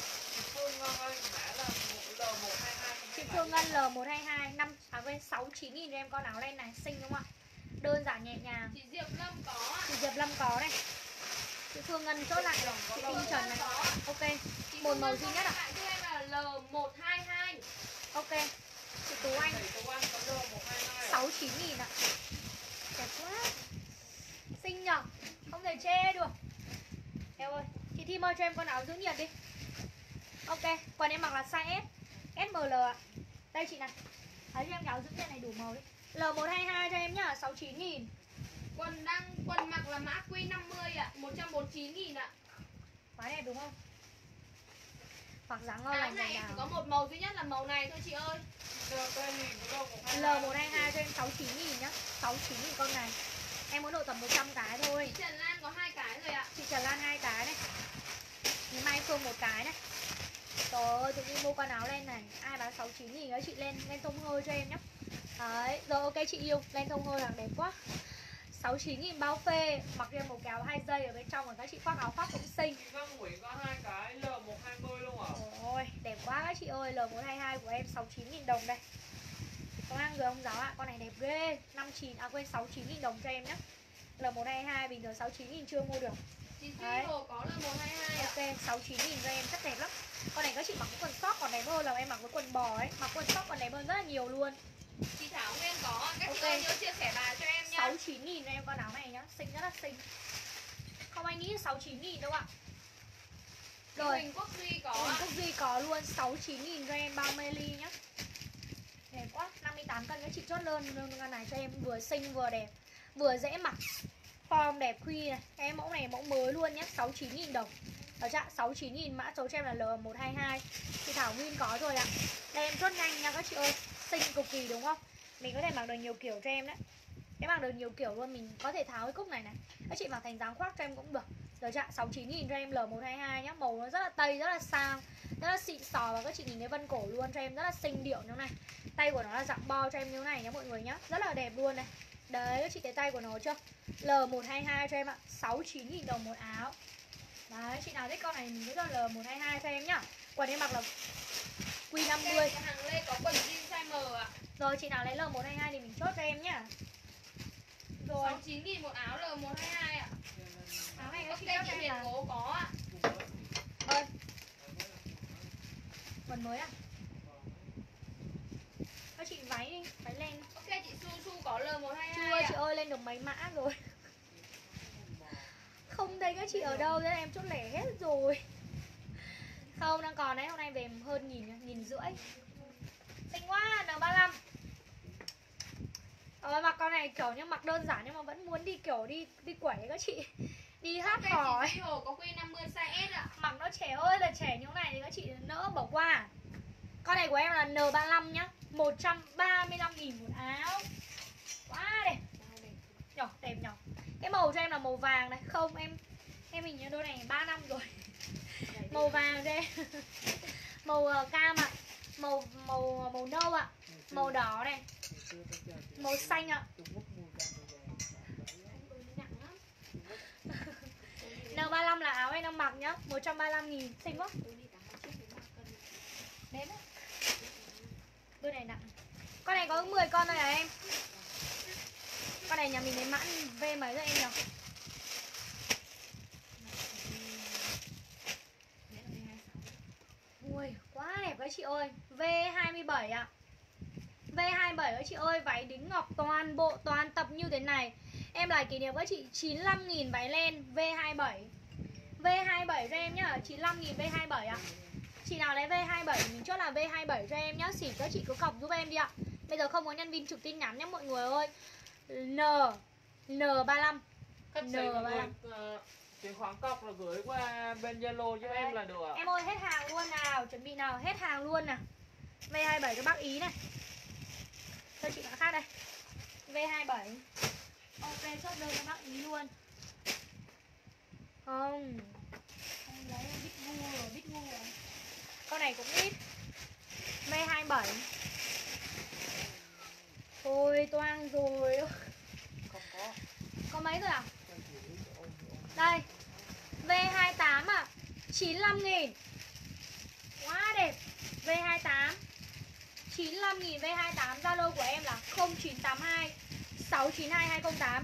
Chị Phương Ngân L một hai hai năm à quên sáu mươi chín nghìn cho em con áo len này, xinh đúng không ạ? Đơn giản nhẹ nhàng. Chị Diệp Lâm có. Chị Diệp Lâm có này. Chị Phương Ngân chốt lại rồi. Chị Tinh Trần này. Ok. Một màu duy nhất ạ. Bạn cho em là L một hai hai. Ok. Chị Tú Anh sáu mươi chín nghìn ạ. Đẹp quá. Xinh nhở. Không thể chê được. Em ơi, chị Thi ơi cho em con áo giữ nhiệt đi. Ok, quần em mặc là size S S M L ạ. Đây chị này. Thấy cho em cái áo giữ nhiệt này đủ màu đi. L một hai hai cho em nhá, sáu mươi chín nghìn. Quần đang quần mặc là mã Q năm mươi ạ, một trăm bốn mươi chín nghìn ạ. Quá đẹp đúng không? Hoặc dáng ngon Áo lành này này em chỉ nào. có một màu duy nhất là màu này thôi chị ơi. L một hai hai cho em sáu mươi chín nghìn nhá. sáu mươi chín nghìn con này. Em muốn độ tầm một trăm cái thôi. Chị Trần Lan có hai cái rồi ạ. Chị Trần Lan hai cái này. Chị Mai Phương một cái này. Trời ơi, tự nhiên mua con áo len này. Ai bán sáu mươi chín nghìn đó chị lên lên thông hơi cho em nhé. Đấy, rồi ok chị yêu, lên thông hơi hàng đẹp quá. sáu mươi chín nghìn bao phê, mặc thêm một cái áo hai dây ở bên trong, và các chị khoác áo khoác cũng xinh. Chị Văn Nguyễn có hai cái L một hai mươi luôn ạ. Ôi, đẹp quá các chị ơi, L một hai hai của em sáu mươi chín nghìn đồng đây. Có mang người ông giáo ạ, con này đẹp ghê. năm mươi chín, à quên sáu mươi chín nghìn đồng cho em nhé. L một hai hai bình thường sáu mươi chín nghìn chưa mua được. Chị Duy Hồ có L một hai hai ạ. Ok, sáu mươi chín nghìn cho em rất đẹp lắm. Con này các chị mặc cái quần sóc còn đẹp hơn là em mặc cái quần bò ấy. Mặc quần sóc còn đẹp hơn rất là nhiều luôn. Chị Thảo Nguyên có, các Ok. chị ơi nhớ chia sẻ bài cho em nhá. sáu mươi chín nghìn cho em con áo này nhá, xinh rất là xinh. Không ai nghĩ sáu mươi chín nghìn đâu ạ. Rồi, Huỳnh Quốc Duy có Huỳnh ạ. Quốc Duy có luôn sáu mươi chín nghìn cho em bao meli nhá. Đẹp quá, năm mươi tám cân các chị chốt đơn con này cho em, vừa xinh vừa đẹp, vừa dễ mặc. Form đẹp khuy này, em mẫu này mẫu mới luôn nhé, sáu mươi chín nghìn đồng. Ở trạng sáu mươi chín nghìn, mã số cho em là L một hai hai. Chị Thảo Nguyên có rồi ạ. Đây em chốt nhanh nha các chị ơi, xinh cực kỳ đúng không? Mình có thể mặc được nhiều kiểu cho em đấy. Em mặc được nhiều kiểu luôn, mình có thể tháo cái cúc này này. Các chị mặc thành dáng khoác cho em cũng được. Rồi trạng sáu mươi chín nghìn cho em L một hai hai nhá. Màu nó rất là tây, rất là sang, rất là xịn sò, và các chị nhìn thấy vân cổ luôn cho em rất là xinh điệu như này. Tay của nó là dạng bo cho em như này nhá mọi người nhá. Rất là đẹp luôn này. Đấy, các chị thấy tay của nó chưa? L một hai hai cho em ạ, sáu mươi chín nghìn đồng một áo. Đấy, chị nào thích con này mình cứ là L một hai hai cho em nhá. Quần em mặc là Q năm mươi. Cái hàng Lê có quần jean size M ạ. Rồi chị nào lấy L một hai hai thì mình chốt cho em nhá. Rồi, sáu mươi chín nghìn một áo L một hai hai ạ. áo này các Ok chị chị chốt cho em Huyền là Ngố có ạ. ơi. Quần mới à? Các chị váy đi, váy lên. Ok chị Su Su có L một hai Chưa hai chị ạ. ơi, lên được mấy mã rồi. Không thấy các chị ở đâu, thế em chốt lẻ hết rồi. Không, đang còn đấy, hôm nay về hơn nghìn, nghìn rưỡi. Xinh quá, N ba lăm. Ờ, mặc con này kiểu như mặc đơn giản nhưng mà vẫn muốn đi kiểu đi đi quẩy các chị. Đi hát Ok hò ấy. chị Duy Hồ có Q năm mươi size S ạ. Mặc nó trẻ ơi là trẻ như thế này thì các chị nỡ bỏ qua. Con này của em là N ba lăm nhá, một trăm ba mươi lăm nghìn một áo. Quá đẹp. Nhỏ, đẹp nhỏ. Cái màu cho em là màu vàng này. Không, em em mình như đôi này ba năm rồi. Màu vàng cho em. Màu uh, cam ạ. Màu màu màu nâu ạ. Màu đỏ này. Màu xanh ạ. N ba lăm là áo em đang mặc nhá, một trăm ba mươi lăm nghìn, xinh quá. Đẹp á. Đôi này nặng. Con này có mười con thôi à em. Con này nhà mình lấy mãn V mấy rồi em nhỉ? Ui, quá đẹp các chị ơi. V hai mươi bảy ạ. V hai mươi bảy các chị ơi, váy đính ngọc toàn bộ, toàn tập như thế này. Em lại kỷ niệm các chị chín mươi lăm nghìn váy len V hai mươi bảy. V hai mươi bảy cho em nhá, chín mươi lăm nghìn V hai mươi bảy ạ. Chị nào lấy V hai mươi bảy mình chốt là V hai mươi bảy cho em nhá. Xỉ các chị cứ cọc giúp em đi ạ. Bây giờ không có nhân viên trực tin nhắn nhé mọi người ơi. N N ba lăm. Khách N sĩ mọi ba người lăm. uh, chuyển khoản cọc là gửi qua bên Zalo cho em là được ạ. Em ơi hết hàng luôn nào, chuẩn bị nào, hết hàng luôn nào. V hai mươi bảy cho bác Ý này. Cho chị bạn khác đây. V hai mươi bảy. Ok, chốt đơn cho bác Ý luôn. Không. Không lấy biết ngu rồi, biết ngu rồi. Con này cũng ít. V hai mươi bảy. Thôi toang rồi. Không có. Có mấy rồi à? Đây. V hai mươi tám à, chín mươi lăm nghìn. Quá đẹp. V hai mươi tám chín mươi lăm nghìn V hai mươi tám. Zalo của em là không chín tám hai sáu chín hai hai không tám.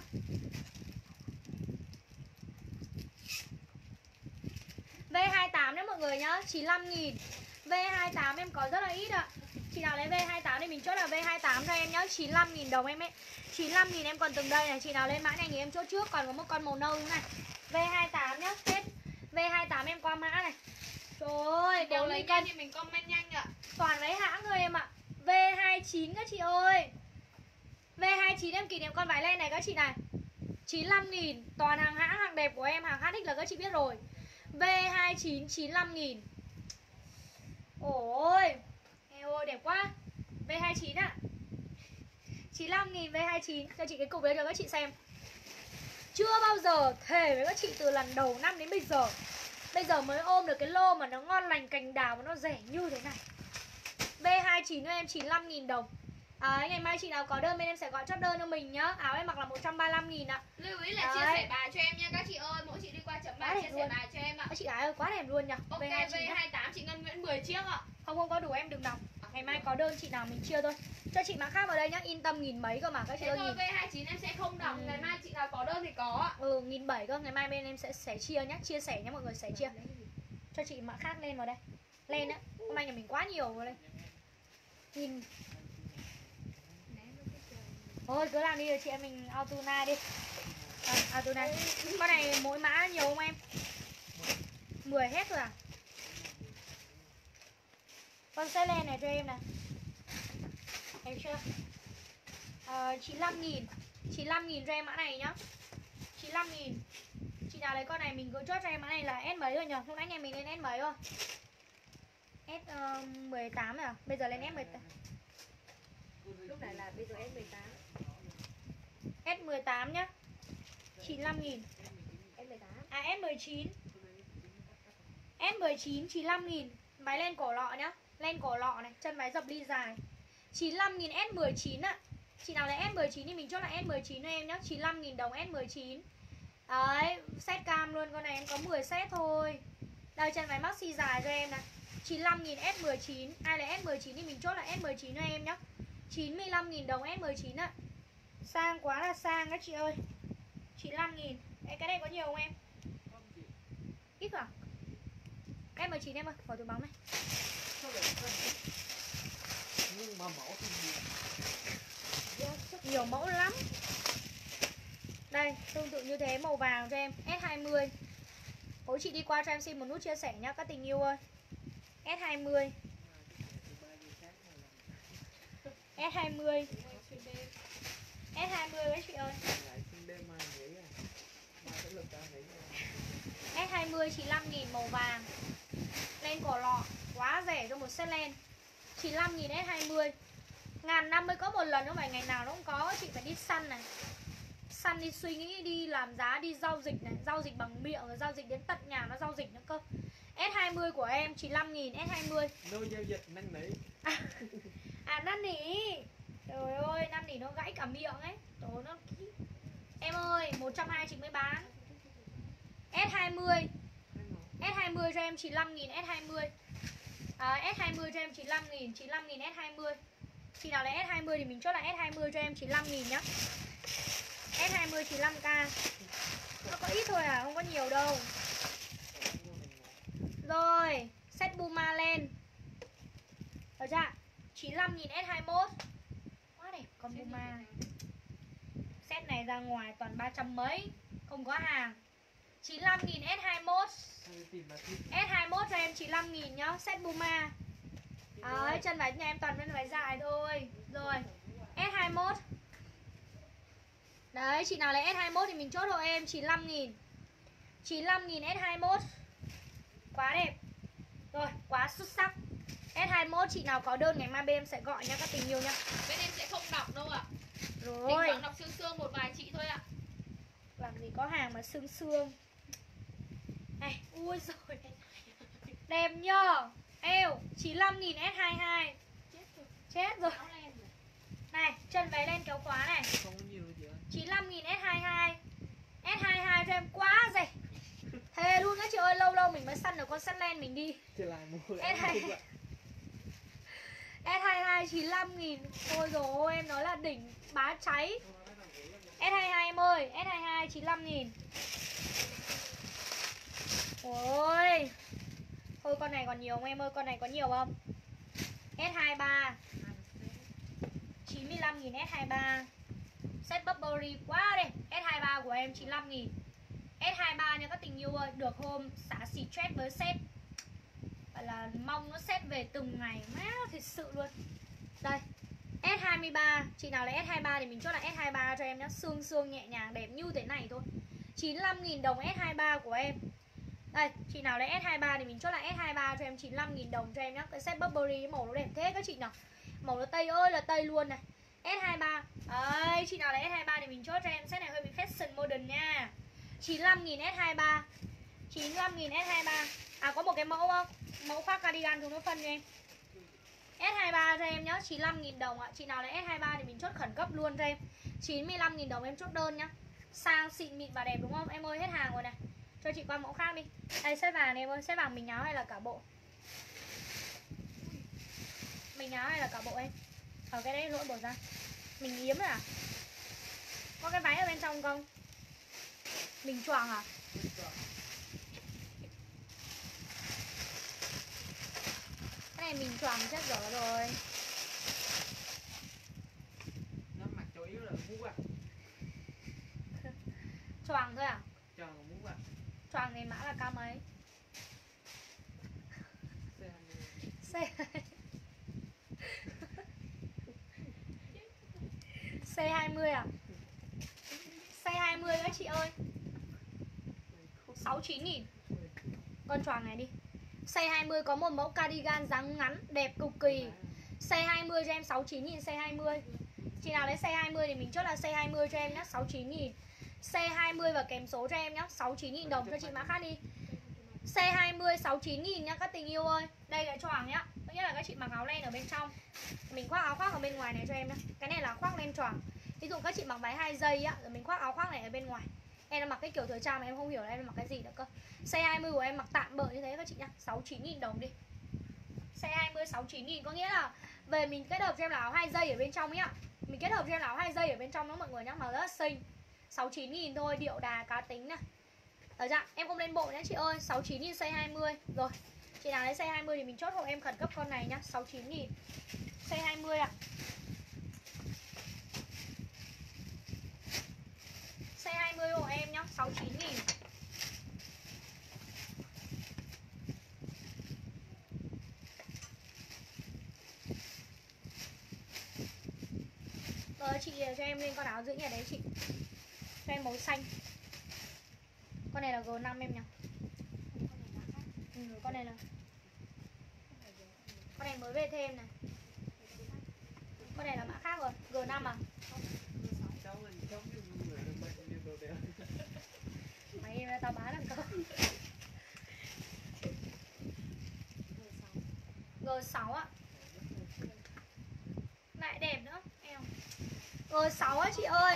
V hai mươi tám đấy mọi người nhá, chín mươi lăm nghìn. V hai mươi tám em có rất là ít ạ. Chị nào lấy V hai mươi tám thì mình chốt là V hai mươi tám cho em nhá, chín mươi lăm nghìn đồng em ấy. chín mươi lăm nghìn em còn từng đây này, chị nào lên mã này thì em chốt trước, còn có một con màu nâu này. V hai mươi tám nhá, hết. V hai mươi tám em qua mã này. Trời ơi, Đều bốn mươi lấy cân nhanh thì mình comment nhanh ạ. toàn lấy hãng thôi em ạ. V hai mươi chín các chị ơi. V hai mươi chín em kỷ niệm con váy len này các chị này, chín mươi lăm nghìn. Toàn hàng hãng, hàng đẹp của em, hàng hát ích là các chị biết rồi. V hai mươi chín chín mươi lăm nghìn. Ôi eo ơi đẹp quá. V hai mươi chín ạ, chín mươi lăm nghìn V hai mươi chín. Cho chị cái cục đấy cho các chị xem. Chưa bao giờ thề với các chị từ lần đầu năm đến bây giờ. Bây giờ mới ôm được cái lô mà nó ngon lành cành đào mà nó rẻ như thế này. V hai mươi chín cho em chín mươi lăm nghìn đồng. À, ngày mai chị nào có đơn bên em sẽ gọi chốt đơn cho mình nhá. Áo em mặc là một trăm ba mươi lăm nghìn ạ. Lưu ý là chia sẻ bài cho em nha các chị ơi. Mỗi chị đi qua chấm bài chia sẻ bài cho em ạ. Các chị gái ơi, quá đẹp luôn nhỉ. Ok, V hai mươi tám chị Ngân Nguyễn mười chiếc ạ. Không không có đủ em đừng đọc. Ngày mai có đơn chị nào mình chia thôi. Cho chị mã khác vào đây nhá, yên tâm nghìn mấy cơ mà các chị ơi. Thôi V hai mươi chín em sẽ không đọc, ừ. Ngày mai chị nào có đơn thì có ạ. Ừ, nghìn bảy cơ, ngày mai bên em sẽ sẽ chia nhá, chia sẻ nhá mọi người, sẽ chia. Cho chị mã khác lên vào đây. Lên á, hôm nay nhà mình quá nhiều vào đây. Nghìn. Thôi cứ làm đi rồi chị em mình Altuna đi. À, Altuna. Con này mỗi mã nhiều không em? mười hết rồi à? Con sẽ lên này cho em nè. Em chưa? À, chín mươi lăm nghìn. chín mươi lăm nghìn cho em mã này nhá. chín mươi lăm nghìn. Chị nào lấy con này mình cứ chốt cho em mã này là S mấy rồi nhỉ? Lúc nãy nhà mình lên S mấy rồi? S uh, mười tám rồi à? Bây giờ lên S mười tám. Lúc này là bây giờ S mười tám. S mười tám nhá. chín mươi lăm nghìn. S mười tám. À S mười chín. S mười chín chín mươi lăm nghìn. Váy lên cổ lọ nhá. Lên cổ lọ này, chân váy dập ly dài. chín mươi lăm nghìn S mười chín ạ. Chị nào lấy S mười chín thì mình chốt là S mười chín cho em nhá. chín mươi lăm nghìn đồng S mười chín. Đấy, set cam luôn, con này em có mười set thôi. Đây chân váy maxi dài cho em nè. chín mươi lăm nghìn S mười chín. Ai lấy S mười chín thì mình chốt là S mười chín cho em nhá. chín mươi lăm nghìn đồng S mười chín ạ. Sang quá là sang các chị ơi. chín mươi lăm nghìn. Ê, cái này có nhiều không em? Ít à? S mười chín em ơi, khỏi túi bóng này. Nhưng mà mẫu thì nhiều. Nhiều mẫu lắm. Đây, tương tự như thế, màu vàng cho em. S hai mươi. Mỗi chị đi qua cho em xin một nút chia sẻ nhá các tình yêu ơi. S hai mươi. S hai mươi. S hai mươi các chị ơi. S hai mươi chín mươi lăm nghìn màu vàng. Len cổ lọ, quá rẻ cho một set len. chín mươi lăm nghìn S hai mươi. Ngàn năm mới có một lần, không phải ngày nào nó cũng có. Chị phải đi săn này, săn đi suy nghĩ, đi làm giá, đi giao dịch này. Giao dịch bằng miệng, rồi giao dịch đến tận nhà nó giao dịch nữa cơ. S hai mươi của em chín mươi lăm nghìn S hai mươi. Nơi giao dịch năn nỉ. À, à năn nỉ. Trời ơi, năn nỉ nó gãy cả miệng ấy. Trời ơi, nó... Em ơi, một trăm hai mươi chín mới bán. S hai mươi. S hai mươi cho em chín mươi lăm nghìn S hai mươi. À, S hai mươi cho em chín mươi lăm nghìn, chín mươi lăm nghìn S hai mươi. Chị nào lấy S hai mươi thì mình chốt là S hai mươi cho em chín mươi lăm nghìn nhá. S hai mươi chín mươi lăm k. Nó có ít thôi à, không có nhiều đâu. Rồi, set Puma lên. Được chưa? chín mươi lăm nghìn S hai mươi mốt. Quá đẹp, con Puma. Set này ra ngoài toàn ba trăm mấy, không có hàng. chín mươi lăm nghìn S hai mươi mốt. S hai mươi mốt cho em chín mươi lăm nghìn nhá, set Puma. Đấy, chân váy nhà em toàn chân váy dài thôi. Rồi, S hai mươi mốt. Đấy, chị nào lấy S hai mươi mốt thì mình chốt hộ em chín mươi lăm nghìn. chín mươi lăm nghìn S hai mươi mốt. Quá đẹp. Rồi, quá xuất sắc. S hai mươi mốt chị nào có đơn ngày mai bên em sẽ gọi nha các tình yêu nha. Bên em sẽ không đọc đâu ạ. Rồi. Thỉnh thoảng đọc sương sương một vài chị thôi ạ. Làm gì có hàng mà sương sương. Này, ui rồi. Đẹp nhờ. Eo, chín mươi lăm nghìn S hai mươi hai. Chết rồi. Này, chân váy len kéo khóa này. Không có nhiều gì ạ. chín mươi lăm nghìn S hai mươi hai. S hai mươi hai cho em quá rẻ. Thề luôn các chị ơi, lâu lâu mình mới săn được con săn len mình đi. Chị lại mua. S hai mươi hai. S hai mươi hai chín mươi lăm nghìn. Ôi dồi ôi, em nói là đỉnh bá cháy. S hai mươi hai em ơi, S hai mươi hai chín mươi lăm nghìn. Ôi. Thôi con này còn nhiều không em ơi, con này có nhiều không? S hai mươi ba chín mươi lăm nghìn S hai mươi ba. Set Burberry quá đẹp. S hai mươi ba của em chín mươi lăm nghìn. S hai mươi ba nha các tình yêu ơi. Được hôm xả xì stress với set. Gọi là mong nó set về từng ngày. Má thật sự luôn. Đây, S hai mươi ba. Chị nào lấy S hai mươi ba thì mình chốt là S hai mươi ba cho em nhá. Xương xương nhẹ nhàng đẹp như thế này thôi. chín mươi lăm nghìn đồng S hai mươi ba của em. Đây, chị nào lấy S hai mươi ba thì mình chốt là S hai mươi ba cho em chín mươi lăm nghìn đồng cho em nhá. Cái set Burberry màu nó đẹp thế các chị nào. Màu nó tây ơi là tây luôn này. S hai mươi ba. Đấy, chị nào lấy S hai mươi ba thì mình chốt cho em. Set này hơi bị fashion modern nha. chín mươi lăm nghìn S hai mươi ba. chín mươi lăm nghìn S hai mươi ba. À có một cái mẫu mẫu khoác cardigan chúng nó phân cho em. S hai mươi ba cho em nhá, chín mươi lăm nghìn đồng ạ. Chị nào lấy S hai mươi ba thì mình chốt khẩn cấp luôn cho em. chín mươi lăm nghìn đồng em chốt đơn nhá. Sang xịn mịn và đẹp đúng không? Em ơi hết hàng rồi này. Cho chị qua mẫu khác đi. Đây set vàng này em ơi, set vàng mình áo hay là cả bộ? Mình áo hay là cả bộ em? Ở cái đấy lỗi bỏ ra. Mình yếm rồi à? Có cái váy ở bên trong không? Mình choàng à? Cái này mình choàng chết dở rồi. Nó mặc chủ yếu là mũ à. Choàng thôi à? Choàng là mũ à. Choàng này mã là cao mấy? C C hai mươi à? C hai mươi các chị ơi. sáu mươi chín nghìn. Con choàng này đi. C hai mươi có một mẫu cardigan dáng ngắn đẹp cực kỳ. C hai mươi cho em sáu mươi chín nghìn C hai mươi. Chị nào lấy C hai mươi thì mình chốt là C hai mươi cho em nhá, sáu mươi chín nghìn. C hai mươi và kèm số cho em nhá, sáu mươi chín nghìn đồng cho chị mã khác đi. C hai mươi sáu mươi chín nghìn nhá các tình yêu ơi. Đây cái choàng nhá. Có nghĩa là các chị mặc áo len ở bên trong. Mình khoác áo khoác ở bên ngoài này cho em nhá. Cái này là khoác len choàng. Ví dụ các chị mặc váy hai dây á, rồi mình khoác áo khoác này ở bên ngoài. Em mặc cái kiểu thời trang mà em không hiểu là em mặc cái gì nữa cơ. C hai mươi của em mặc tạm bợ như thế các chị nhá, sáu mươi chín nghìn đồng đi. C hai mươi sáu mươi chín nghìn có nghĩa là về mình kết hợp cho em là áo hai dây ở bên trong nhá. Mình kết hợp cho em là áo hai dây ở bên trong đó mọi người nhá, mà rất là xinh. sáu mươi chín nghìn thôi, điệu đà cá tính nè. Ở dạ, em không lên bộ nhá chị ơi, sáu mươi chín nghìn C hai mươi. Rồi, chị nào lấy C hai mươi thì mình chốt hộ em khẩn cấp con này nhá, sáu mươi chín nghìn C hai mươi ạ. C hai mươi hộ em nhá, sáu mươi chín nghìn. Rồi chị cho em lên con áo giữ nhà đấy chị. Cho em màu xanh. Con này là G năm em nhỉ? Ừ, con này là con này mới về thêm này. Con này là mã khác rồi, G năm à? Mày tao bán làm câu. G sáu ạ. Lại đẹp nữa em. G sáu á chị ơi.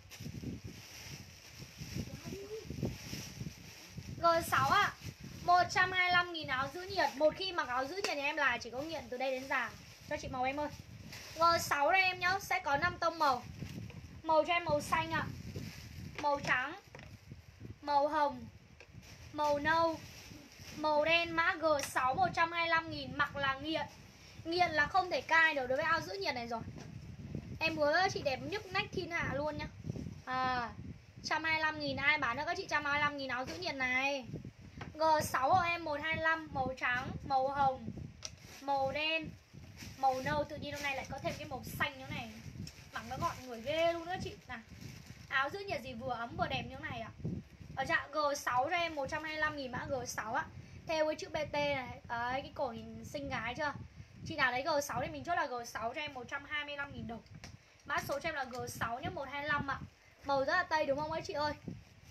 G sáu ạ. một trăm hai mươi lăm nghìn áo giữ nhiệt. Một khi mặc áo giữ nhiệt nhà em là chỉ có nghiện từ đây đến già. Cho chị màu em ơi. G sáu đây em nhá, sẽ có năm tông màu. Màu cho em màu xanh ạ. Màu trắng, màu hồng, màu nâu, màu đen. Mã G sáu một trăm hai mươi lăm nghìn. Mặc là nghiện. Nghiện là không thể cai được đối với áo giữ nhiệt này rồi. Em hứa chị đẹp nhức nách thiên hạ luôn nhá. À, một trăm hai mươi lăm nghìn. Ai bán được các chị một trăm hai mươi lăm nghìn áo giữ nhiệt này. G sáu của em một trăm hai mươi lăm. Màu trắng, màu hồng, màu đen, màu nâu. Tự nhiên hôm nay lại có thêm cái màu xanh như này. Mặc nó gọn người ghê luôn đó chị. Nào, áo giữ nhiệt gì vừa ấm vừa đẹp như này ạ. Ở dạng G sáu cho em một trăm hai mươi lăm nghìn. Mã G sáu á. Theo với chữ bê tê này. Đấy, cái cổ nhìn xinh gái chưa. Chị nào lấy G sáu thì mình chốt là G sáu cho em một trăm hai mươi lăm nghìn đồng. Mã số cho em là G sáu nhé, một trăm hai mươi lăm ạ. Màu rất là tây đúng không ấy chị ơi.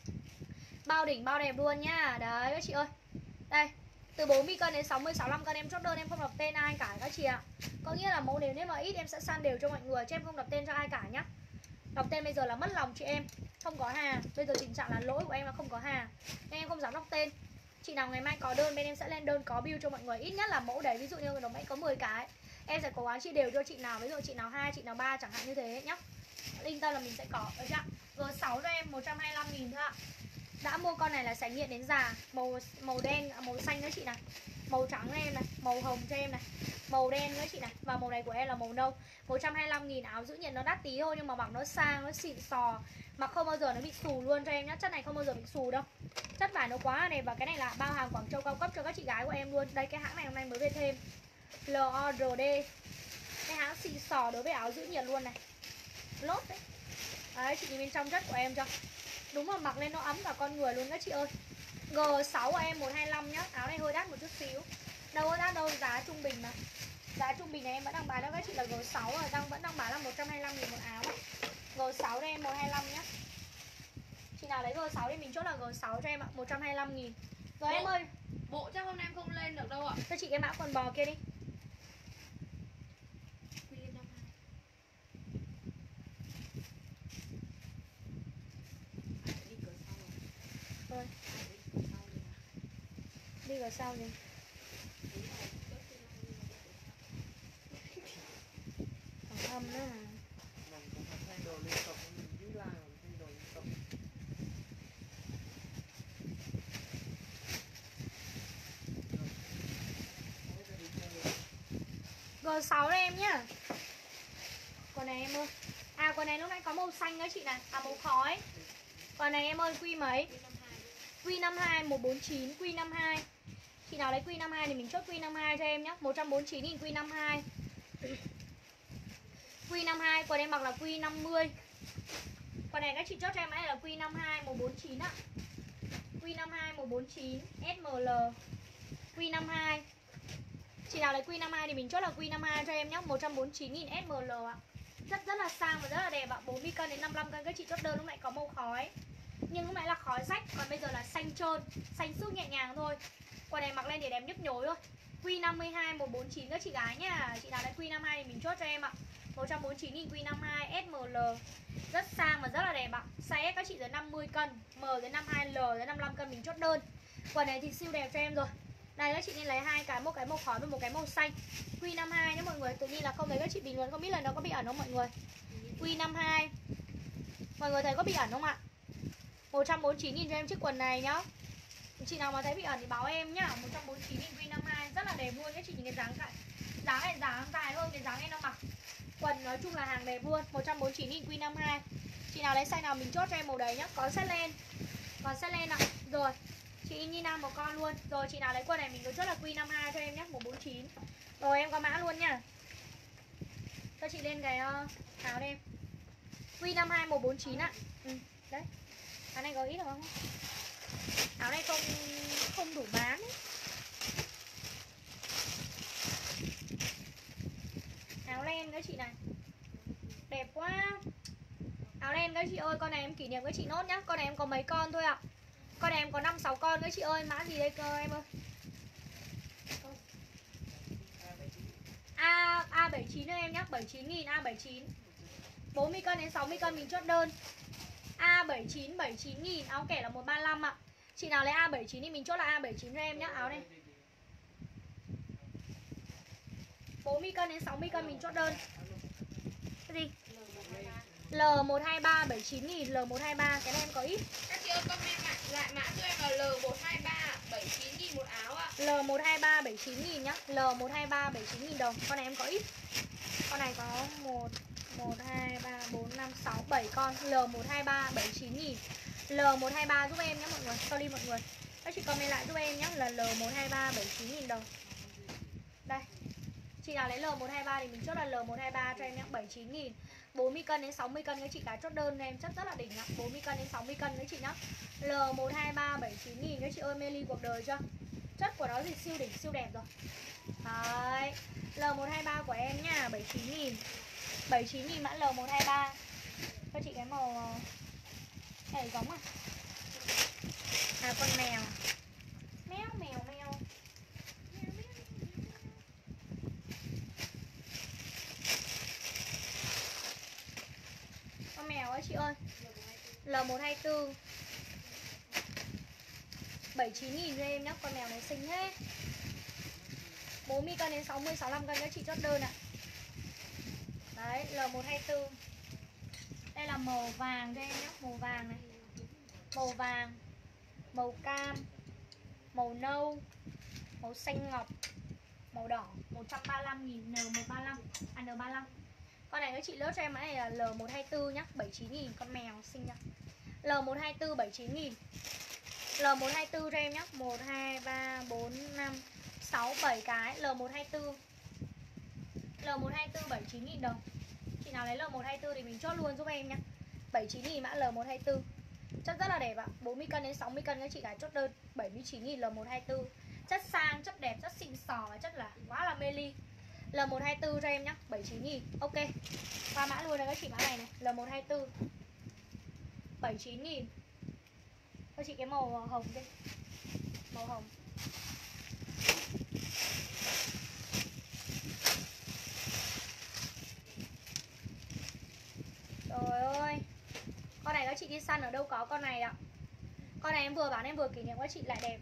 Bao đỉnh bao đẹp luôn nhá. Đấy các chị ơi. Đây, từ bốn mươi cân đến sáu mươi sáu mươi lăm cân em chốt đơn, em không đọc tên ai cả các chị ạ. Có nghĩa là mẫu nếu nếu mà ít em sẽ san đều cho mọi người, chứ em không đọc tên cho ai cả nhá. Đọc tên bây giờ là mất lòng chị em. Không có hàng. Bây giờ tình trạng là lỗi của em là không có hàng, nên em không dám đọc tên. Chị nào ngày mai có đơn bên em sẽ lên đơn có bill cho mọi người. Ít nhất là mẫu đấy, ví dụ như đồng mẫu có mười cái, em sẽ cố gắng chia đều cho chị nào. Ví dụ chị nào hai, chị nào ba chẳng hạn như thế nhá. Yên tâm là mình sẽ có. Được chưa? G sáu cho em một trăm hai mươi lăm nghìn thôi ạ. Đã mua con này là sẽ nghiện đến già. Màu màu đen, màu xanh nữa chị này. Màu trắng cho em này, màu hồng cho em này, màu đen nữa chị này. Và màu này của em là màu nâu. Một trăm hai mươi lăm nghìn. Áo giữ nhiệt nó đắt tí thôi nhưng mà mặc nó sang, nó xịn sò. Mặc không bao giờ nó bị xù luôn cho em nhá. Chất này không bao giờ bị xù đâu. Chất vải nó quá này. Và cái này là bao hàng Quảng Châu cao cấp cho các chị gái của em luôn. Đây cái hãng này hôm nay mới về thêm, L O R D. Cái hãng xịn sò đối với áo giữ nhiệt luôn này. Lốt đấy. Đấy chị nhìn bên trong chất của em cho. Đúng là mặc lên nó ấm cả con người luôn các chị ơi. G sáu của em một trăm hai mươi lăm nhá. Áo này hơi đắt một chút xíu. Đâu có đắt đâu, giá trung bình mà. Giá trung bình này em vẫn đang bán cho các chị là G sáu rồi, đang vẫn đang bán là một trăm hai mươi lăm nghìn một áo ạ. G sáu đây em một trăm hai mươi lăm nhá. Chị nào lấy G sáu thì mình chốt là G sáu cho em ạ, một trăm hai mươi lăm nghìn. Rồi Bộ, em ơi. Bộ chắc hôm nay em không lên được đâu ạ. Cho chị cái mã quần bò kia đi. Rồi. Đi vào sau gì? Thằng âm nữa à. Mình cũng phải thay đồ liên tục, mình dưới like mình thay đồ liên tục. G sáu đây em nhá. Con này em ơi. À con này lúc nãy có màu xanh đó chị này. À màu khói. Con này em ơi Q mấy? Q năm hai một bốn chín Q năm hai. Chị nào lấy Q năm hai thì mình chốt Q năm hai cho em nhé. một trăm bốn mươi chín nghìn Q năm hai. Q năm hai, quần em mặc là Q năm mươi. Quần này các chị chốt cho em ấy là Q năm hai một bốn chín ạ. Q năm hai một bốn chín S M L. Q năm hai. Chị nào lấy Q năm hai thì mình chốt là Q năm hai cho em nhé, một trăm bốn mươi chín nghìn S M L ạ. Rất rất là sang và rất là đẹp ạ. bốn mươi cân đến năm mươi lăm cân các chị chốt đơn lúc nãy có màu khói. Nhưng lúc nãy là khói rách, còn bây giờ là xanh trơn, xanh xước nhẹ nhàng thôi. Quần này mặc lên để đẹp nhức nhối thôi. Q năm mươi hai một bốn chín các chị gái nhá. Chị nào lấy Q năm mươi hai thì mình chốt cho em ạ, một trăm bốn mươi chín nghìn Q năm mươi hai S M L. Rất sang và rất là đẹp ạ. Size S các chị dưới năm mươi cân, M dưới năm mươi hai, L dưới năm mươi lăm cân mình chốt đơn. Quần này thì siêu đẹp cho em rồi. Đây các chị nên lấy hai cái, một cái màu khói và một cái màu xanh. Q năm mươi hai nhé mọi người. Tự nhiên là không thấy các chị bình luận, không biết là nó có bị ẩn không mọi người. Q năm mươi hai. Mọi người thấy có bị ẩn không ạ? một trăm bốn mươi chín nghìn cho em chiếc quần này nhá. Chị nào mà thấy bị ẩn thì báo em nhá. một trăm bốn mươi chín nghìn Q năm mươi hai rất là đẹp luôn. Các chị nhìn cái dáng dài, dáng này dáng dài hơn cái dáng em đang mặc. Quần nói chung là hàng đẹp luôn. Một trăm bốn mươi chín nghìn Q năm mươi hai. Chị nào lấy size nào mình chốt cho em màu đấy nhá. Có set lên. Còn set lên ạ. Rồi. Chị Nina một con luôn. Rồi chị nào lấy quần này mình cứ chốt là Q năm mươi hai cho em nhé, một trăm bốn mươi chín. Rồi em có mã luôn nha. Cho chị lên cái uh, áo đây em. Q năm mươi hai một trăm bốn mươi chín ạ. Ừ, đấy. Áo này có ít được không? Áo này không không đủ bán ấy. Áo len các chị này. Đẹp quá. Áo len các chị ơi, con này em kỷ niệm các chị nốt nhá. Con này em có mấy con thôi ạ. Con này em có năm sáu con các chị ơi. Mã gì đây cơ em ơi? A A bảy mươi chín cho em nhá, bảy mươi chín nghìn A bảy mươi chín. bốn mươi cân đến sáu mươi cân mình chốt đơn. A bảy mươi chín bảy mươi chín nghìn, áo kẻ là một trăm ba mươi lăm ạ. Chị nào lấy A bảy mươi chín thì mình chốt là A bảy mươi chín cho em nhá, áo này. bốn mươi cân đến sáu mươi cân mình chốt đơn. Cái gì? L một hai ba bảy mươi chín nghìn, L một hai ba, cái này em có ít. Các chị ơi comment lại, lại mã cho em là L một hai ba bảy mươi chín nghìn một áo ạ. L một hai ba bảy mươi chín nghìn nhá, L một hai ba bảy mươi chín nghìn đồng. Con này em có ít. Con này có một, một, hai, ba, bốn, năm, sáu, bảy con. L một hai ba bảy mươi chín nghìn. L một hai ba giúp em nhé mọi người. Sorry mọi người. Các chị comment lại giúp em nhé là L một hai ba bảy mươi chín nghìn đồng. Đây. Chị nào lấy L một hai ba thì mình chốt là L một hai ba cho em nhé, bảy mươi chín nghìn. bốn mươi cân đến sáu mươi cân các chị cái chốt đơn em chất rất là đỉnh ạ. bốn mươi cân đến sáu mươi cân các chị nhá. L một hai ba bảy mươi chín nghìn các chị ơi, mê ly cuộc đời chưa? Chất của nó thì siêu đỉnh, siêu đẹp rồi. Đấy. L một hai ba của em nha, bảy mươi chín nghìn. bảy mươi chín nghìn mã L một hai ba. Cho chị cái màu này giống à? À con mèo. Mèo mèo mèo. Con mèo ấy chị ơi. L một hai tư. bảy mươi chín nghìn cho em nhá, con mèo này xinh hết. bốn mươi cân đến sáu mươi, sáu mươi lăm cân các chị chốt đơn ạ. Đấy, L một hai tư. Đây là màu vàng cho em nhé, màu vàng này. Màu vàng, màu cam, màu nâu, màu xanh ngọc, màu đỏ, một trăm ba mươi lăm nghìn, N một ba mươi lăm, à N ba mươi lăm. Con này các chị lốt cho em này là L một hai tư nhá, bảy mươi chín nghìn, con mèo xinh nhá. L một hai tư bảy mươi chín nghìn. L một hai tư cho em nhé, một hai ba bốn năm sáu bảy cái, L một hai tư. L một hai tư bảy mươi chín nghìn đồng. Chị nào lấy L một hai tư thì mình chốt luôn giúp em nhé, bảy mươi chín nghìn mã L một hai tư. Chất rất là đẹp ạ, bốn mươi cân đến sáu mươi cân các chị gái chốt đơn, bảy mươi chín nghìn L một hai tư. Chất sang, chất đẹp, chất xịn sò và chất là quá là mê ly. L một hai tư cho em nhá, bảy mươi chín nghìn. Ok. Qua mã luôn này các chị, mã này này, L một hai tư bảy mươi chín nghìn. Các chị cái màu hồng đi. Màu hồng. Trời ơi. Con này các chị đi săn ở đâu có con này ạ. Con này em vừa bán em vừa kỷ niệm các chị lại đẹp.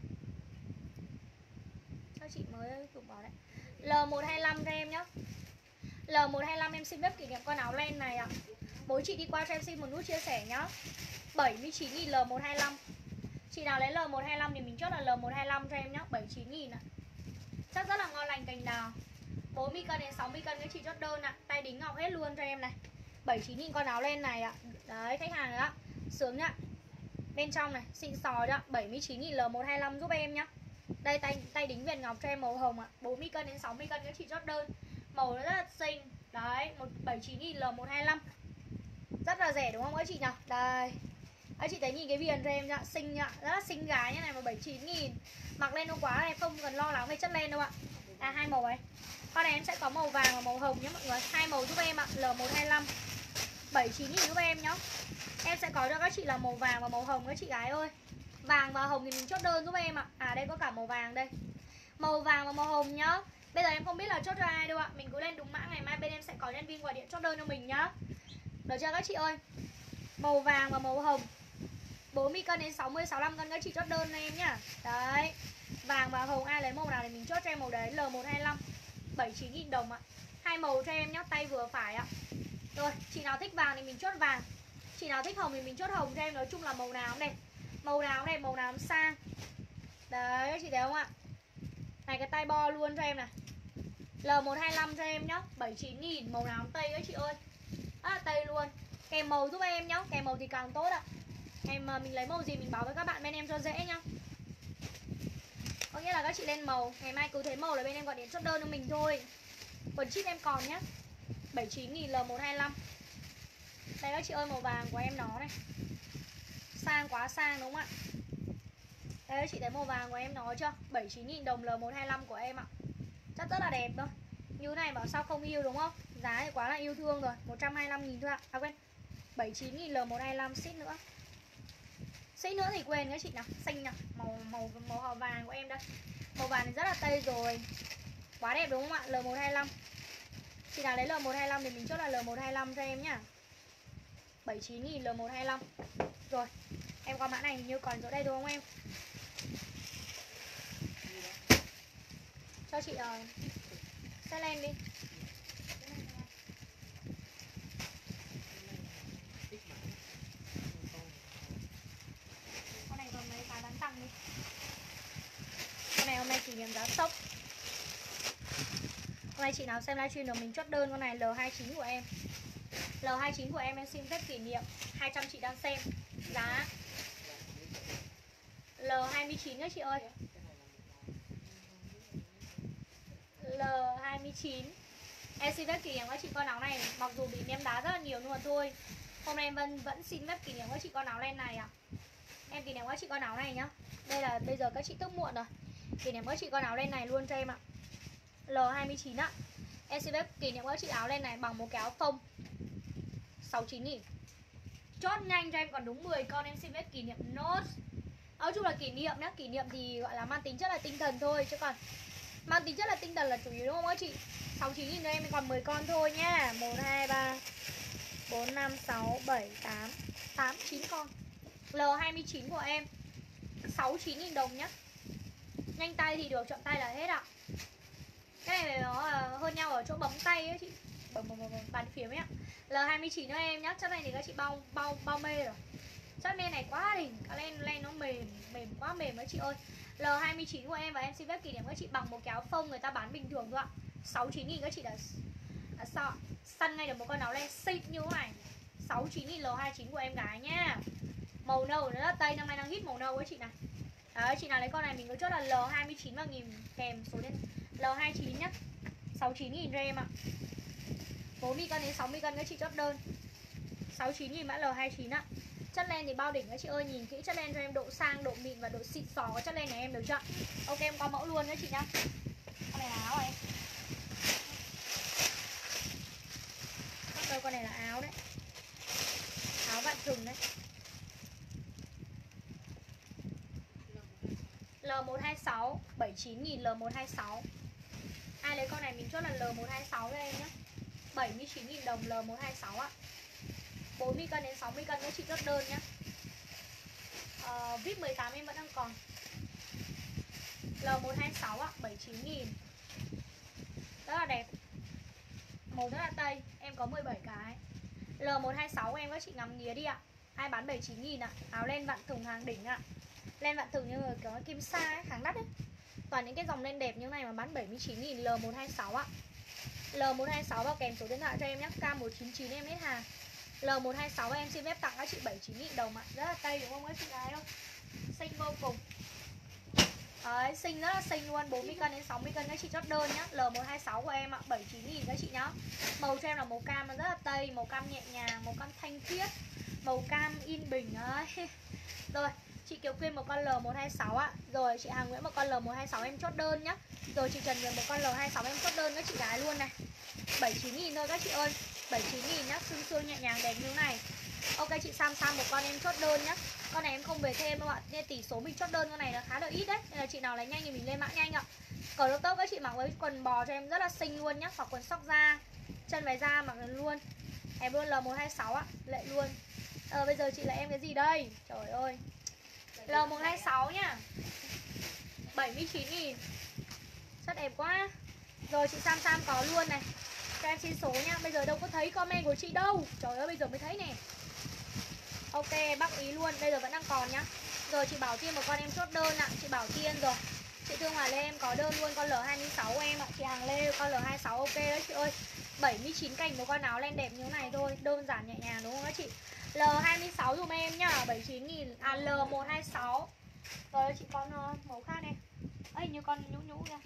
Các chị mới dùng bảo đấy. L một hai lăm cho em nhá. L một hai lăm em xin phép kỷ niệm con áo len này ạ. Mỗi chị đi qua cho em xin một nút chia sẻ nhá. bảy mươi chín nghìn L một hai lăm. Chị nào lấy L một hai lăm thì mình chốt là L một hai lăm cho em nhá, bảy mươi chín nghìn ạ. Chắc rất là ngon lành cành đào. bốn mươi cân đến sáu mươi cân các chị chốt đơn ạ. Tay đính ngọc hết luôn cho em này. bảy mươi chín nghìn con áo len này ạ. Đấy, khách hàng đó. Sướng nhá. Bên trong này, xịn sò đó, bảy mươi chín nghìn L một hai lăm giúp em nhá. Đây tay tay đính viền ngọc cho em màu hồng ạ. bốn mươi cân đến sáu mươi cân các chị chốt đơn. Màu nó rất là xinh. Đấy, bảy mươi chín nghìn L một hai lăm. Rất là rẻ đúng không các chị nhỉ? Đây. Các chị thấy nhìn cái viền cho em nhá, xinh nhá, rất là xinh gái như này mà bảy mươi chín nghìn. Mặc lên nó quá này, không cần lo lắng về chất len đâu ạ. À hai màu ấy. Con này em sẽ có màu vàng và màu hồng nhé mọi người. Hai màu giúp em ạ, L một hai lăm. bảy mươi chín nghìn giúp em nhá. Em sẽ có cho các chị là màu vàng và màu hồng các chị gái ơi. Vàng và hồng thì mình chốt đơn giúp em ạ. À đây có cả màu vàng đây. Màu vàng và màu hồng nhá. Bây giờ em không biết là chốt cho ai đâu ạ. Mình cứ lên đúng mã, ngày mai bên em sẽ có nhân viên gọi điện chốt đơn cho mình nhá. Được chưa các chị ơi? Màu vàng và màu hồng, bốn mươi cân đến sáu mươi, sáu mươi lăm cân các chị chốt đơn cho em nhá. Đấy. Vàng và hồng ai lấy màu nào thì mình chốt cho em màu đấy. L một hai lăm, bảy mươi chín nghìn đồng ạ. Hai màu cho em nhá, tay vừa phải ạ. Rồi, chị nào thích vàng thì mình chốt vàng. Chị nào thích hồng thì mình chốt hồng cho em. Nói chung là màu nào cũng đẹp. Màu nào cũng đẹp, màu nào cũng sang. Đấy, các chị thấy không ạ? Này cái tay bo luôn cho em này. L một hai lăm cho em nhá, bảy mươi chín nghìn. Màu nào cũng tây các chị ơi. À, tây luôn. Kèm màu giúp em nhá, kèm màu thì càng tốt ạ. Em mình lấy màu gì mình báo với các bạn bên em cho dễ nhá. Có nghĩa là các chị lên màu, ngày mai cứ thấy màu là bên em gọi điện chốt đơn cho mình thôi. Quần ship em còn nhá, bảy mươi chín nghìn L một hai lăm. Đây các chị ơi, màu vàng của em nó này. Sang quá sang đúng không ạ? Đây các chị thấy màu vàng của em nó chưa? bảy mươi chín nghìn đồng L một hai lăm của em ạ. Chắc rất là đẹp thôi. Như này bảo sao không yêu đúng không? Giá thì quá là yêu thương rồi. Một trăm hai mươi lăm nghìn thôi ạ. À quên, bảy mươi chín nghìn L một hai lăm ship nữa. Ship nữa thì quên các chị nào. Xanh nào, màu màu màu hào vàng của em đây. Màu vàng thì rất là tây rồi. Quá đẹp đúng không ạ? L một hai lăm. Chị nào lấy L một hai lăm thì mình chốt là L một hai lăm cho em nhá. bảy mươi chín nghìn L một hai lăm. Rồi, em qua mã này hình như còn chỗ đây đúng không em? Cho chị uh, xe lên đi. Con này còn mấy cái bán tăng đi. Con này hôm nay kỷ niệm giá sốc. Hôm nay chị nào xem livestream được mình chốt đơn con này L hai chín của em. L hai chín của em em xin phép kỷ niệm hai trăm chị đang xem. Giá L hai mươi chín các chị ơi. L hai mươi chín. Em xin phép kỷ niệm các chị con áo này. Mặc dù bị ném đá rất là nhiều nhưng mà thôi, hôm nay em vẫn, vẫn xin phép kỷ niệm các chị con áo len này ạ. À. Em kỷ niệm các chị con áo này nhá. Đây là bây giờ các chị thức muộn rồi. Kỷ niệm các chị con áo len này luôn cho em ạ. L hai mươi chín ạ. Em xin phép kỷ niệm các chị áo len này bằng một cái áo phông sáu mươi chín nghìn. Chốt nhanh cho em còn đúng mười con, em xin phép kỷ niệm nốt. Nói chung là kỷ niệm nhá, kỷ niệm thì gọi là mang tính chất là tinh thần thôi, chứ còn mang tính chất là tinh thần là chủ yếu đúng không các chị? sáu mươi chín nghìn cho em còn mười con thôi nhá. Một, hai, ba, bốn, năm, sáu, bảy, tám, tám, chín con. L hai mươi chín của em sáu mươi chín nghìn đồng nhá. Nhanh tay thì được, chọn tay là hết ạ. Cái này nó hơn nhau ở chỗ bấm tay ấy chị. Bấm bấm bấm bàn phím ấy ạ. L hai mươi chín cho em nhá. Chất này thì các chị bao bao bao mê rồi. Chất men này quá đỉnh, cái len len nó mềm, mềm quá mềm các chị ơi. L hai mươi chín của em và em xin phép kỷ niệm các chị bằng một cái áo phông người ta bán bình thường thôi ạ. sáu mươi chín nghìn các chị đã à, sao săn ngay được một con áo len xịn như thế này. sáu mươi chín nghìn L hai mươi chín của em gái nhá. Màu nâu nó là tây, năm nay đang hit màu nâu các chị này. Đấy, chị nào lấy con này mình cứ chốt là L hai mươi chín và nghìn kèm số điện L hai mươi chín nhá. sáu mươi chín nghìn cho em ạ. bốn mươi cân đến sáu mươi cân các chị chốt đơn. sáu mươi chín nghìn mã L hai mươi chín ạ. Chất len thì bao đỉnh các chị ơi, nhìn kỹ chất len cho em độ sang, độ mịn và độ xịn xò của chất len này em được chưa? Ok em qua mẫu luôn các chị nhá. Con này áo này. con này là áo đấy. Áo vặn thùng đấy. L một hai sáu bảy mươi chín nghìn, L một hai sáu. Ai lấy con này mình chốt là L một hai sáu cho em nhé. bảy mươi chín nghìn đồng L một hai sáu ạ. bốn mươi cân đến sáu mươi cân các chị chốt đơn nhé. ờ, vê i pê mười tám em vẫn đang còn. L một hai sáu ạ, bảy mươi chín nghìn. Rất là đẹp. Màu rất là tây. Em có mười bảy cái. L một hai sáu em các chị ngắm nghía đi ạ. Ai bán bảy mươi chín nghìn ạ. Áo len vặn thùng hàng đỉnh ạ. Len vặn thùng như là kiểu kim sa ấy, hàng đắt ấy. Toàn những cái dòng len đẹp như này mà bán bảy mươi chín nghìn. L một hai sáu ạ. L một hai sáu vào kèm số điện thoại cho em nhé. K một chín chín em hết hàng. L một hai sáu em xin phép tặng các chị bảy mươi chín nghìn đồng ạ. Rất là tây đúng không các chị gái không? Xinh vô cùng. Đấy, xinh rất là xinh luôn. Bốn mươi cân đến sáu mươi cân các chị chốt đơn nhá. L một hai sáu của em ạ, bảy mươi chín nghìn các chị nhá. Màu cho em là màu cam, nó rất là tây. Màu cam nhẹ nhàng, màu cam thanh khiết, màu cam yên bình ấy. Rồi, chị Kiều Quyên một con L một hai sáu ạ. Rồi, chị Hà Nguyễn một con L một hai sáu em chốt đơn nhá. Rồi, chị Trần Nguyễn một con L hai sáu em chốt đơn các chị gái luôn này. bảy mươi chín nghìn thôi các chị ơi. bảy mươi chín nghìn nhá, xương xương nhẹ nhàng đẹp như thế này. Ok, chị Sam Sam một con em chốt đơn nhá. Con này em không về thêm đâu ạ. Nên tỷ số mình chốt đơn con này là khá là ít đấy. Nên là chị nào lấy nhanh thì mình lên mã nhanh ạ. Cờ lô tốc các chị mặc với quần bò cho em rất là xinh luôn nhá. Hoặc quần sóc da, chân váy da mặc luôn. Em luôn L một hai sáu ạ, lệ luôn. Ờ bây giờ chị lại em cái gì đây? Trời ơi. L một hai sáu nhá. bảy mươi chín nghìn. Rất đẹp quá. Rồi chị Sam Sam có luôn này. Cho em xin số nhá. Bây giờ đâu có thấy comment của chị đâu. Trời ơi bây giờ mới thấy nè. Ok bác ý luôn. Bây giờ vẫn đang còn nhá. Rồi chị Bảo Tiên một con em chốt đơn ạ. Chị Bảo Tiên rồi. Chị Thương Hòa Lê em có đơn luôn. Con L hai sáu của em ạ. Chị Hàng Lê con L hai sáu ok đấy chị ơi. bảy mươi chín cành một con áo len đẹp như thế này thôi. Đơn giản nhẹ nhàng đúng không các chị? L hai sáu dùm em nhá. bảy mươi chín nghìn. À L một hai sáu. Rồi chị con uh, màu khác này. Ấy như con nhũ nhũ ra.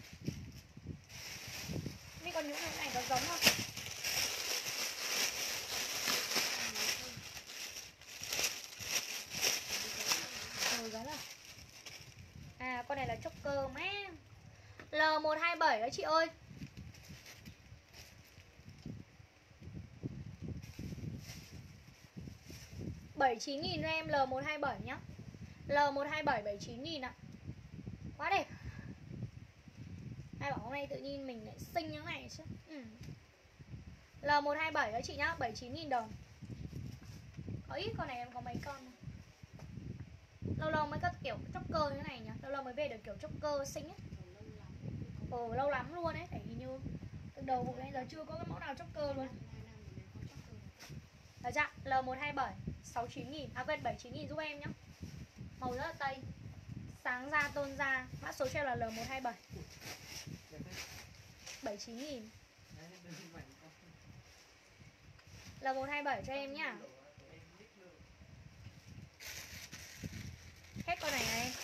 Mấy con nhũ nhũ này có giống không? Ừ, đó là. À con này là choker má. L một hai bảy đó chị ơi. bảy mươi chín nghìn cho em L một hai bảy nhá. L một hai bảy bảy mươi chín nghìn ạ. Quá đẹp. Ai bảo hôm nay tự nhiên mình lại xinh như thế này chứ. ừ. L một hai bảy đó chị nhá, bảy mươi chín nghìn đồng. Có ít con này em có mấy con. Lâu lâu mới có kiểu choker như thế này nhỉ. Lâu lâu mới về được kiểu choker xinh ấy. Ồ lâu lắm luôn ấy. Tại vì như từ đầu vụ đến giờ chưa có cái mẫu nào choker luôn. Được chưa? L một hai bảy sáu mươi chín nghìn. À quên bảy mươi chín nghìn giúp em nhá. Màu rất là tây. Sáng da tôn da. Mã số cho em là L một hai bảy bảy mươi chín nghìn. L một hai bảy cho em nhá. Hết con này này.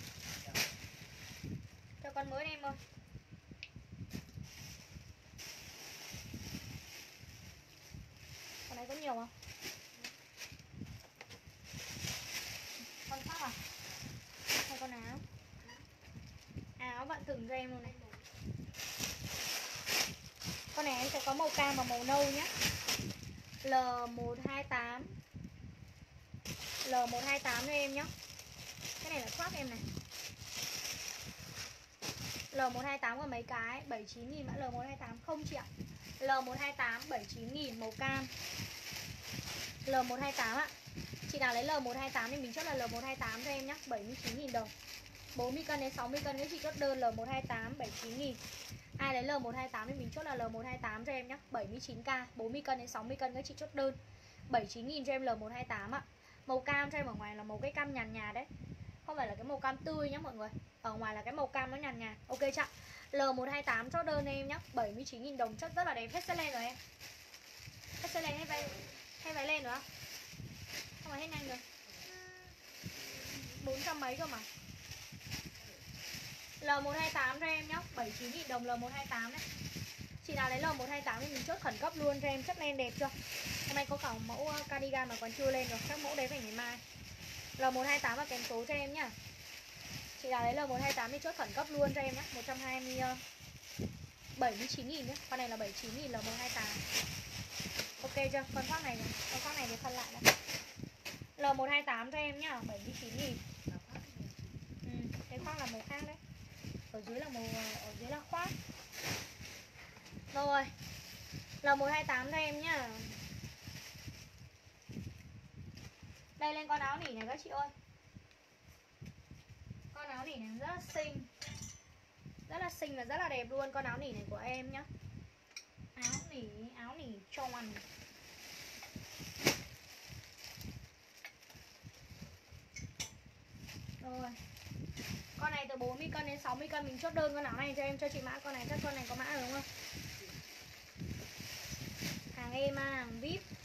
Cho con mới em ơi. Con này có nhiều không? Con khác à? Hay con áo? Áo bạn thừng cho em luôn này. Con này em sẽ có màu cam và màu nâu nhé. L một hai tám L một hai tám cho em nhé. Cái này là khoác em này. L một hai tám có mấy cái bảy mươi chín nghìn mã L một hai tám không chị ạ. L một hai tám bảy mươi chín nghìn màu cam. L một hai tám ạ. Chị nào lấy L một hai tám thì mình chốt là L một hai tám cho em nhé. bảy mươi chín nghìn đồng. bốn mươi cân đến sáu mươi cân nếu chị chốt đơn L một hai tám bảy mươi chín nghìn. Ai lấy L một hai tám thì mình chốt là L một hai tám cho em nhé. bảy mươi chín k, bốn mươi cân đến sáu mươi cân các chị chốt đơn bảy mươi chín nghìn cho em L một hai tám ạ. Màu cam cho em ở ngoài là màu cái cam nhàn nhạt đấy. Không phải là cái màu cam tươi nhá mọi người. Ở ngoài là cái màu cam nó nhàn nhạt. Ok chưa? L một hai tám chốt đơn em nhé. bảy mươi chín nghìn đồng chất rất là đẹp. Hết set lên rồi em. Hết set lên hết váy. Hết váy lên nữa không? Không phải hết nhanh rồi. bốn trăm mấy cơ mà. L một hai tám cho em nhé. bảy mươi chín nghìn đồng L một hai tám đấy. Chị nào lấy L một hai tám thì mình chốt khẩn cấp luôn cho em. Chất len đẹp chưa? Hôm nay có cả mẫu cardigan mà còn chưa lên rồi. Các mẫu đấy phải ngày mai. L một hai tám và kèm số cho em nhá. Chị nào lấy L một hai tám thì chốt khẩn cấp luôn cho em nhé. một trăm hai mươi bảy mươi chín nghìn nhé. Con này là bảy mươi chín nghìn L một hai tám. Ok chưa? Con khoác này, con khoác này thì phân lại đã. L một hai tám cho em nhá, bảy mươi chín nghìn. Ừ, cái khoác là màu khác đấy. Ở dưới là màu, ở dưới là khoác. Rồi, L một hai tám cho em nhá. Đây lên con áo nỉ này các chị ơi. Con áo nỉ này rất là xinh, rất là xinh và rất là đẹp luôn. Con áo nỉ này của em nhá. Áo nỉ, áo nỉ tròn. Rồi, con này từ bốn mươi cân đến sáu mươi cân. Mình chốt đơn con áo này cho em, cho chị mã con này. Chắc con này có mã rồi đúng không? Hàng em à, hàng vê i pê.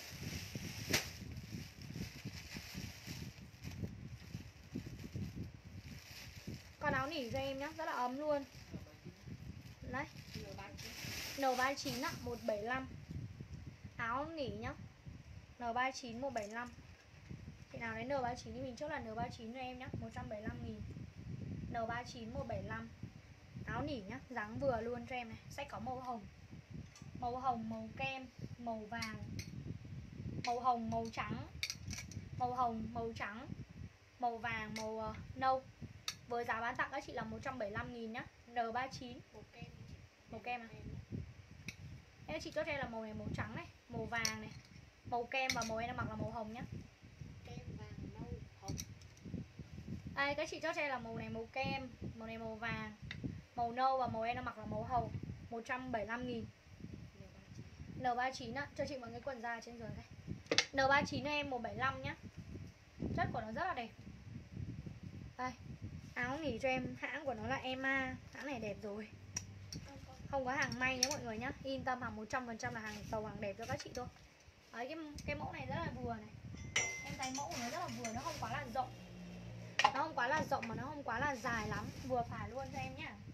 Con áo nỉ cho em nhá, rất là ấm luôn. Đấy, N ba mươi chín ạ, một bảy lăm. Áo nỉ nhá, N ba mươi chín một bảy lăm. Chị nào lấy N ba mươi chín thì mình chốt là N ba mươi chín cho em nhá, một trăm bảy mươi lăm nghìn. N ba mươi chín một bảy lăm. Áo nỉ nhá, dáng vừa luôn cho em này. Sẽ có màu hồng, màu hồng, màu kem, màu vàng, màu hồng, màu trắng, màu hồng, màu trắng, màu vàng, màu uh, nâu. Với giá bán tặng các chị là một trăm bảy mươi lăm nghìn nhá. N ba mươi chín. Màu kem. Màu kem à? Thế chị chốt đây là màu này, màu trắng này, màu vàng này, màu kem và màu em đang mặc là màu hồng nhá. Kem vàng nâu hồng. Đây các chị chốt đây là màu này màu kem, màu này màu vàng, màu nâu và màu em đang mặc là màu hồng, một trăm bảy mươi lăm nghìn. N ba mươi chín á, cho chị mọi cái quần da trên dưới này. N ba mươi chín cho em một bảy lăm nhá. Chất của nó rất là đẹp. Đây, áo nỉ cho em, hãng của nó là Emma. Hãng này đẹp rồi, không có hàng may nhé mọi người nhá. Yên tâm, hàng một trăm phần trăm là hàng tàu, hàng đẹp cho các chị thôi. Đấy, cái, cái mẫu này rất là vừa này. Em thấy mẫu của nó rất là vừa, nó không quá là rộng, nó không quá là rộng mà nó không quá là dài lắm, vừa phải luôn cho em nhá.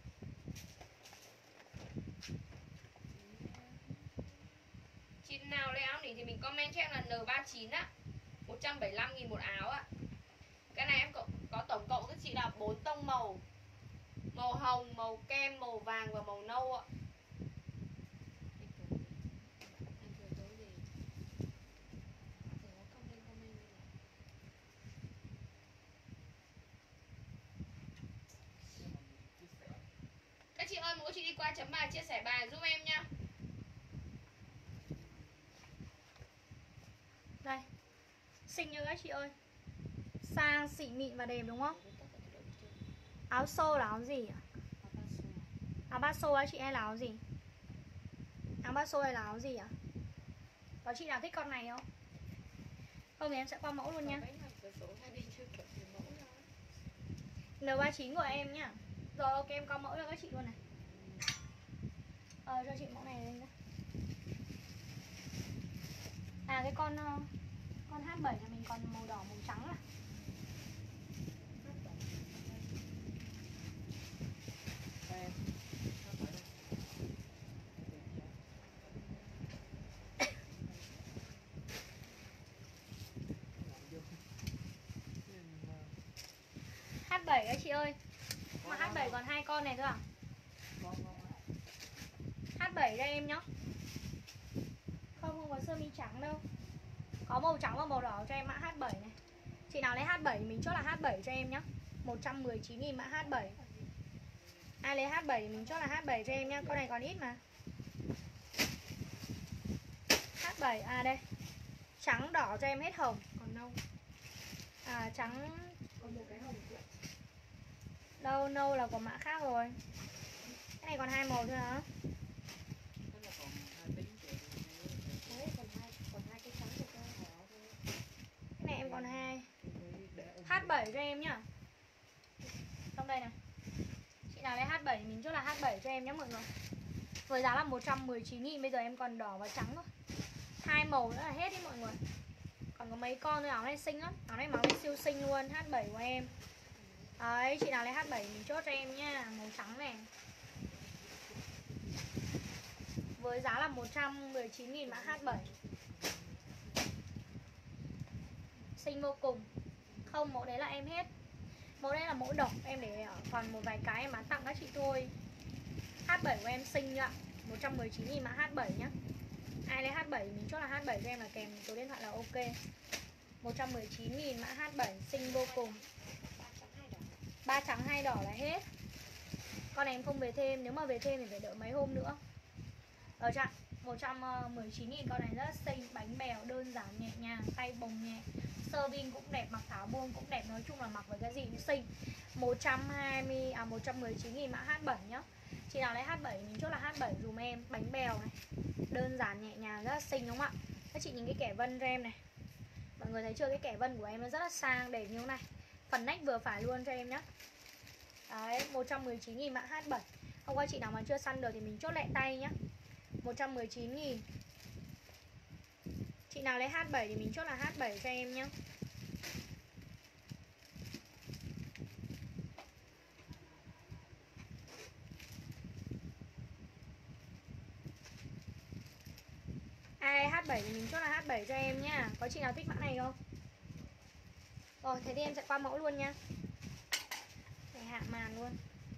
Chị nào lấy áo nỉ thì mình comment cho em là N ba mươi chín á, một trăm bảy mươi lăm nghìn một áo ạ. Cái này em có, có tổng cộng với chị là bốn tông màu. Màu hồng, màu kem, màu vàng và màu nâu ạ. Các chị ơi, mỗi chị đi qua chấm bài chia sẻ bài giúp em nhá. Đây, xinh như các chị ơi, sang xịn mịn và đẹp đúng không? Áo xô là áo gì ạ? Áo ba xô á chị hay là áo gì? Áo ba xô hay là áo gì ạ? Có chị nào thích con này không? Không thì em sẽ qua mẫu luôn nha. N ba mươi chín của em nhá. Rồi ok, em có mẫu cho các chị luôn này. Ờ, cho chị mẫu này lên đó. À cái con con H bảy là mình còn màu đỏ màu trắng à. H bảy các chị ơi. Mà H bảy còn hai con này thôi à? H bảy cho em nhá. Không, không có sơ mi trắng đâu. Có màu trắng và màu đỏ cho em mã H bảy này. Chị nào lấy H bảy mình chốt là H bảy cho em nhá, một trăm mười chín nghìn mã H bảy. Ai lấy H bảy mình chốt là H bảy cho em nhá. Con này còn ít mà. H bảy, à đây. Trắng đỏ cho em hết hồng. Còn nâu. À trắng. Còn một cái hồng. Đâu, nâu là của mã khác rồi. Cái này còn hai màu thôi hả? Cái này em còn hai. H bảy cho em nhá. Trong đây này. Chị nào lấy H bảy mình chốt là H bảy cho em nhé mọi người. Với giá là một trăm mười chín nghìn. Bây giờ em còn đỏ và trắng thôi. Hai màu nữa là hết đi mọi người. Còn có mấy con thôi, áo này xinh lắm. Áo này màu này siêu xinh luôn. H bảy của em. Đấy, chị nào lấy H bảy mình chốt cho em nha. Màu trắng này. Với giá là một trăm mười chín nghìn mã H bảy. Xinh vô cùng. Không, mẫu đấy là em hết. Mẫu đấy là mẫu độc, em để còn một vài cái em bán tặng các chị thôi. H bảy của em xinh ạ, một trăm mười chín nghìn mã H bảy nhá. Ai lấy H bảy mình chốt là H bảy cho em là kèm số điện thoại là ok. Một trăm mười chín nghìn mã H bảy xinh vô cùng. Ba trắng hai đỏ là hết. Con này em không về thêm, nếu mà về thêm thì phải đợi mấy hôm nữa. Ở chặn một trăm mười chín nghìn, con này rất xinh, bánh bèo đơn giản nhẹ nhàng, tay bồng nhẹ, sơ vin cũng đẹp, mặc tháo buông cũng đẹp, nói chung là mặc với cái gì cũng xinh. Một trăm hai mươi à một trăm mười chín nghìn mã H bảy nhá. Chị nào lấy H bảy mình chốt là H bảy dùm em, bánh bèo này, đơn giản nhẹ nhàng rất là xinh đúng không ạ? Các chị nhìn cái kẻ vân cho em này. Mọi người thấy chưa, cái kẻ vân của em nó rất là sang, đẹp như thế này. Phần nách vừa phải luôn cho em nhá. Đấy, một trăm mười chín nghìn mã H bảy. Hôm qua chị nào mà chưa săn được thì mình chốt lẹ tay nhá. Một trăm mười chín nghìn. Chị nào lấy H bảy thì mình chốt là H bảy cho em nhá. Ai H bảy thì mình chốt là H bảy cho em nhá. Có chị nào thích mã này không? Rồi, thế thì em sẽ qua mẫu luôn nha. Để hạ màn luôn.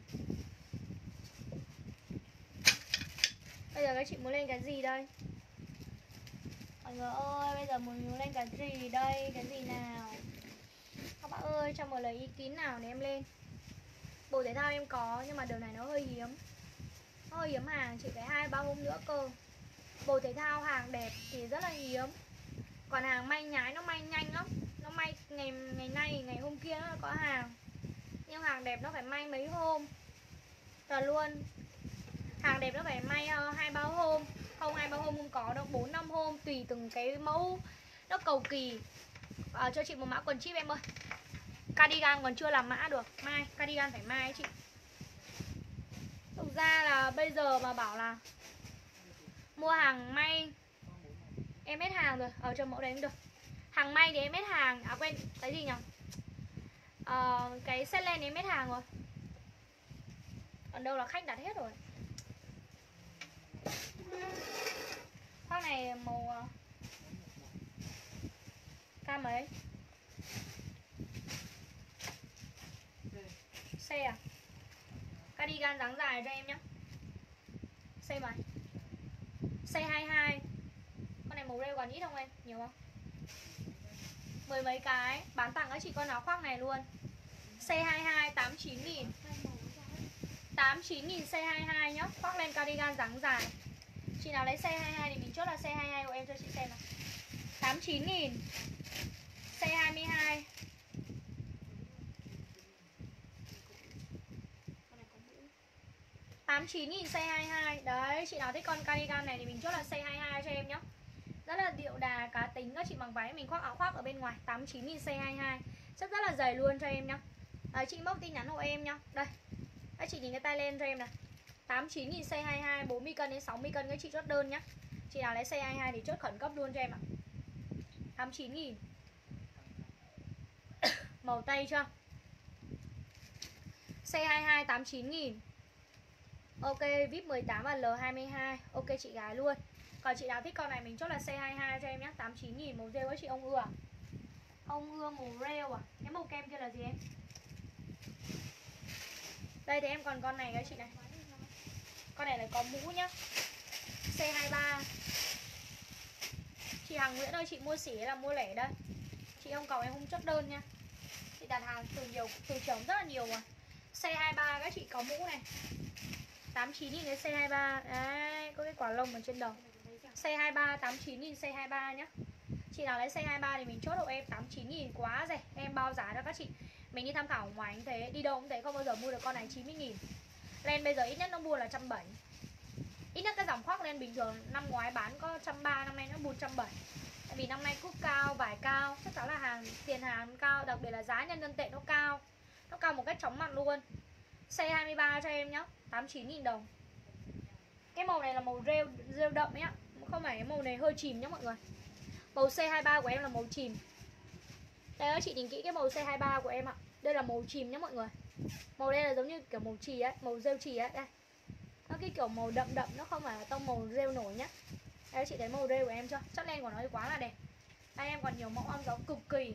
Bây giờ các chị muốn lên cái gì đây? Mọi người ơi, bây giờ muốn lên cái gì đây? Cái gì nào? Các bạn ơi, cho một lời ý kiến nào để em lên. Bộ thể thao em có, nhưng mà đường này nó hơi hiếm. Nó hơi hiếm hàng, chỉ phải hai ba hôm nữa cơ. Bộ thể thao hàng đẹp thì rất là hiếm. Còn hàng may nhái nó may nhanh lắm. Nó may ngày ngày nay, ngày hôm kia nó có hàng. Nhưng hàng đẹp nó phải may mấy hôm. Rồi luôn. Hàng đẹp nó phải may hai ba hôm. Không hai ba hôm không có đâu, bốn năm hôm tùy từng cái mẫu. Nó cầu kỳ. À, cho chị một mã quần chip em ơi. Cardigan còn chưa làm mã được. Mai, cardigan phải mai ấy chị. Thực ra là bây giờ mà bảo là mua hàng may em hết hàng rồi. Ở cho mẫu đấy cũng được. Hàng may thì em hết hàng. À quên, cái gì nhỉ? À, cái set len em hết hàng rồi. Còn đâu là khách đặt hết rồi. Khoác này màu cam mấy? C à? Cardigan dáng dài cho em nhé. C mấy? C hai mươi hai. Con này màu rêu còn ít không em? Nhiều không? Mười mấy cái. Bán tặng các chị con áo khoác này luôn. C hai mươi hai tám mươi chín nghìn. tám mươi chín nghìn C hai mươi hai nhá. Khoác lên cardigan dáng dài. Chị nào lấy C hai mươi hai thì mình chốt là C hai mươi hai của em cho chị xem nào. tám mươi chín nghìn. C hai mươi hai. tám mươi chín nghìn C hai mươi hai. Đấy, chị nào thích con cardigan này thì mình chốt là C hai mươi hai cho em nhá. Rất là điệu đà, cá tính, các chị mặc váy mình khoác áo khoác ở bên ngoài. Tám mươi chín nghìn C hai mươi hai. Rất rất là dày luôn cho em nhá. Đấy, chị móc tin nhắn hộ em nhá. Đây. Các chị nhìn cái tay lên cho em này. tám mươi chín nghìn C hai mươi hai, bốn mươi cân đến sáu mươi cân các chị chốt đơn nhá. Chị nào lấy C hai mươi hai thì chốt khẩn cấp luôn cho em ạ. tám mươi chín nghìn. Màu tay chưa? C hai mươi hai tám mươi chín nghìn. Ok, vê i pê mười tám và L hai mươi hai. Ok chị gái luôn. Còn chị nào thích con này mình chốt là C hai mươi hai cho em nhé. tám mươi chín nghìn màu rêu với chị ông ưa. Ông ưa màu rêu à? Cái màu kem kia là gì em? Đây thì em còn con này các chị này. Con này là có mũ nhá. C hai mươi ba. Chị Hằng Nguyễn ơi, chị mua xỉ là mua lẻ đây. Chị không cầu em không chốt đơn nha. Chị đặt hàng từ nhiều từ chồng rất là nhiều rồi. C hai mươi ba các chị có mũ này. tám mươi chín nghìn cái C hai mươi ba. Đấy, có cái quả lông ở trên đầu. C hai mươi ba tám mươi chín nghìn C hai mươi ba nhá. Chị nào lấy C hai mươi ba thì mình chốt hộ em tám mươi chín nghìn quá rẻ. Em bao giá cho các chị. Mình đi tham khảo ở ngoài cũng thế, đi đâu cũng thế, không bao giờ mua được con này chín mươi nghìn. Len bây giờ ít nhất nó mua là một trăm bảy mươi. Ít nhất cái dòng khoác len bình thường năm ngoái bán có một trăm ba mươi, năm nay nó một trăm bảy mươi. Tại vì năm nay cúc cao, vải cao, chắc chắn là hàng tiền hàng cao, đặc biệt là giá nhân dân tệ nó cao. Nó cao một cách chóng mặt luôn. C hai mươi ba cho em nhá, tám mươi chín nghìn đồng. Cái màu này là màu rêu, rêu đậm ấy ạ. Không phải cái màu này hơi chìm nhá mọi người. Màu C hai mươi ba của em là màu chìm. Đây các chị nhìn kỹ cái màu C hai mươi ba của em ạ. Đây là màu chìm nhá mọi người. Màu đây là giống như kiểu màu chì ấy, màu rêu chì ấy. Đây. Nó cái kiểu màu đậm đậm, nó không phải là tông màu rêu nổi nhá. Đây chị thấy màu rêu của em chưa? Chất len của nó thì quá là đẹp. Đây em còn nhiều mẫu ong giống cực kỳ.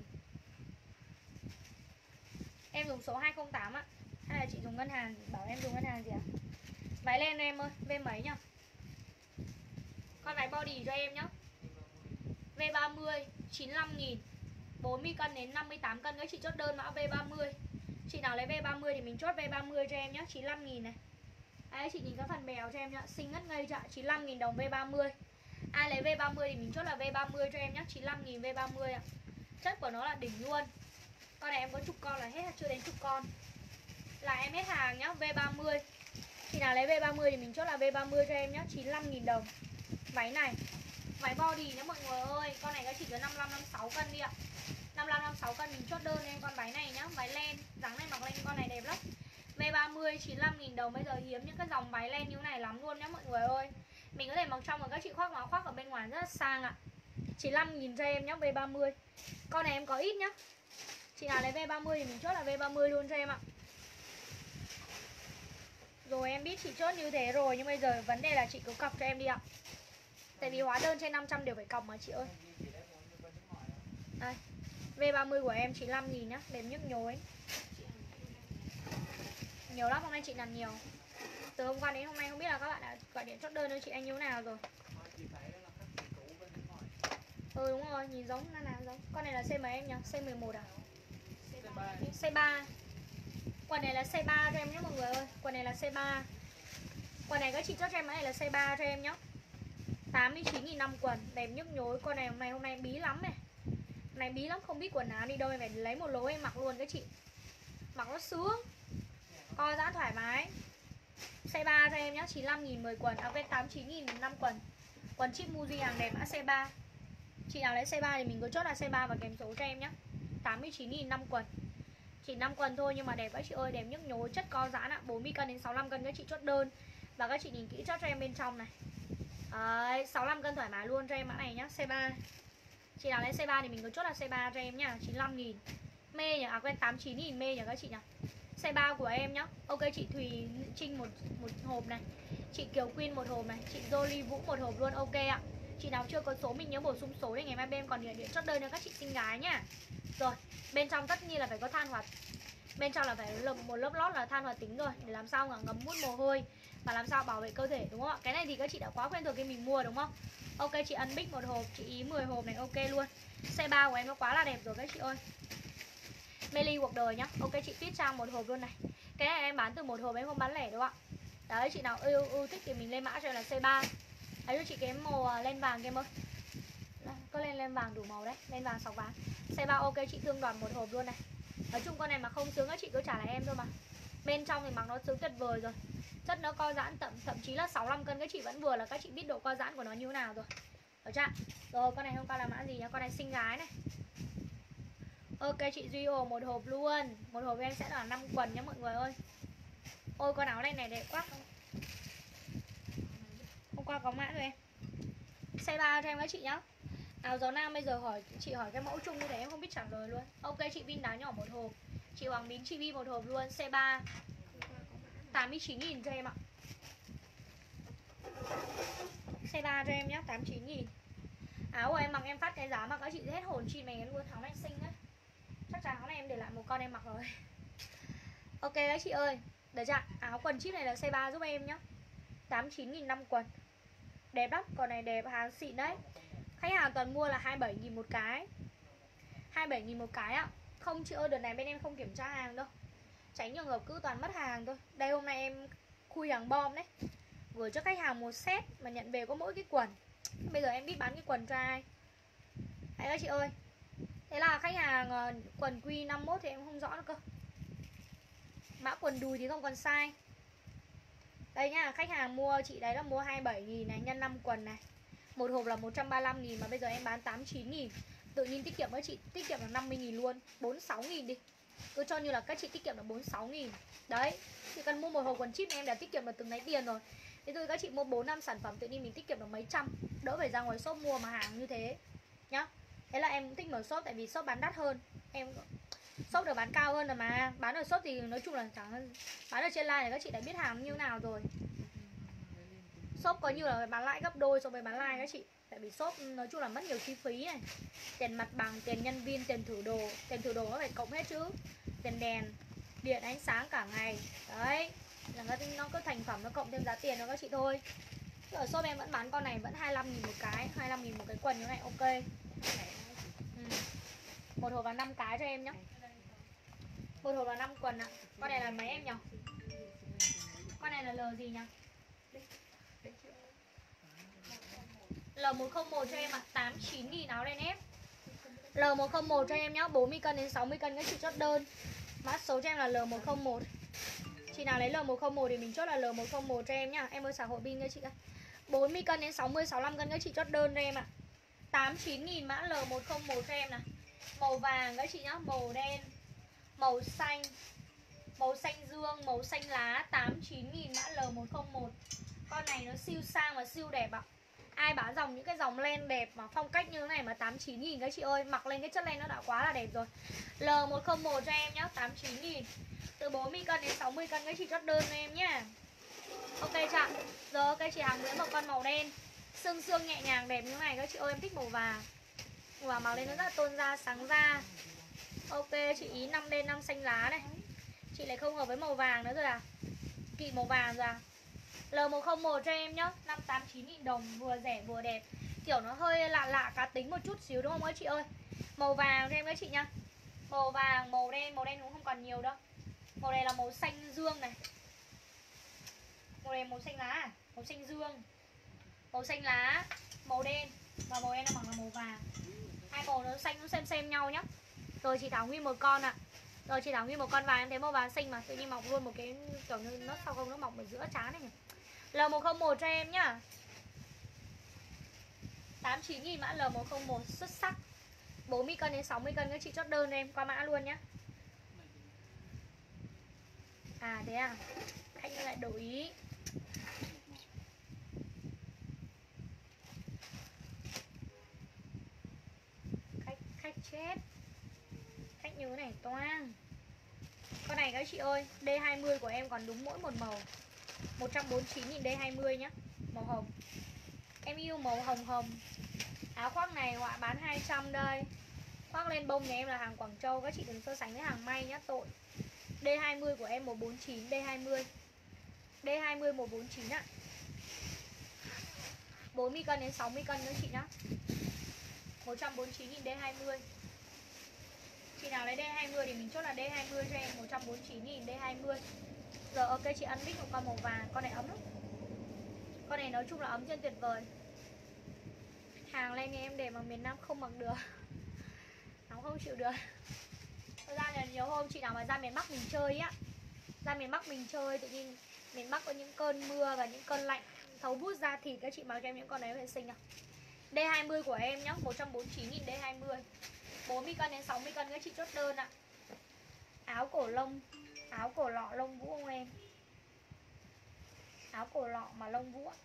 Em dùng số hai không tám ạ. Hay là chị dùng ngân hàng, bảo em dùng ngân hàng gì ạ? Váy len em ơi, V mấy nhá. Con váy body cho em nhá. V ba mươi chín mươi lăm nghìn, bốn mươi cân đến năm mươi tám cân các chị chốt đơn mã V ba mươi. Chị nào lấy V ba mươi thì mình chốt V ba mươi cho em nhá, chín mươi lăm nghìn này. Đấy, chị nhìn cái phần bèo cho em nhá, xinh ngất ngây chưa, chín mươi lăm nghìn đồng V ba mươi. Ai lấy V ba mươi thì mình chốt là V ba mươi cho em nhá, chín mươi lăm nghìn V ba mươi ạ. Chất của nó là đỉnh luôn. Con này em có chục con là hết, chưa đến chục con là em hết hàng nhá, V ba mươi. Chị nào lấy V ba mươi thì mình chốt là V ba mươi cho em nhá, chín mươi lăm nghìn đồng. Váy này, váy body nhá mọi người ơi. Con này các chị cứ năm mươi lăm năm mươi sáu cân đi ạ. năm mươi lăm năm mươi sáu cân mình chốt đơn em con váy này nhá. Váy len, dáng này mặc lên con này đẹp lắm. V ba mươi chín mươi lăm nghìn đồng. Bây giờ hiếm những cái dòng váy len như thế này lắm luôn nhá mọi người ơi. Mình có thể mặc trong và các chị khoác áo khoác ở bên ngoài rất là sang ạ. chín mươi lăm nghìn cho em nhá, V ba mươi. Con này em có ít nhá. Chị nào lấy V ba mươi thì mình chốt là V ba mươi luôn cho em ạ. Rồi em biết chị chốt như thế rồi, nhưng bây giờ vấn đề là chị cứ cọc cho em đi ạ. Tại vì hóa đơn trên năm trăm đều phải cọc mà chị ơi. Đây, V ba mươi của em chín mươi lăm nghìn nhá, đẹp nhức nhối. Nhiều lắm, hôm nay chị làm nhiều. Từ hôm qua đến hôm nay không biết là các bạn đã gọi điện chốt đơn cho chị anh như thế nào rồi. Ừ đúng rồi, nhìn giống nào nào giống. Con này là size mấy em nhỉ? Size mười một à? Size ba. Quần này là size ba cho em nhé mọi người ơi. Quần này là size ba. Quần này các chị chốt cho em, cái này là size ba cho em nhé. tám mươi chín nghìn năm quần, đẹp nhức nhối. Con này hôm nay hôm nay bí lắm này. Hôm nay bí lắm, không biết quần áo đi đâu em phải lấy một lố em mặc luôn các chị. Mặc nó sướng. Co giãn thoải mái. Size ba cho em nhé, chín mươi lăm nghìn mười quần. À quên, tám mươi chín nghìn năm quần. Quần chip Muji hàng đẹp mã size ba. Chị nào lấy size ba thì mình cứ chốt là size ba và kèm số cho em nhé. tám mươi chín nghìn năm quần. Chỉ năm quần thôi nhưng mà đẹp các chị ơi, đẹp nhức nhối, chất co giãn ạ, bốn mươi cân đến sáu mươi lăm cân các chị chốt đơn. Và các chị nhìn kỹ chốt cho em bên trong này. Đấy, sáu mươi lăm cân thoải mái luôn cho em mã này nhá, size ba. Chị nào lấy size ba thì mình cứ chốt là size ba cho em nhá, chín mươi lăm nghìn. Mê nhỉ, à quên tám mươi chín nghìn mê nhỉ các chị nhỉ. Size ba của em nhá. Ok chị Thùy Trinh một một hộp này. Chị Kiều Quyên một hộp này, chị Jolie Vũ một hộp luôn, ok ạ. Chị nào chưa có số mình nhớ bổ sung số để ngày mai bên còn điện điện chốt đơn cho các chị xinh gái nhá. Rồi, bên trong tất nhiên là phải có than hoạt. Bên trong là phải một lớp lót là than hoạt tính rồi, để làm sao mà ngấm mút mồ hôi và làm sao bảo vệ cơ thể đúng không ạ? Cái này thì các chị đã quá quen thuộc khi mình mua đúng không? Ok chị Ân Bích một hộp, chị Ý mười hộp này, ok luôn. Size ba của em nó quá là đẹp rồi các chị ơi. Meli cuộc đời nhá. Ok chị Tuyết Trang một hộp luôn này. Cái này em bán từ một hộp em không bán lẻ đúng không ạ? Đấy chị nào yêu yêu thích thì mình lên mã cho em là size ba. Đấy cho chị cái màu len vàng em ơi. Có lên len vàng đủ màu đấy, len vàng sọc vàng. Size ba ok chị Thương Đoàn một hộp luôn này. Nói chung con này mà không sướng các chị cứ trả lại em thôi mà. Bên trong thì mặc nó sướng tuyệt vời rồi. Chất nó co giãn tậm, thậm chí là sáu mươi lăm cân các chị vẫn vừa là các chị biết độ co giãn của nó như thế nào rồi. Được chưa? Rồi con này hôm qua là mã gì nhá? Con này xinh gái này. Ok chị Duy Hồ một hộp luôn. Một hộp em sẽ là năm quần nhá mọi người ơi. Ôi con áo này này đẹp quá. Hôm qua có mã rồi em. Size ba cho em các chị nhá. Áo gió nam bây giờ hỏi chị hỏi cái mẫu chung như thế em không biết trả lời luôn. Ok chị Vin đá nhỏ một hộp. Chị Hoàng Mín Chi Vi một hộp luôn. Size ba tám mươi chín nghìn cho em ạ. Size ba cho em nhá, tám mươi chín nghìn. Áo của em mặc em phát cái giá mà các chị hết hồn chi mày luôn. Áo này xinh đấy. Chắc chắn áo này em để lại một con em mặc rồi. Ok các chị ơi. Được chưa? Áo quần chip này là size ba giúp em nhá. tám mươi chín nghìn năm quần. Đẹp lắm, con này đẹp, hàng xịn đấy. Khách hàng toàn mua là hai mươi bảy nghìn một cái. hai mươi bảy nghìn một cái ạ. Không chị ơi, đợt này bên em không kiểm tra hàng đâu. Tránh trường hợp cứ toàn mất hàng thôi. Đây hôm nay em khui hàng bom đấy. Gửi cho khách hàng một set mà nhận về có mỗi cái quần. Bây giờ em biết bán cái quần cho ai. Đấy các chị ơi. Thế là khách hàng quần quy năm mốt thì em không rõ nữa cơ. Mã quần đùi thì không còn sai. Đây nhá, khách hàng mua chị đấy là mua hai mươi bảy nghìn này, nhân năm quần này. Một hộp là một trăm ba mươi lăm nghìn mà bây giờ em bán tám mươi chín nghìn. Tự nhiên tiết kiệm với chị, tiết kiệm là năm mươi nghìn luôn, bốn mươi sáu nghìn đi. Cứ cho như là các chị tiết kiệm là bốn mươi sáu nghìn. Đấy, chỉ cần mua một hộp quần chip em đã tiết kiệm được từng đấy tiền rồi. Thế rồi các chị mua bốn năm sản phẩm tự nhiên mình tiết kiệm được mấy trăm. Đỡ phải ra ngoài shop mua mà hàng như thế nhá. Thế là em thích mở shop tại vì shop bán đắt hơn. Em shop được bán cao hơn rồi mà. Bán ở shop thì nói chung là chẳng. Bán ở trên live thì các chị đã biết hàng như nào rồi. Shop coi như là bán lại gấp đôi so với bán live các chị. Tại vì shop nói chung là mất nhiều chi phí này. Tiền mặt bằng, tiền nhân viên, tiền thử đồ. Tiền thử đồ nó phải cộng hết chứ. Tiền đèn, điện, ánh sáng cả ngày. Đấy, là nó có thành phẩm nó cộng thêm giá tiền cho các chị thôi. Ở shop em vẫn bán con này vẫn hai mươi lăm nghìn một cái, hai mươi lăm nghìn một cái quần như này, ok. Ừ. Một hộp là năm cái cho em nhé. Một hộp là năm quần ạ. Con này là mấy em nhỉ? Con này là L gì nhỉ? L một không một cho em ạ, tám mươi chín nghìn áo len ép. L một không một cho em nhá, bốn mươi cân đến sáu mươi cân các chị chốt đơn. Mã số cho em là L một không một. Chị nào lấy L một không một thì mình chốt là L một không một cho em nhá. Em ơi xã hội pin các chị ơi. bốn mươi cân đến sáu mươi, sáu mươi lăm cân các chị chốt đơn cho em ạ. tám mươi chín nghìn mã L một không một cho em nè. Màu vàng các chị nhá, màu đen, màu xanh, màu xanh dương, màu xanh lá, tám mươi chín nghìn mã L một không một. Con này nó siêu sang và siêu đẹp ạ. Ai bán dòng những cái dòng len đẹp mà phong cách như thế này mà tám mươi chín nghìn các chị ơi, mặc lên cái chất len nó đã quá là đẹp rồi. L một không một cho em nhá, tám mươi chín nghìn. Từ bốn mươi cân đến sáu mươi cân các chị chốt đơn cho em nhá. Ok chưa? Giờ ok chị Hằng Nguyễn một con màu đen, xương xương nhẹ nhàng đẹp như thế này các chị ơi, em thích màu vàng. Và mặc lên nó rất là tôn da, sáng da. Ok chị Ý năm đen năm xanh lá này. Chị lại không hợp với màu vàng nữa rồi à? Kỵ màu vàng rồi à? L một không một cho em nhá, năm tám mươi chín nghìn đồng, vừa rẻ vừa đẹp. Kiểu nó hơi lạ lạ cá tính một chút xíu đúng không các chị ơi? Màu vàng cho em các chị nhá. Màu vàng, màu đen, màu đen cũng không còn nhiều đâu. Màu này là màu xanh dương này. Màu này màu xanh lá à? Màu xanh dương, màu xanh lá, màu đen và màu em nó bằng là màu vàng. Hai màu nó xanh nó xem xem nhau nhá. Rồi chị Thảo Nguyên một con ạ. À. Rồi chị Thảo Nguyên một con vàng, em thấy màu vàng xinh mà tự nhiên mọc luôn một cái kiểu như nó sao không nó mọc ở giữa trán này nhỉ. L một không một cho em nhá. tám mươi chín nghìn mã L một không một xuất sắc. bốn mươi cân đến sáu mươi cân các chị chốt đơn cho em qua mã luôn nhá. À thế à. Khách lại đổi ý. Khách khách chết. Khách như thế này toang. Con này các chị ơi, D hai mươi của em còn đúng mỗi một màu. một trăm bốn mươi chín nghìn D hai mươi nhá. Màu hồng. Em yêu màu hồng hồng. Áo khoác này họa bán hai trăm đây. Khoác lên bông nhà em là hàng Quảng Châu, các chị đừng so sánh với hàng may nhá, tội. D hai mươi của em một bốn chín, D hai mươi. D hai mươi một bốn chín ạ. bốn mươi cân đến sáu mươi cân nữa chị nhá. một trăm bốn mươi chín nghìn D hai mươi. Chị nào lấy D hai mươi thì mình chốt là D hai mươi cho em, một trăm bốn mươi chín nghìn D hai mươi. Giờ ok chị ăn mix một con màu vàng, con này ấm lắm. Con này nói chung là ấm trên tuyệt vời. Hàng lên như em để mà miền Nam không mặc được. Nóng không chịu được. Thật ra là nhiều hôm chị nào mà ra miền Bắc mình chơi á, ra miền Bắc mình chơi tự nhiên miền Bắc có những cơn mưa và những cơn lạnh thấu bút da thịt, các chị mặc cho em những con đấy vệ sinh à. D hai mươi của em nhá, một trăm bốn mươi chín nghìn D hai mươi. bốn mươi cân đến sáu mươi cân các chị chốt đơn ạ. Áo cổ lông, áo cổ lọ lông vũ không em? Áo cổ lọ mà lông vũ ạ.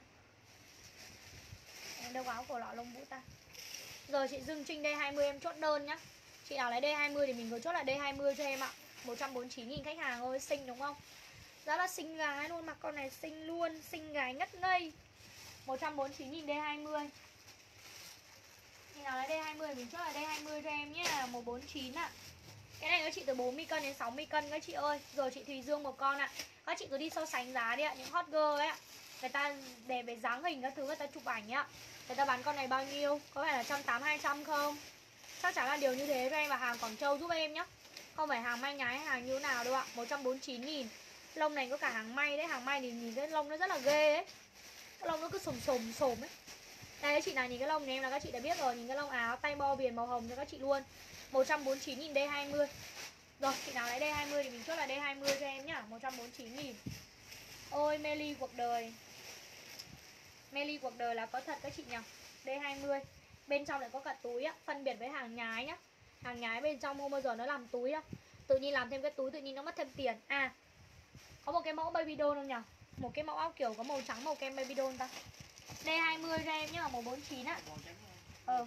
Em đâu có áo cổ lọ lông vũ ta. Giờ chị Dương Trinh D hai mươi em chốt đơn nhá. Chị nào lấy D hai mươi thì mình cứ chốt là D hai mươi cho em ạ. một trăm bốn mươi chín nghìn khách hàng ơi, xinh đúng không? Rất là xinh gái luôn, mặc con này xinh luôn, xinh gái ngất ngây. một trăm bốn mươi chín nghìn D hai mươi. Chị nào lấy D hai mươi mình chốt là D hai mươi cho em nhé, một trăm bốn mươi chín ạ. Cái này các chị từ bốn mươi cân đến sáu mươi cân các chị ơi. Rồi chị Thùy Dương một con ạ. Các chị cứ đi so sánh giá đi ạ, những hot girl ấy ạ. Người ta để về dáng hình các thứ người ta chụp ảnh ấy ạ. Người ta bán con này bao nhiêu? Có phải là một trăm tám mươi, hai trăm không? Chắc chắn là điều như thế cho em, và hàng Quảng Châu giúp em nhá. Không phải hàng may nhái hàng như thế nào đâu ạ. một trăm bốn mươi chín nghìn. Lông này có cả hàng may đấy. Hàng may thì nhìn cái lông nó rất là ghê ấy. Cái lông nó cứ sồm sồm sồm ấy. Đây các chị nào nhìn cái lông này em là các chị đã biết rồi. Nhìn cái lông áo tay bo viền màu hồng cho các chị luôn. một trăm bốn mươi chín nghìn D hai mươi. Rồi chị nào lấy D hai mươi thì mình chốt là D hai mươi cho em nhá, một trăm bốn mươi chín nghìn. Ôi Meli cuộc đời. Meli cuộc đời là có thật các chị nhỉ. D hai mươi. Bên trong lại có cả túi á, phân biệt với hàng nhái nhá. Hàng nhái bên trong không bao giờ nó làm túi đâu. Tự nhiên làm thêm cái túi tự nhiên nó mất thêm tiền. À, có một cái mẫu baby doll không nhỉ? Một cái mẫu áo kiểu có màu trắng màu kem baby doll ta. D hai mươi cho em nhá, màu bốn mươi chín á. Ờ.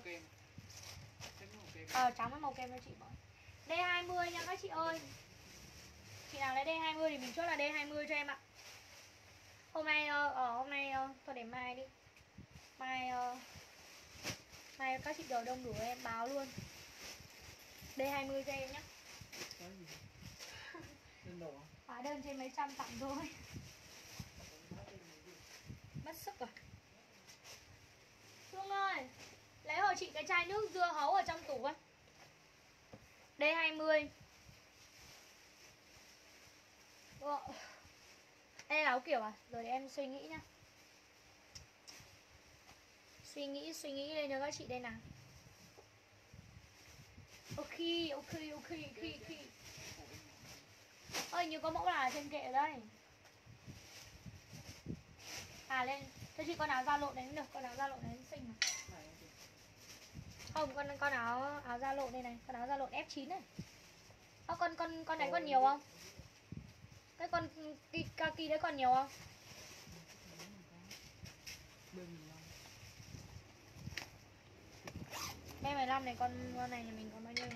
Ờ trắng với màu kem cho chị mọi. D hai mươi nha các chị ơi. Chị nào lấy D hai mươi thì mình chốt là D hai mươi cho em ạ. Hôm nay ở uh, hôm nay uh, thôi để mai đi. Mai uh, mai các chị đồ đông đủ em báo luôn. D hai mươi cho em nhé. Hóa đơn trên mấy trăm tặng thôi. Mất sức rồi. Hương ơi, lấy hộ chị cái chai nước dưa hấu ở trong tủ ấy. D hai mươi. Ờ. Đây là áo kiểu à? Rồi để em suy nghĩ nhá. Suy nghĩ, suy nghĩ lên cho các chị đây nào. Ok, ok, ok, ok, ok. Ơi, như có mẫu là trên kệ ở đây. À lên, cho chị con áo da lộn đấy cũng được, con áo da lộn đấy xinh mà. Không, con con áo áo da lộn đây này, con áo da lộn F chín này. Ơ, con con con đấy còn nhiều không? Cái con kaki đấy còn nhiều không? B mười lăm này, con con này nhà mình còn bao nhiêu nhỉ?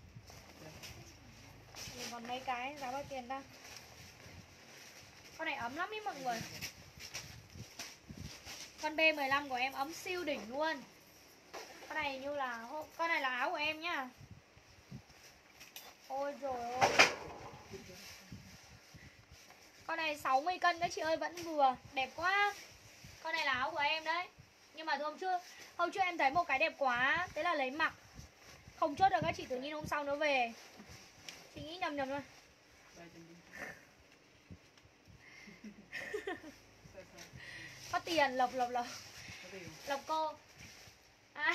Mình còn mấy cái, giá bao tiền ta? Con này ấm lắm ý mọi người. Con B mười lăm của em ấm siêu đỉnh luôn. Con này như là con này là áo của em nhá. Ôi trời ơi. Con này sáu mươi cân các chị ơi, vẫn vừa, đẹp quá. Con này là áo của em đấy. Nhưng mà hôm trước Hôm trước em thấy một cái đẹp quá, thế là lấy mặc. Không chốt được các chị, tự nhiên hôm sau nó về. Chị nghĩ nhầm nhầm thôi. Có tiền, lộc lộc lộc. Lộc cô à.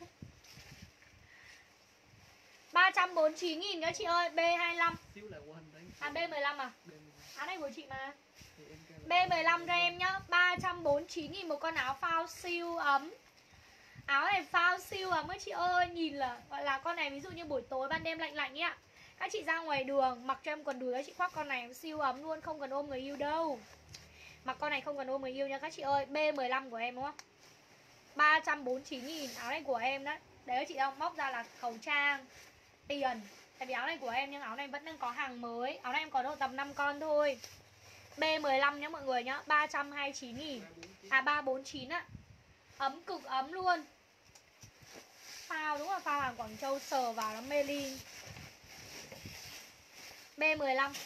ba trăm bốn mươi chín nghìn các chị ơi, B hai mươi lăm. À B mười lăm à? Áo này của chị mà. B mười lăm cho em nhá, ba trăm bốn mươi chín nghìn một con áo phao siêu ấm. Áo này phao siêu ấm các chị ơi, nhìn là gọi là con này ví dụ như buổi tối ban đêm lạnh lạnh ấy ạ. Các chị ra ngoài đường mặc cho em quần đùi, các chị khoác con này siêu ấm luôn, không cần ôm người yêu đâu. Mặc con này không cần ôm người yêu nha các chị ơi. B mười lăm của em đúng không? ba trăm bốn mươi chín nghìn, áo này của em đấy. Đấy các chị không, móc ra là khẩu trang, tiền. Tại vì áo này của em nhưng áo này vẫn đang có hàng mới. Áo này em có độ tầm năm con thôi. B mười lăm nhá mọi người nhá, ba trăm hai mươi chín nghìn. À ba trăm bốn mươi chín ạ. Ấm cực ấm luôn. Phao, đúng là phao hàng Quảng Châu, sờ vào nó mê ly. B mười lăm.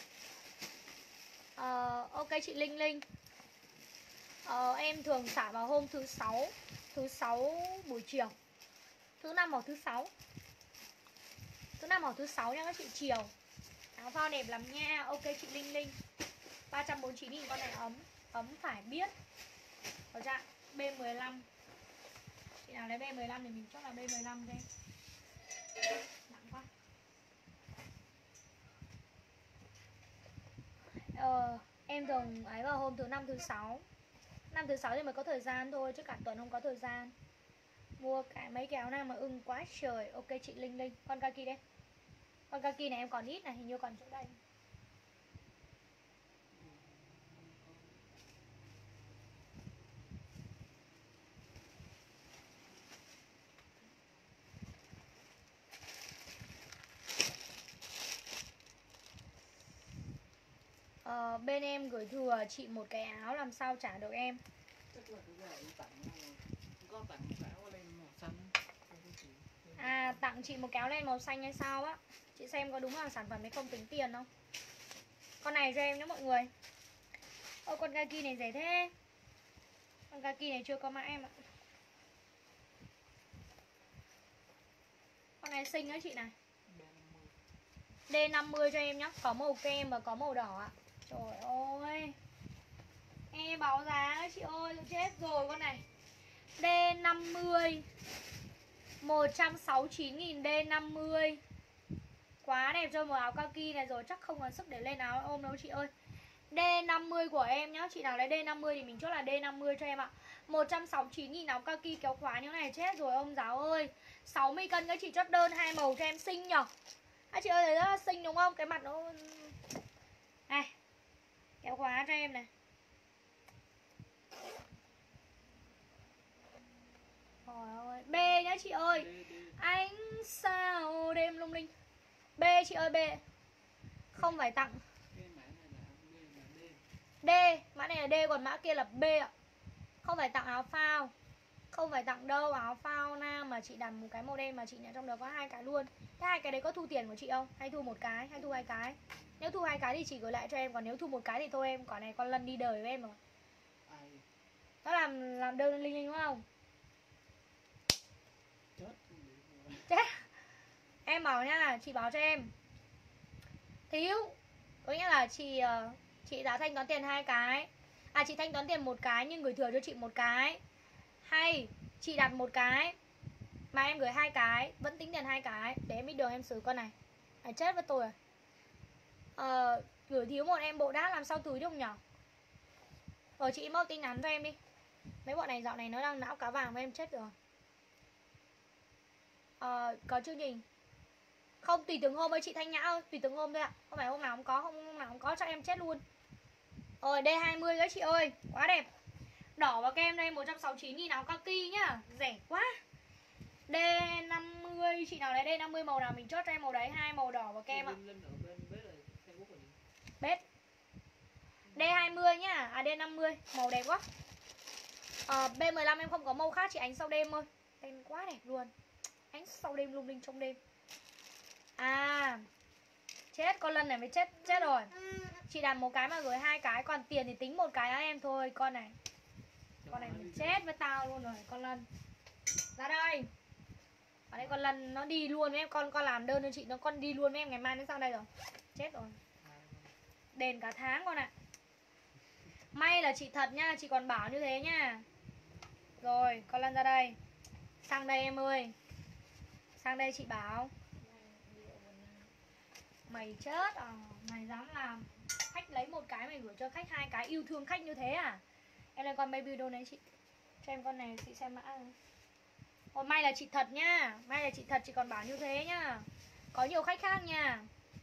Ờ, ok chị Linh Linh. Ờ, em thường xả vào hôm thứ sáu. Thứ sáu buổi chiều. Thứ năm hoặc thứ sáu. Thứ năm hoặc thứ sáu nha các chị, chiều. Áo phao đẹp lắm nha. Ok chị Linh Linh. ba trăm bốn mươi chín nghìn con này ấm. Ấm phải biết. Có dạng B mười lăm. Chị nào lấy B mười lăm thì mình chốt là B mười lăm đây. Nặng quá. Ờ, em thường ấy vào hôm thứ năm thứ sáu. Năm thứ sáu thì mới có thời gian thôi, chứ cả tuần không có thời gian. Mua cả mấy cái áo nào mà ưng quá trời. Ok chị Linh Linh. Con kaki đây. Con kaki này em còn ít này, hình như còn chỗ đây. Ờ, bên em gửi thừa chị một cái áo, làm sao trả được em? À, tặng chị một cái áo len màu xanh hay sao á? Chị xem có đúng là sản phẩm hay không, tính tiền không? Con này cho em nhé mọi người. Ôi con kaki này rẻ thế. Con kaki này chưa có mã em ạ. Con này xinh đó chị này. D năm mươi cho em nhé. Có màu kem và có màu đỏ ạ. Trời ơi. Nghe báo giá chị ơi, chết rồi con này. D năm mươi, một trăm sáu mươi chín nghìn D năm mươi. Quá đẹp cho một áo kaki này rồi, chắc không còn sức để lên áo ôm đâu chị ơi. D năm mươi của em nhá. Chị nào lấy D năm mươi thì mình chốt là D năm mươi cho em ạ. một trăm sáu mươi chín nghìn áo kaki kéo khóa như này, chết rồi ông giáo ơi. sáu mươi cân các chị chốt đơn hai màu cho em, xinh nhở. Các chị ơi thấy rất là xinh đúng không? Cái mặt nó này, kéo khóa cho em này. Trời ơi, B nhá chị ơi. Ánh sao đêm lung linh. B chị ơi, B. Không phải tặng. D, mã này là D còn mã kia là B ạ. Không phải tặng áo phao. Không phải tặng đâu, áo phao nam mà chị đặt một cái màu đen mà chị nhận trong đó có hai cái luôn. Thế hai cái đấy có thu tiền của chị không? Hay thu một cái, hay thu hai cái? Nếu thu hai cái thì chị gửi lại cho em, còn nếu thu một cái thì thôi em, quả này con Lân đi đời với em rồi. Nó làm làm đơn Linh Linh đúng không? Chết. Em bảo nha, chị bảo cho em thiếu, có nghĩa là chị chị đã thanh toán tiền hai cái, à chị thanh toán tiền một cái nhưng gửi thừa cho chị một cái, hay chị đặt một cái mà em gửi hai cái vẫn tính tiền hai cái, để em biết đường em xử con này. À, chết với tôi rồi. Ờ, gửi thiếu một em bộ đát làm sao túi được nhở? Rồi chị inbox tin nhắn cho em đi. Mấy bọn này dạo này nó đang não cá vàng với em chết rồi. Ờ, có chương trình không, tùy từng hôm với chị Thanh Nhã ơi, tùy từng hôm thôi ạ. Không phải hôm nào không có, không hôm nào không có cho em chết luôn. Rồi D hai mươi các chị ơi, quá đẹp. Đỏ và kem đây một trăm sáu mươi chín nghìn áo kaki nhá, rẻ quá. D năm mươi, chị nào lấy D năm mươi màu nào mình chốt cho em màu đấy, hai màu đỏ và kem ạ. Bếp D hai mươi nhá, à D năm mươi, màu đẹp quá. Ờ, B mười lăm em không có màu khác, chị ánh sau đêm thôi. Tên quá đẹp luôn. Ánh sau đêm lung linh trong đêm. À, chết, con Lân này mới chết chết rồi. Chị đặt một cái mà gửi hai cái, còn tiền thì tính một cái á em thôi. Con này, con này mình chết với tao luôn rồi, con Lân. Ra đây. Ở đây con Lân nó đi luôn với em, con con làm đơn cho chị, nó con đi luôn với em ngày mai nó sang đây rồi. Chết rồi. Đền cả tháng con ạ. May là chị thật nha, chị còn bảo như thế nha. Rồi, con Lân ra đây. Sang đây em ơi. Sang đây chị bảo. Mày chết à, mày dám làm khách lấy một cái mày gửi cho khách hai cái, yêu thương khách như thế à? Em lên con baby doll đấy chị. Cho em con này chị xem mã. Ôi may là chị thật nha, may là chị thật chị còn bảo như thế nhá. Có nhiều khách khác nha.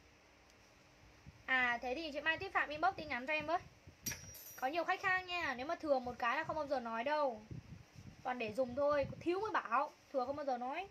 À thế thì chị Mai Tuyết Phạm inbox tin nhắn cho em với. Có nhiều khách khác nha, nếu mà thừa một cái là không bao giờ nói đâu. Toàn để dùng thôi, thiếu mới bảo, thừa không bao giờ nói.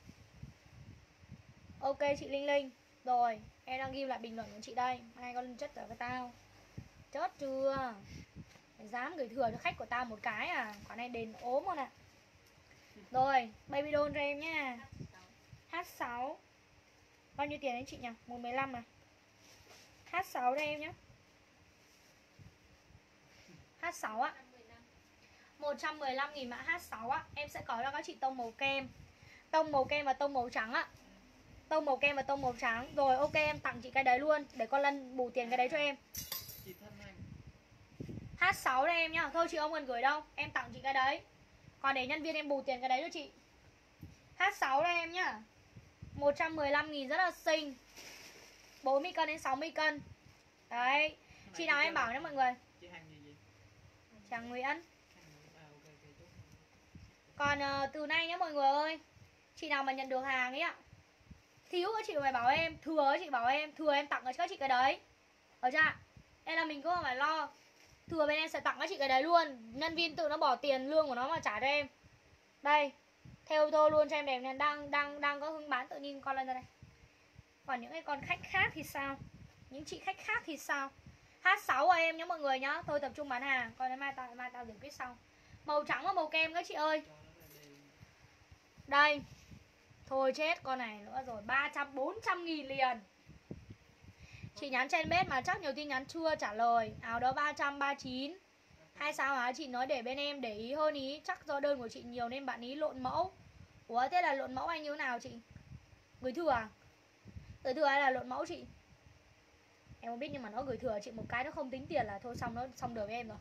Ok chị Linh Linh. Rồi, em đang ghi lại bình luận của chị đây. Hai con chất ở với tao. Chết chưa? Mày dám gửi thừa cho khách của tao một cái à? Quả này đền ốm không ạ? Rồi, baby doll cho em nha. H sáu. Bao nhiêu tiền đấy chị nhỉ? một mười lăm à? H sáu đây em nhé. H sáu ạ. một trăm mười lăm nghìn mã H sáu ạ. Em sẽ có cho các chị tông màu kem. Tông màu kem và tông màu trắng ạ. Tông màu kem và tông màu trắng. Rồi ok em tặng chị cái đấy luôn. Để con Lân bù tiền cái đấy cho em. H sáu đây em nhá. Thôi chị không cần gửi đâu, em tặng chị cái đấy. Còn để nhân viên em bù tiền cái đấy cho chị. H sáu đây em nhá. một trăm mười lăm nghìn rất là xinh. bốn mươi cân đến sáu mươi cân. Đấy. Chị nào em bảo nhé mọi người. Chị hàng gì gì? Chàng Nguyễn. Còn uh, từ nay nhé mọi người ơi. Chị nào mà nhận được hàng ấy ạ, thiếu các chị phải bảo em, thừa các chị bảo em, thừa em tặng cho các chị cái đấy. Ở chưa? Nên là mình cũng không phải lo. Thừa bên em sẽ tặng các chị cái đấy luôn. Nhân viên tự nó bỏ tiền lương của nó mà trả cho em. Đây. Theo tôi luôn cho em đẹp này. Đang đang đang có hứng bán tự nhiên con lên ra đây. Còn những cái con khách khác thì sao? Những chị khách khác thì sao? H sáu của em nhé mọi người nhá. Thôi tập trung bán hàng. Còn đến mai tao mai tao giải quyết sau. Màu trắng và màu kem các chị ơi. Đây. Thôi chết con này nữa rồi. Ba trăm bốn trăm nghìn liền. Chị nhắn trên bếp mà chắc nhiều tin nhắn chưa trả lời. Áo đó ba trăm ba mươi chín. Hay sao hả? Chị nói để bên em để ý hơn ý. Chắc do đơn của chị nhiều nên bạn ý lộn mẫu. Ủa thế là lộn mẫu anh như thế nào chị? Gửi thừa à? Gửi thừa hay là lộn mẫu chị? Em không biết nhưng mà nó gửi thừa chị một cái nó không tính tiền là thôi xong nó xong đời với em rồi.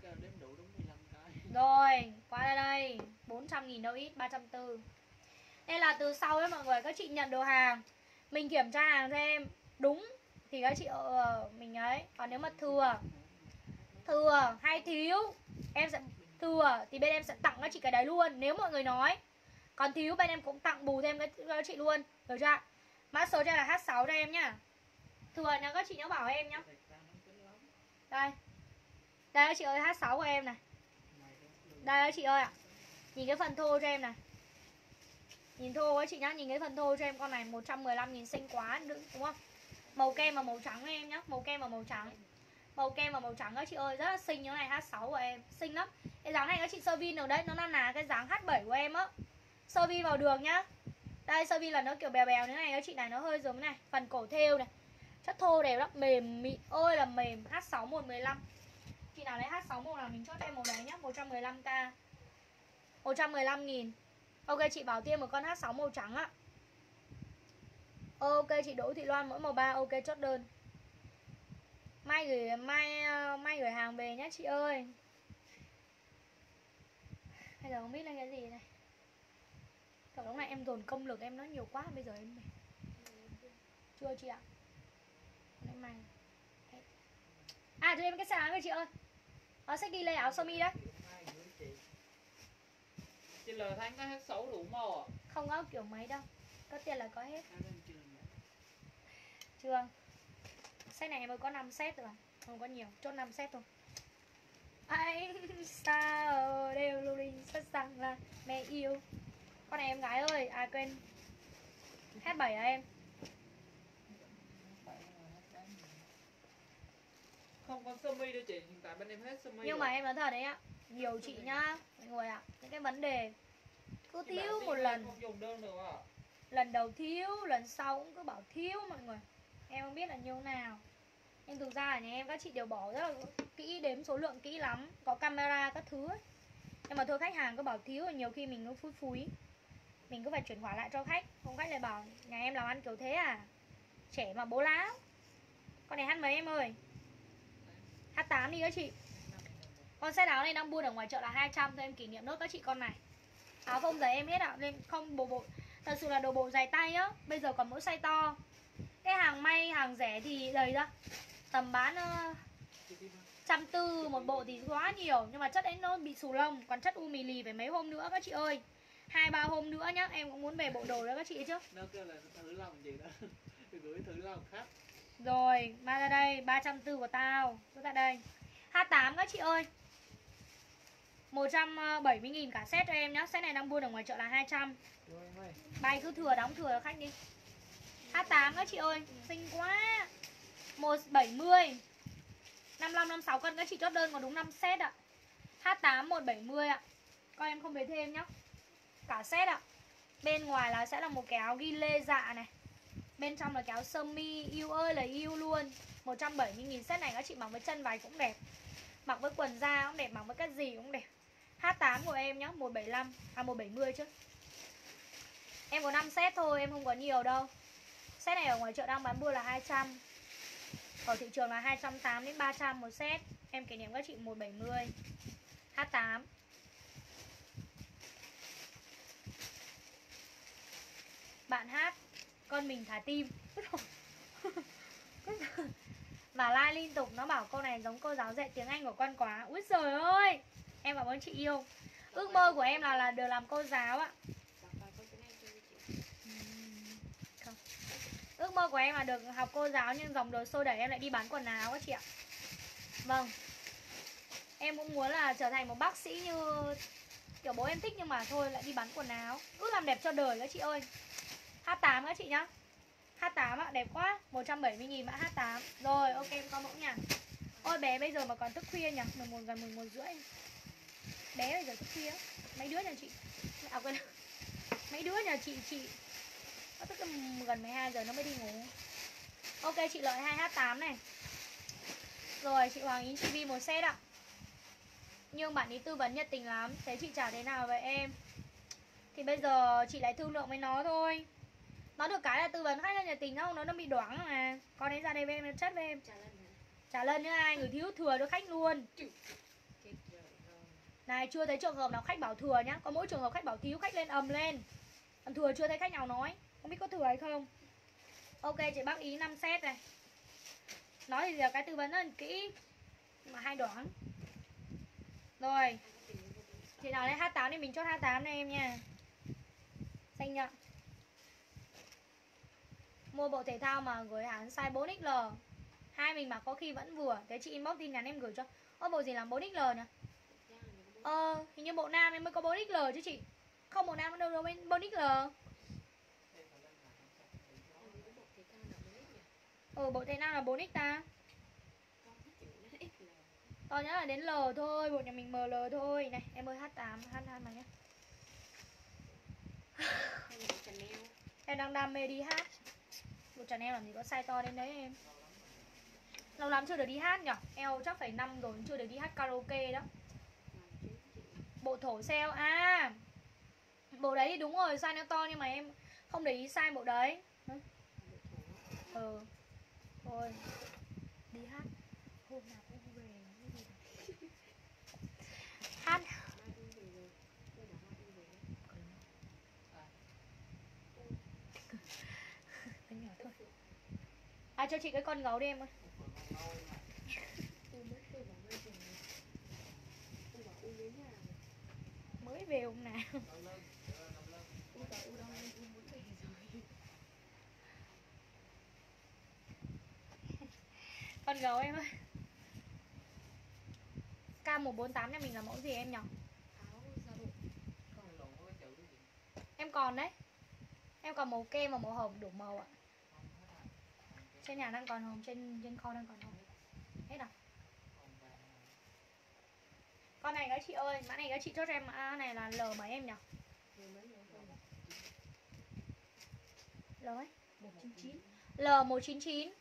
Rồi, qua đây đây. bốn trăm nghìn đâu ít, ba trăm bốn mươi. Nên là từ sau ấy mọi người, các chị nhận được hàng, mình kiểm tra hàng cho em đúng thì các chị ờ, mình ấy. Còn nếu mà thừa thừa hay thiếu, em sẽ thừa thì bên em sẽ tặng các chị cái đấy luôn nếu mọi người nói. Còn thiếu bên em cũng tặng bù thêm cái các chị luôn. Được chưa? Mã số cho là H sáu đây em nhá. Thừa nha các chị nhớ bảo em nhá. Đây. Đây các chị ơi, H sáu của em này. Đây các chị ơi ạ. Nhìn cái phần thô cho em này. Nhìn thô các chị nhá, nhìn cái phần thô cho em con này một trăm mười lăm nghìn xinh quá đúng không? Màu kem và màu trắng em nhá, màu kem và màu trắng. Màu kem và màu trắng các chị ơi, rất là xinh như này. H sáu của em, xinh lắm. Cái dáng này các chị sơ vi được đấy, nó là là cái dáng H bảy của em á. Sơ vi vào được nhá. Đây sơ vi là nó kiểu bèo bèo như này các chị này, nó hơi giống này, phần cổ thêu này. Chất thô đẹp lắm, mềm mịn ơi là mềm. H sáu một mười lăm. Chị nào lấy H sáu màu nào mình chốt em màu đấy nhá, một trăm mười lăm k. một trăm mười lăm nghìn. Ok chị bảo tiên một con H sáu màu trắng ạ. Ok chị Đỗ Thị Loan, mỗi màu ba, ok chốt đơn. Mai gửi mai mai gửi hàng về nhé chị ơi. Bây giờ không biết lên cái gì này. Kiểu lúc này em dồn công lực em nó nhiều quá, bây giờ em mệt. Chưa chị ạ? Hôm nay à, cho em cái sáng rồi chị ơi. Nó sẽ ghi lấy áo sơ mi đấy. Chị L tháng có hết sáu đủ màu à? Không có kiểu mấy đâu. Có tiền là có hết. Chưa. Set này mới có năm set rồi. Không có nhiều, chốt năm set thôi. Anh sao đều lưu linh rất rằng là mẹ yêu. Con này em gái ơi, à quên. Hát bảy à em? Không có sơ mi đâu chị, hiện tại bên em hết sơ mi. Nhưng rồi. mà em nói thật đấy ạ, nhiều chị nhá, mọi người ạ, những cái vấn đề cứ Chị thiếu bảo một đi lần, không dùng đơn được à? lần đầu thiếu, lần sau cũng cứ bảo thiếu mọi người. Em không biết là như thế nào. Nhưng thực ra ở nhà em các chị đều bỏ rất là kỹ, đếm số lượng kỹ lắm, có camera các thứ ấy. Nhưng mà thôi khách hàng cứ bảo thiếu thì nhiều khi mình cứ phúi phúi, mình cứ phải chuyển khoản lại cho khách. Không khách lại bảo nhà em làm ăn kiểu thế à, trẻ mà bố láo. Con này hát mấy em ơi? Hát tám đi các chị. Con set áo này đang buôn ở ngoài chợ là hai trăm thôi, em kỷ niệm nốt các chị con này. Áo phông giày em hết ạ, nên không bộ bộ. Thật sự là đồ bộ dài tay á, bây giờ còn mỗi size to. Cái hàng may, hàng rẻ thì đầy ra. Tầm bán uh, trăm tư một bộ thì quá nhiều, nhưng mà chất ấy nó bị xù lông. Còn chất u mì lì phải mấy hôm nữa các chị ơi, hai ba hôm nữa nhá, em cũng muốn về bộ đồ đó các chị chứ. Nó kêu là thử lòng gì đó. Gửi thử lòng khách. Rồi, mang ra đây, ba trăm tư của tao. Cứ ra đây. H tám các chị ơi, một trăm bảy mươi nghìn cả set cho em nhá. Set này đang buôn ở ngoài chợ là hai trăm. Bay cứ thừa đóng thừa cho khách đi. H tám các chị ơi, xinh quá. Một bảy mươi, năm lăm năm sáu cân các chị chốt đơn còn đúng năm set ạ. H tám một bảy mươi ạ. Con em không về thêm nhá. Cả set ạ. Bên ngoài là sẽ là một cái áo ghi lê dạ này, bên trong là cái áo sơ mi, yêu ơi là yêu luôn. Một trăm bảy mươi nghìn set này các chị mặc với chân váy cũng đẹp, mặc với quần da cũng đẹp, mặc với cái gì cũng đẹp. H tám của em nhá, một bảy lăm, à một bảy mươi chứ. Em có năm set thôi, em không có nhiều đâu. Set này ở ngoài chợ đang bán buôn là hai trăm. Ở thị trường là hai trăm tám mươi đến ba trăm một set. Em kỷ niệm các chị một bảy mươi. H tám. Bạn hát, con mình thả tim. Và like liên tục, nó bảo câu này giống cô giáo dạy tiếng Anh của con quá. Úi giời ơi, em cảm ơn chị yêu. Ước mơ của em là là được làm cô giáo ạ. Không. Ước mơ của em là được học cô giáo, nhưng dòng đời xô đẩy em lại đi bán quần áo các chị ạ. Vâng, em cũng muốn là trở thành một bác sĩ như kiểu bố em thích, nhưng mà thôi lại đi bán quần áo. Cứ làm đẹp cho đời các chị ơi. H tám các chị nhá. H tám ạ, đẹp quá. Một trăm bảy mươi nghìn mã H tám. Rồi, ok em có mẫu nha. Ôi bé bây giờ mà còn thức khuya nhỉ, mười một gần mười một rưỡi. Bé bây giờ thức khuya. Mấy đứa nhà chị à, quên. Mấy đứa nhà chị chị nó thức gần mười hai giờ nó mới đi ngủ. Ok chị Lợi hai H tám này. Rồi chị Hoàng Yến chị Vi một set ạ. Nhưng bạn ý tư vấn nhiệt tình lắm. Thế chị trả thế nào vậy em? Thì bây giờ chị lại thương lượng với nó thôi. Nó được cái là tư vấn khách là nhiệt tình, không nó nó bị đoán mà. Con ấy ra đây với em, chất với em. Trả lần nữa ai người thiếu thừa cho khách luôn. Này chưa thấy trường hợp nào khách bảo thừa nhá. Có mỗi trường hợp khách bảo thiếu khách lên ầm lên. Còn thừa chưa thấy khách nào nói. Không biết có thừa hay không. Ok chị bác ý năm set này. Nói thì là cái tư vấn rất là kỹ, mà hay đoán. Rồi chị nào lấy H tám thì mình chốt H tám này em nha. Xanh nhá. Mua bộ thể thao mà gửi hàng size bốn X L. Hai mình mặc có khi vẫn vừa. Thế chị inbox tin nhắn em gửi cho. Ơ bộ gì làm bốn X L nhỉ? Ờ hình như bộ nam em mới có bốn X L chứ chị. Không bộ nam đâu đâu bên bốn X L. Ừ bộ thể thao là bốn X ta. To nhất là đến L thôi, bộ nhà mình M L thôi. Này em ơi H tám, H hai mà nhá. Em đang đam mê đi hát. Bộ Chanel làm gì có size to đến đấy em. Lâu lắm chưa được đi hát nhở. Eo chắc phải năm rồi chưa được đi hát karaoke đó. Bộ thổ sale à. Bộ đấy thì đúng rồi, size nó to nhưng mà em không để ý size bộ đấy. Ừ. Thôi đi hát hôm nào cũng về cái gì đó. Hát nhỏ thôi. À cho chị cái con gấu đi em ơi. Mới về hôm nào. Con gấu em ơi. K một bốn tám nhà mình là mẫu gì em nhỉ? Em còn đấy. Em còn màu kem và màu hồng đủ màu ạ. Trên nhà đang còn hồng, trên trên kho đang còn hồng. Hết à? Con này các chị ơi, mã này các chị chốt cho em mã này là L mấy em nhỉ? L ấy? một chín chín. L một chín chín.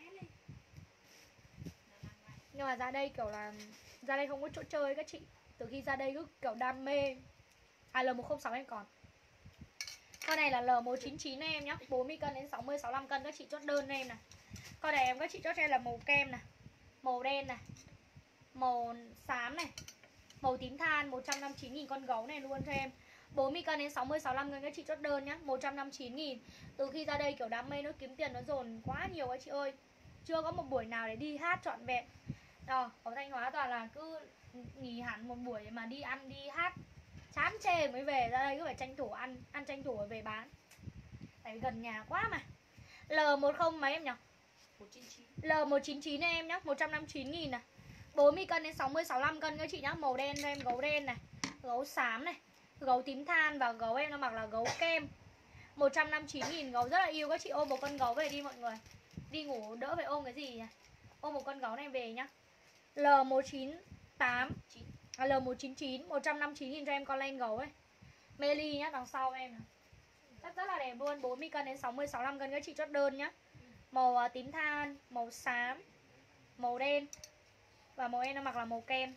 Nhưng mà ra đây kiểu là ra đây không có chỗ chơi các chị. Từ khi ra đây cứ kiểu đam mê. À L một không sáu em còn. Con này là L một chín chín em nhá, bốn mươi cân đến sáu mươi sáu mươi lăm cân các chị chốt đơn em này. Con này em các chị chốt cho em là màu kem này, màu đen này, màu xám này, màu tím than, một trăm năm mươi chín nghìn con gấu này luôn cho em. bốn mươi cân đến sáu mươi sáu mươi lăm cân các chị chốt đơn nhá, một trăm năm mươi chín nghìn. Từ khi ra đây kiểu đam mê nó kiếm tiền nó dồn quá nhiều các chị ơi. Chưa có một buổi nào để đi hát trọn vẹn. Đó, ở Thanh Hóa toàn là cứ nghỉ hẳn một buổi mà đi ăn đi hát chán chê mới về, ra đây cứ phải tranh thủ ăn, ăn tranh thủ rồi về bán. Tại gần nhà quá mà. L một không mấy em nhỉ? một chín chín. L một chín chín em nhá, một trăm năm mươi chín nghìn này. bốn mươi cân đến sáu mươi sáu mươi lăm cân các chị nhá, màu đen cho em, gấu đen này, gấu xám này, gấu tím than và gấu em nó mặc là gấu kem. một trăm năm mươi chín nghìn, gấu rất là yêu các chị, ôm một con gấu về đi mọi người. Đi ngủ đỡ phải ôm cái gì nhỉ? Ôm một con gấu này về nhá. L một chín tám à, L một chín chín, một trăm năm mươi chín nghìn cho em con len gấu ấy. Meli nhá, đằng sau em này. Rất rất là đẹp luôn, bốn mươi cân đến sáu mươi sáu mươi lăm cân các chị chốt đơn nhá. Màu uh, tím than, màu xám, màu đen và màu em nó mặc là màu kem.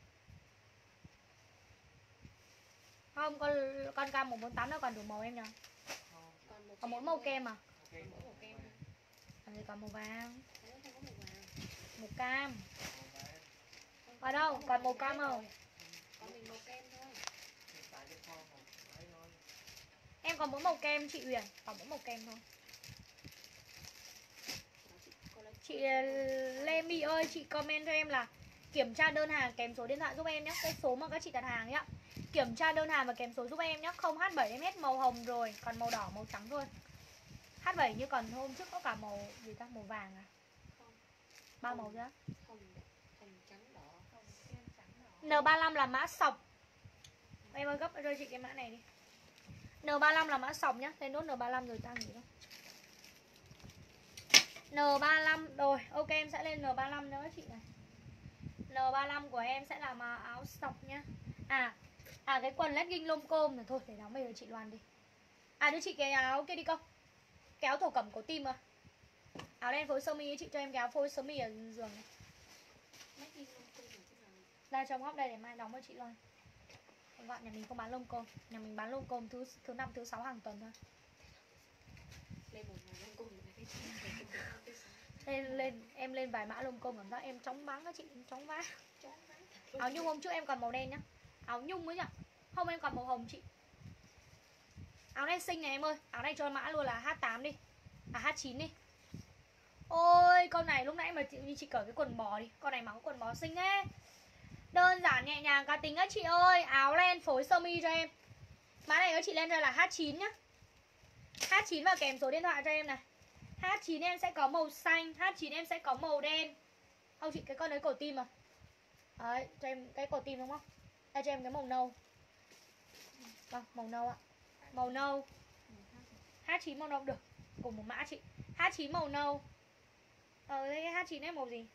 Không, con con K một bốn tám nó còn đủ màu em nhỉ? Còn mỗi màu kem à? Còn gì còn màu vàng, màu cam. Ở đâu? Còn màu cam không? Em còn mỗi màu kem chị Huyền, còn mỗi màu kem thôi. Chị Lê My ơi, chị comment cho em là kiểm tra đơn hàng kèm số điện thoại giúp em nhé. Cái số mà các chị đặt hàng nhá. Kiểm tra đơn hàng và kèm số giúp em nhé. Không H bảy em hết màu hồng rồi, còn màu đỏ, màu trắng thôi. H bảy như còn hôm trước có cả màu gì ta, màu vàng à? Ba màu ra. N ba mươi lăm là mã sọc. Em ơi gấp cho chị cái mã này đi. N ba mươi lăm là mã sọc nhá. Lên nốt N ba mươi lăm rồi ta nghỉ đâu. N ba mươi lăm rồi, ok em sẽ lên N ba mươi lăm nữa chị này. N ba mươi lăm của em sẽ là mà áo sọc nhá. À, à cái quần legging lông côm rồi thôi để đóng về cho chị Loan đi. À đưa chị cái áo kia đi công. Cái áo thổ cẩm của tim à. Áo đen phối sơ mi chị cho em cái áo phối sơ mi ở giường này. Ra trong góc đây để mai đóng cho chị Loan. Gọn nhà mình không bán lông côm, nhà mình bán lông côm thứ thứ năm thứ sáu hàng tuần thôi. Lên một ngày lông côm lên lên em lên vài mã lông côm cảm giác em chóng váng các chị, chóng váng. Áo nhung hôm trước em còn màu đen nhá, áo nhung ấy nhỉ, không em còn màu hồng chị. Áo này xinh này em ơi, áo này cho mã luôn là H tám đi, à H chín đi. Ôi con này lúc nãy mà chị, chị cởi cái quần bò đi, con này mặc cái quần bò xinh ấy. Đơn giản nhẹ nhàng cá tính các chị ơi. Áo len phối sơ mi cho em. Mã này các chị lên cho là H chín nhá. H chín và kèm số điện thoại cho em này. H chín em sẽ có màu xanh, H chín em sẽ có màu đen. Không chị, cái con đấy cổ tim à. Đấy, cho em cái cổ tim đúng không? Đây cho em cái màu nâu. Vâng, màu nâu ạ. Màu nâu. H chín màu nâu được. Cùng một mã chị. H chín màu nâu. Ờ, cái H chín em màu gì?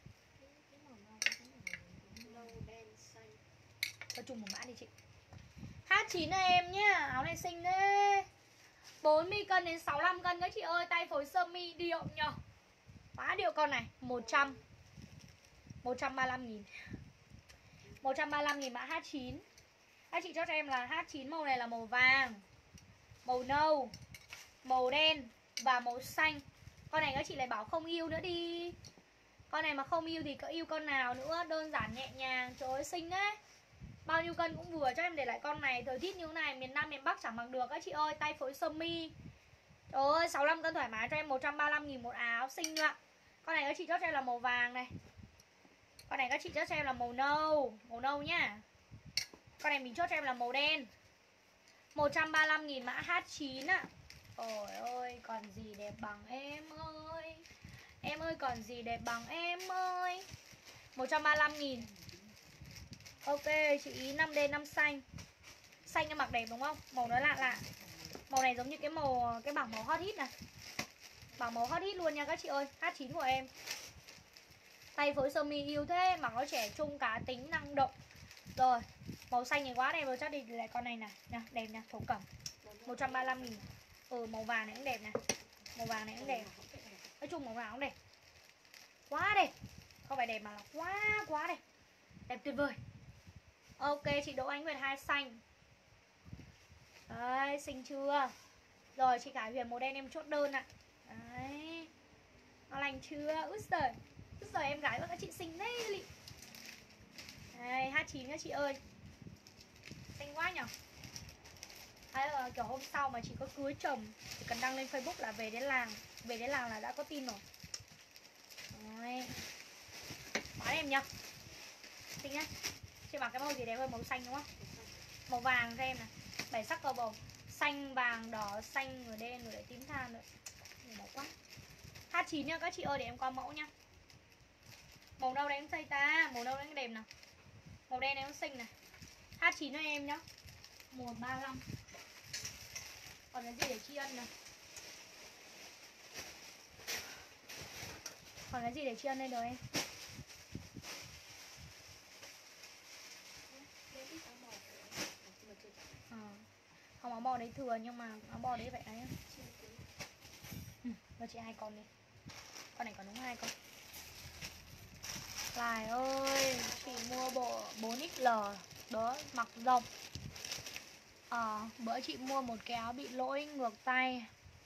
Cho chung một mã đi chị. H chín em nhá, áo này xinh đấy. bốn mươi cân đến sáu mươi lăm cân các chị ơi, tay phối sơ mi điệu nhờ. Quá điệu con này, một trăm. một trăm ba mươi lăm nghìn. một trăm ba mươi lăm nghìn mã H chín. Các chị cho cho em là H chín màu này là màu vàng, màu nâu, màu đen và màu xanh. Con này các chị lại bảo không yêu nữa đi. Con này mà không yêu thì có yêu con nào nữa. Đơn giản nhẹ nhàng. Trời ơi xinh đấy. Bao nhiêu cân cũng vừa. Cho em để lại con này. Thời tiết như thế này miền Nam miền Bắc chẳng mặc được các chị ơi. Tay phối sơ mi. Trời ơi sáu mươi lăm cân thoải mái cho em một trăm ba mươi lăm nghìn một áo. Xinh ạ. Con này các chị chốt cho em là màu vàng này. Con này các chị chốt cho em là màu nâu. Màu nâu nhá. Con này mình chốt cho em là màu đen. Một trăm ba mươi lăm nghìn mã H chín ạ. Ôi ơi còn gì đẹp bằng em ơi. Em ơi còn gì đẹp bằng em ơi. Một trăm ba mươi lăm nghìn. Ok chị ý năm đen năm xanh. Xanh em mặc đẹp đúng không? Màu nó lạ lạ. Màu này giống như cái màu cái bảng màu hot hit này. Bảng màu hot hit luôn nha các chị ơi. H chín của em. Tay phối sơ mi yêu thế. Mặc nó trẻ trung cá tính năng động. Rồi màu xanh này quá đẹp rồi. Chắc đi lại con này nè. Nè đẹp nè thổ cẩm. Một trăm ba mươi lăm nghìn. Ừ màu vàng này cũng đẹp nè. Màu vàng này cũng đẹp. Nói chung màu vàng cũng đẹp. Quá đẹp. Không phải đẹp mà là quá quá đẹp. Đẹp tuyệt vời. Ok chị Đỗ Ánh Nguyệt hai xanh. Đấy xinh chưa. Rồi chị Khải Huyền màu đen em chốt đơn ạ. Đấy. Nó lành chưa. Úi giời. Úi giời em gái các chị xinh đấy lị. Đây H chín các chị ơi. Xinh quá nhở. Đấy, là kiểu hôm sau mà chị có cưới chồng chỉ cần đăng lên Facebook là về đến làng. Về đến làng là đã có tin rồi. Đấy. Quá đẹp nhở. Xinh á. Chị mặc cái màu gì đẹp hơn, màu xanh đúng không? Màu vàng cho em này. Bảy sắc cầu bầu. Xanh, vàng, đỏ, xanh, rồi đen, rồi lại tím than nữa. Đẹp quá. H chín nha các chị ơi để em qua mẫu nha. Màu đâu đấy em xây ta. Màu đâu đấy đẹp nào. Màu đen này cũng xinh này. H chín cho em nhá. Mùa ba mươi lăm. Còn cái gì để tri ân này. Còn cái gì để tri ân đây rồi em. À, không áo bò đấy thừa nhưng mà áo bò đấy vậy đấy. Ừ, cho chị hai con đi. Con này còn đúng hai con. Lại ơi, chị mua bộ bốn X L đó mặc rộng. Ờ, à, bữa chị mua một cái áo bị lỗi ngược tay.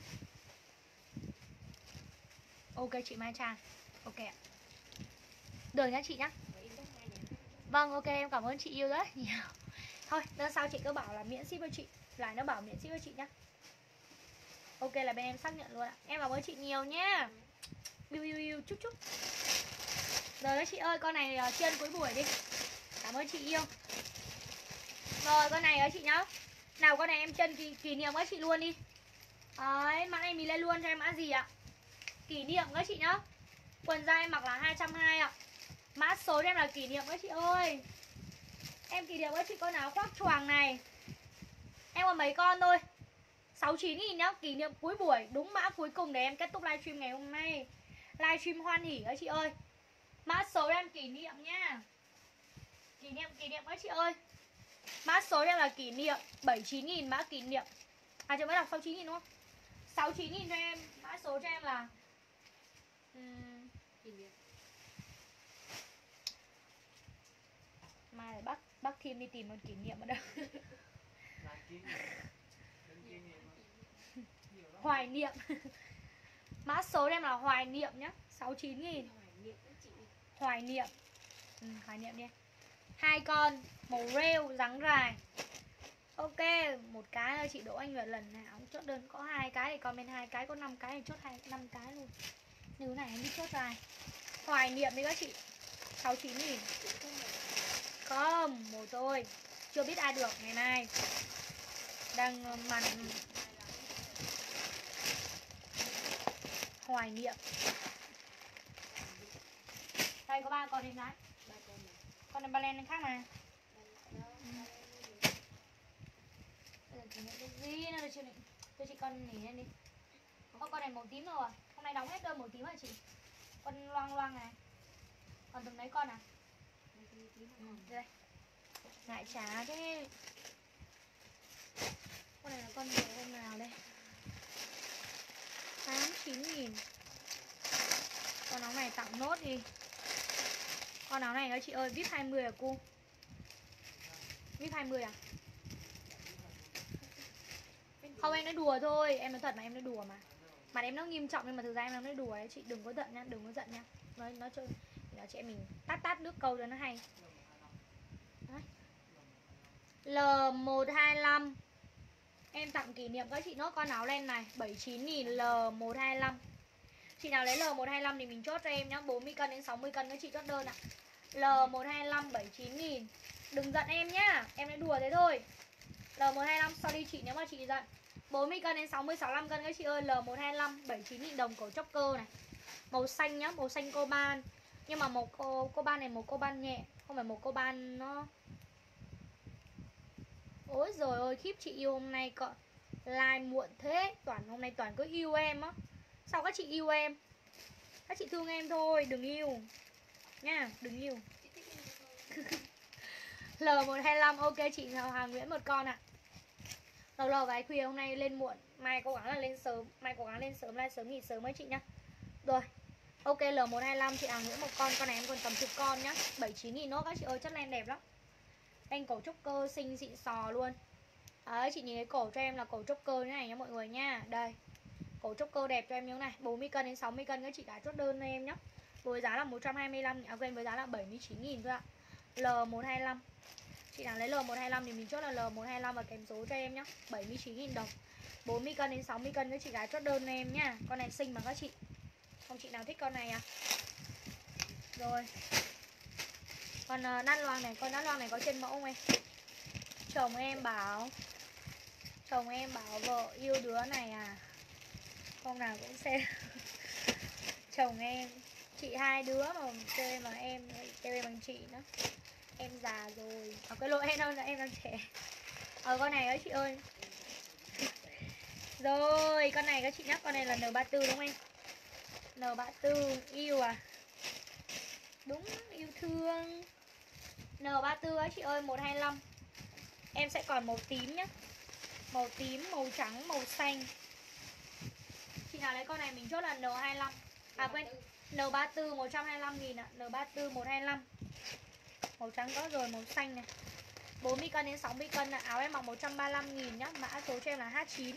Ok chị Mai Trang. Ok ạ. Được nhá chị nhá. Vâng ok em cảm ơn chị yêu rất nhiều. Thôi đơn sau chị cứ bảo là miễn ship cho chị. Lại nó bảo miễn ship cho chị nhá. Ok là bên em xác nhận luôn ạ. Em cảm ơn chị nhiều nhá. Yêu yêu yêu chúc chúc. Rồi đó chị ơi con này uh, chiên cuối buổi đi. Cảm ơn chị yêu. Rồi con này đó chị nhá. Nào con này em chân kỷ, kỷ niệm các chị luôn đi. Đấy mã này mình lên luôn cho em mã gì ạ. Kỷ niệm các chị nhá. Quần da em mặc là hai trăm hai mươi ạ. Mã số cho em là kỷ niệm các chị ơi. Em kỷ niệm các chị con áo khoác choàng này. Em còn mấy con thôi. Sáu mươi chín nghìn nhá. Kỷ niệm cuối buổi. Đúng mã cuối cùng để em kết thúc livestream ngày hôm nay. Livestream hoan hỉ các chị ơi. Mã số cho em kỷ niệm nhá. Kỷ niệm kỷ niệm các chị ơi. Mã số cho em là kỷ niệm. Bảy mươi chín nghìn mã kỷ niệm. À chưa mới đọc sáu mươi chín nghìn đúng không? Sáu mươi chín nghìn cho em. Mã số cho em là uhm... kỷ niệm. Mai bác bác Kim đi tìm một kỷ niệm ở đâu. Hoài niệm. Mã số em là hoài niệm nhá. Sáu mươi chín nghìn. Hoài niệm. Ừ, hoài niệm đi. Hai con màu rêu dáng dài. Ok, một cái thôi chị Đỗ Anh Nguyệt lần nào cũng chốt đơn có hai cái thì comment hai cái, có năm cái thì chốt hai năm cái luôn. Như thế này em đi chốt dài. Hoài niệm đi các chị. Sáu mươi chín nghìn. Không, một thôi. Chưa biết ai được ngày nay. Đang màn hoài niệm. Đây có ba con em gái. Con này ba len khác mà. Bây giờ chỉ nhận cái gì nữa chưa định. Cho chị con nỉ lên đi. Có con này màu tím rồi. Hôm nay đóng hết đơn màu tím hả chị? Con loang loang này. Còn từng đấy con à? Ừ, đây. Ngại trả thế. Con này là con gì hôm nào đây? Tám chín nghìn. Con áo này tặng nốt đi. Con áo này đó chị ơi, vê i pê hai mươi à cô? vê i pê hai mươi à? Không em nói đùa thôi, em nói thật mà em nói đùa mà. Mặt em nó nghiêm trọng nhưng mà thực ra em đang nói đùa ấy. Chị đừng có giận nha, đừng có giận nha. Nói, nói cho nói chị em mình tát tát nước câu cho nó hay. Đấy. L một hai lăm. Em tặng kỷ niệm các chị nốt con áo len này bảy mươi chín nghìn L một hai lăm. Chị nào lấy L một hai lăm thì mình chốt cho em nhá. Bốn mươi cân đến sáu mươi cân các chị chốt đơn ạ. L một hai lăm bảy mươi chín nghìn. Đừng giận em nhá. Em nói đùa thế thôi. L một hai lăm sorry chị nếu mà chị giận. Bốn mươi cân đến sáu mươi sáu mươi lăm cân các chị ơi. L một hai lăm bảy mươi chín nghìn đồng cổ chốc cơ này. Màu xanh nhá, màu xanh coban. Nhưng mà màu cô, coban này màu coban nhẹ, không phải màu coban nó. Ôi giời ơi, khiếp chị yêu hôm nay cỡ live muộn thế. Toàn hôm nay Toàn cứ yêu em á. Sao các chị yêu em? Các chị thương em thôi, đừng yêu nha, đừng yêu. L một hai lăm ok chị Hàng Nguyễn một con ạ. Lâu lâu vài khuya hôm nay lên muộn, mai cố gắng là lên sớm, mai cố gắng lên sớm, live sớm nghỉ sớm với chị nhá. Rồi. Ok L một hai lăm chị Hàng Nguyễn một con, con này em còn tầm chục con nhá. bảy mươi chín nghìn nốt các chị ơi, chất len đẹp lắm. Anh cổ trúc cơ xinh xịn sò luôn. Đấy, chị nhìn thấy cổ cho em là cổ trúc cơ như này nha mọi người nha. Đây. Cổ trúc cơ đẹp cho em như thế này, bốn mươi cân đến sáu mươi cân các chị đã chốt đơn cho em nhá. Với giá là một trăm hai mươi lăm, à quên với giá là bảy mươi chín nghìn thôi ạ. L một hai lăm. Chị nào lấy L một hai lăm thì mình chốt là L một hai lăm và kèm số cho em nhá. bảy mươi chín nghìn đồng. bốn mươi cân đến sáu mươi cân các chị gái chốt đơn cho em nhá. Con này xinh mà các chị. Không chị nào thích con này à? Rồi. Còn uh, đan loang này, con đan loang này có trên mẫu không em? Chồng em bảo Chồng em bảo vợ yêu đứa này à. Hôm nào cũng xem. Chồng em, chị hai đứa mà chơi mà em chơi em bằng chị nữa. Em già rồi. À, cái lỗi em đâu là em đang trẻ. Ờ con này đó chị ơi. Rồi, con này các chị nhắc, con này là N ba mươi tư đúng không em? N ba mươi tư yêu à? Đúng, yêu thương. N ba mươi tư á chị ơi, một hai lăm. Em sẽ còn màu tím nhá. Màu tím, màu trắng, màu xanh. Chị nào lấy con này mình chốt là N hai lăm. À quên, N ba mươi tư một trăm hai mươi lăm nghìn ạ. N ba mươi tư một trăm hai mươi lăm. Màu trắng có rồi, màu xanh này. bốn mươi cân đến sáu mươi cân là áo em mặc một trăm ba mươi lăm nghìn nhá. Mã số cho em là H chín.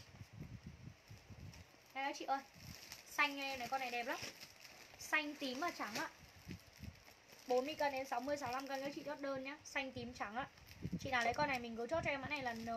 Đây đó chị ơi. Xanh cho em này, con này đẹp lắm. Xanh, tím và trắng ạ. bốn mươi cân đến sáu mươi sáu mươi lăm cân các chị chốt đơn nhá. Xanh, tím, trắng ạ. Chị nào lấy con này mình cứ chốt cho em mã này là N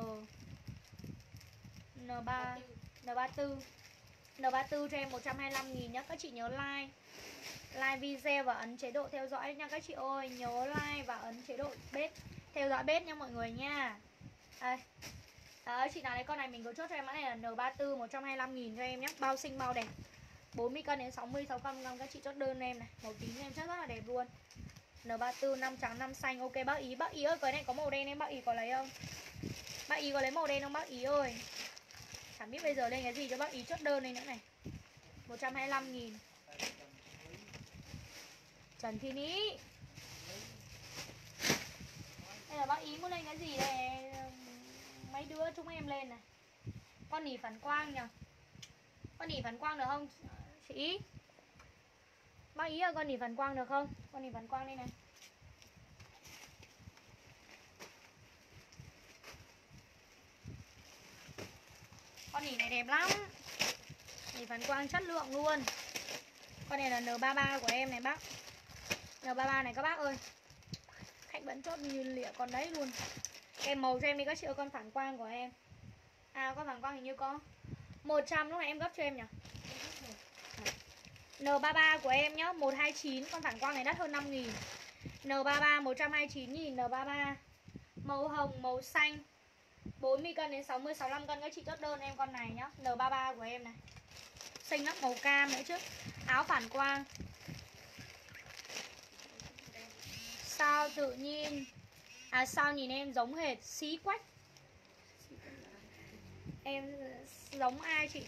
N ba N ba mươi tư. N ba mươi tư cho em một trăm hai mươi lăm nghìn nhá. Các chị nhớ like Like video và ấn chế độ theo dõi nha các chị ơi. Nhớ like và ấn chế độ bếp theo dõi bếp nha mọi người nha. Đây. Đấy, chị nào lấy con này mình có chốt cho em mã này là N ba mươi tư một trăm hai mươi lăm nghìn cho em nhé. Bao xinh bao đẹp. bốn mươi cân đến sáu mươi sáu mươi các chị chốt đơn em này. Màu tím em chất rất là đẹp luôn. N ba mươi tư năm trắng năm xanh. Ok bác Ý, bác Ý ơi cái này có màu đen em, bác Ý có lấy không? Bác Ý có lấy màu đen không bác Ý ơi? Chẳng biết bây giờ lên cái gì cho bác Ý chốt đơn đây nữa này. một trăm hai mươi lăm nghìn. Trần Thiên Ý. Đây là bác Ý muốn lên cái gì đây? Mấy đứa chúng em lên này. Con nỉ phản quang nhỉ? Con nỉ phản quang được không chị? Bác Ý ơi con nỉ phản quang được không? Con nỉ phản quang đây này. Con nỉ này đẹp lắm. Nỉ phản quang chất lượng luôn. Con này là N ba mươi ba của em này bác. N ba mươi ba này các bác ơi. Khách vẫn chốt như lịa con đấy luôn. Em màu cho em đi các chị ơi, con phản quang của em. À con phản quang hình như có một trăm, lúc này em gấp cho em nhỉ. N ba mươi ba của em nhá, một trăm hai mươi chín. Con phản quang này đắt hơn năm nghìn. N ba mươi ba một trăm hai mươi chín nghìn. N ba mươi ba màu hồng, màu xanh. Bốn mươi cân đến sáu mươi sáu mươi lăm cân các chị chốt đơn em con này nhá. N ba mươi ba của em này. Xinh lắm, màu cam nữa chứ. Áo phản quang. Sao tự nhiên. À sao nhìn em giống hệt Xí Quách. Em giống ai chị?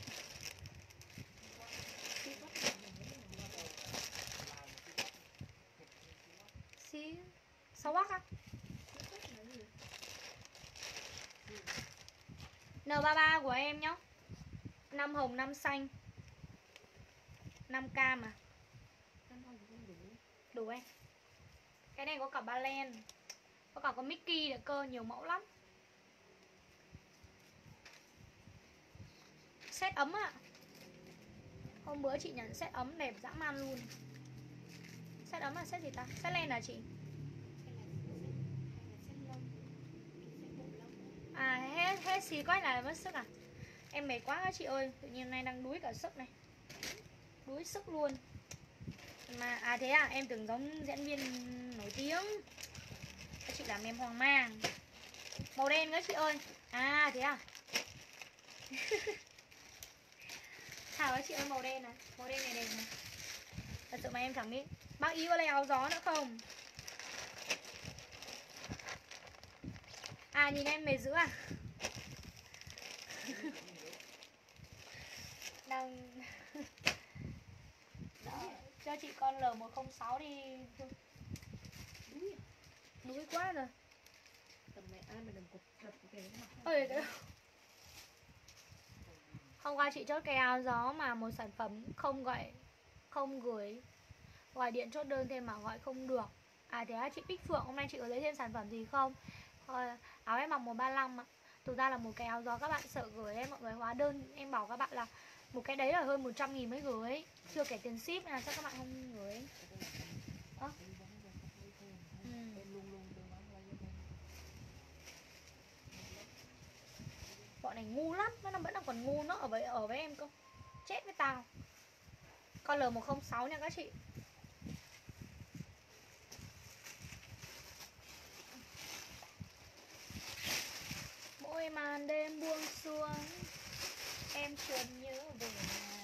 Xí Sao Bắc á? N ba mươi ba của em nhá. Năm hồng, năm xanh, năm cam à? Đủ em. Cái này có cả ba len, có cả con Mickey nữa cơ, nhiều mẫu lắm. Set ấm ạ. Hôm bữa chị nhận set ấm đẹp dã man luôn. Set ấm là set gì ta? Set len hả chị? À hết hết xì quách là mất sức à? Em mệt quá các chị ơi, tự nhiên nay đang đuối cả sức này. Đuối sức luôn. Mà à thế à, em tưởng giống diễn viên nổi tiếng. Các chị làm em hoang mang. Màu đen các chị ơi. À thế à. Thảo các chị ơi, màu đen này, màu đen này đẹp này. Thật sự mà em chẳng biết. Bác ý có lấy áo gió nữa không? À nhìn em mệt dữ à? Đang đó, cho chị con L một không sáu đi. Đuối quá rồi. Tầm này ai mà đừng cục đập cái mặt. Ôi trời. Hôm qua chị chốt cái áo gió mà một sản phẩm không gọi, không gửi, gọi điện chốt đơn thêm mà gọi không được. À thế á, chị Bích Phượng hôm nay chị có lấy thêm sản phẩm gì không? Ờ, áo em mặc một ba lăm ạ. Thực ra là một cái áo gió các bạn sợ gửi em, mọi người hóa đơn em bảo các bạn là một cái đấy là hơn một trăm nghìn mới gửi, chưa kể tiền ship nên là chắc các bạn không gửi. Ơ? Ừ. Bọn này ngu lắm, nó vẫn đang còn ngu, nó ở với ở với em cơ. Chết với tao. Con L một không sáu nha các chị. Mỗi màn đêm buông xuống, em chợt nhớ về nhà.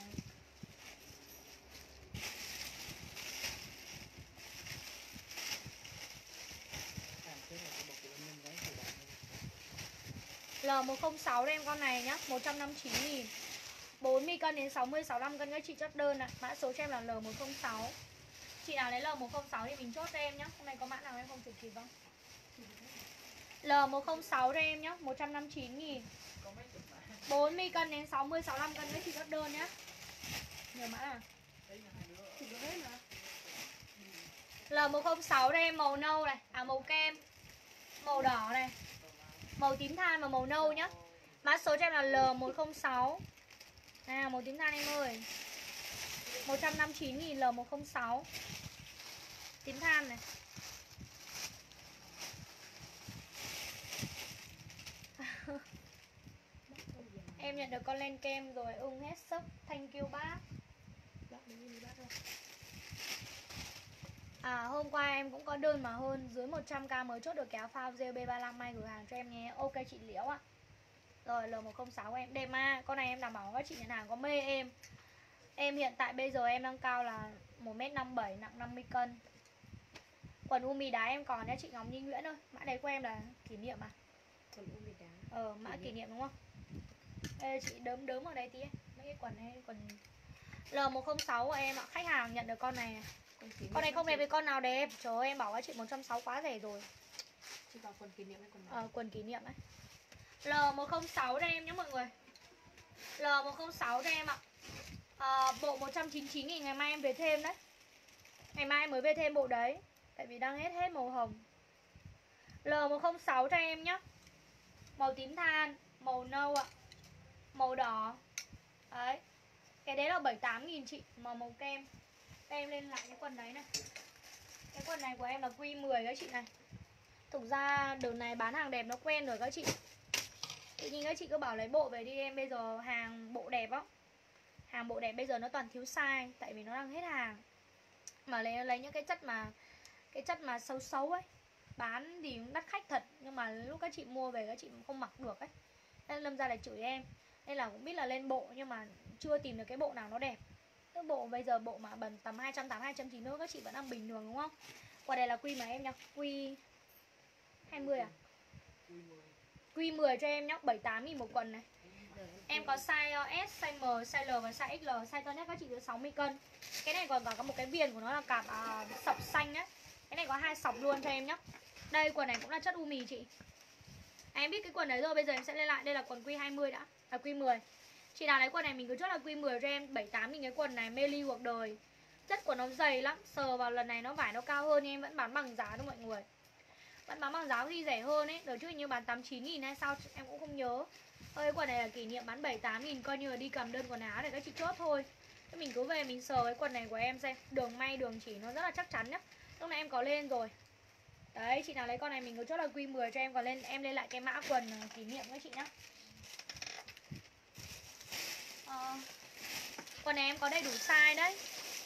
L một không sáu đây em con này nhá, một trăm năm mươi chín nghìn. bốn mươi cân đến sáu mươi sáu mươi lăm cân các chị chốt đơn ạ. À. Mã số cho em là L một không sáu. Chị nào lấy L một không sáu thì mình chốt cho em nhá. Hôm nay có mã nào em không chụp kịp không? L một không sáu cho em nhá, một trăm năm mươi chín nghìn. bốn mươi cân đến sáu mươi sáu mươi lăm cân các chị chốt đơn nhá. Nhiều mã à? Chụp được hết mà. L một không sáu đây em, màu nâu này, à màu kem, màu đỏ này, màu tím than và màu nâu nhá. Mã số cho em là L một không sáu. À màu tím than em ơi. một trăm năm mươi chín nghìn L một không sáu. Tím than này. Em nhận được con len kem rồi, ưng hết sức. Thank you bác. À hôm qua em cũng có đơn mà hơn dưới một trăm k mới chốt được cái áo phao gel B ba mươi lăm, may gửi hàng cho em nhé. Ok chị Liễu ạ. Rồi L một không sáu của em đẹp mà. Con này em đảm bảo các chị nhận hàng có mê em. Em hiện tại bây giờ em đang cao là một mét năm mươi bảy, nặng năm mươi cân. Quần Umi đá em còn nhá chị Ngọc Như Nguyễn ơi. Mã đấy của em là kỷ niệm à? Quần Umi đá. Ờ mã kỷ, kỷ niệm đúng không? Ê chị đớm đớm ở đây tí ấy. Mấy cái quần này quần L một không sáu của em ạ. Khách hàng nhận được con này. Con, con này không đẹp với con nào đẹp. Trời ơi em bảo các chị một trăm sáu mươi quá rẻ rồi. Chị bảo quần kỷ niệm hay quần nào? Ờ quần kỷ niệm ấy. L một không sáu cho em nhé mọi người. L một không sáu cho em ạ. À, bộ một trăm chín mươi chín nghìn ngày mai em về thêm đấy. Ngày mai em mới về thêm bộ đấy. Tại vì đang hết hết màu hồng. L một không sáu cho em nhé. Màu tím than, màu nâu ạ, màu đỏ. Đấy. Cái đấy là bảy mươi tám nghìn chị. Màu màu kem. Em lên lại cái quần đấy này. Cái quần này của em là quy mười các chị này. Thực ra đợt này bán hàng đẹp nó quen rồi các chị. Tự nhiên các chị cứ bảo lấy bộ về đi em. Bây giờ hàng bộ đẹp á, hàng bộ đẹp bây giờ nó toàn thiếu size. Tại vì nó đang hết hàng. Mà lấy, lấy những cái chất mà cái chất mà xấu xấu ấy, bán thì đắt khách thật. Nhưng mà lúc các chị mua về các chị không mặc được ấy. Nên Lâm ra lại chửi em. Nên là cũng biết là lên bộ nhưng mà chưa tìm được cái bộ nào nó đẹp. Cái bộ bây giờ bộ mà bần tầm hai trăm tám mươi, hai trăm chín mươi các chị vẫn đang bình thường đúng không? Qua đây là quy mà em nhá. Quy hai mươi à? Quy mười cho em nhá, bảy mươi tám nghìn một quần này. Em có size S, size M, size L và size ích lờ. Size to nhất các chị được sáu mươi cân. Cái này còn có một cái viền của nó là cạp à, sọc xanh á. Cái này có hai sọc luôn cho em nhá. Đây quần này cũng là chất umi chị. À, em biết cái quần đấy rồi, bây giờ em sẽ lên lại. Đây là quần quy hai mươi đã, à quy mười. Chị nào lấy quần này mình cứ chốt là quy mười cho em. Bảy mươi tám nghìn cái quần này, mê ly cuộc đời. Chất của nó dày lắm. Sờ vào lần này nó vải nó cao hơn nhưng em vẫn bán bằng giá thôi mọi người. Vẫn bán bằng giá gì rẻ hơn ấy. Đợt trước như bán tám mươi chín nghìn hay sao em cũng không nhớ. Ơi quần này là kỷ niệm bán bảy mươi tám nghìn, coi như là đi cầm đơn quần áo để các chị chốt thôi. Thế mình cứ về mình sờ cái quần này của em xem. Đường may đường chỉ nó rất là chắc chắn nhá. Lúc này em có lên rồi. Đấy, chị nào lấy con này mình cứ chốt là quy mười cho em. Còn lên em lên lại cái mã quần kỷ niệm các chị nhá. ờ, Quần này em có đầy đủ size đấy.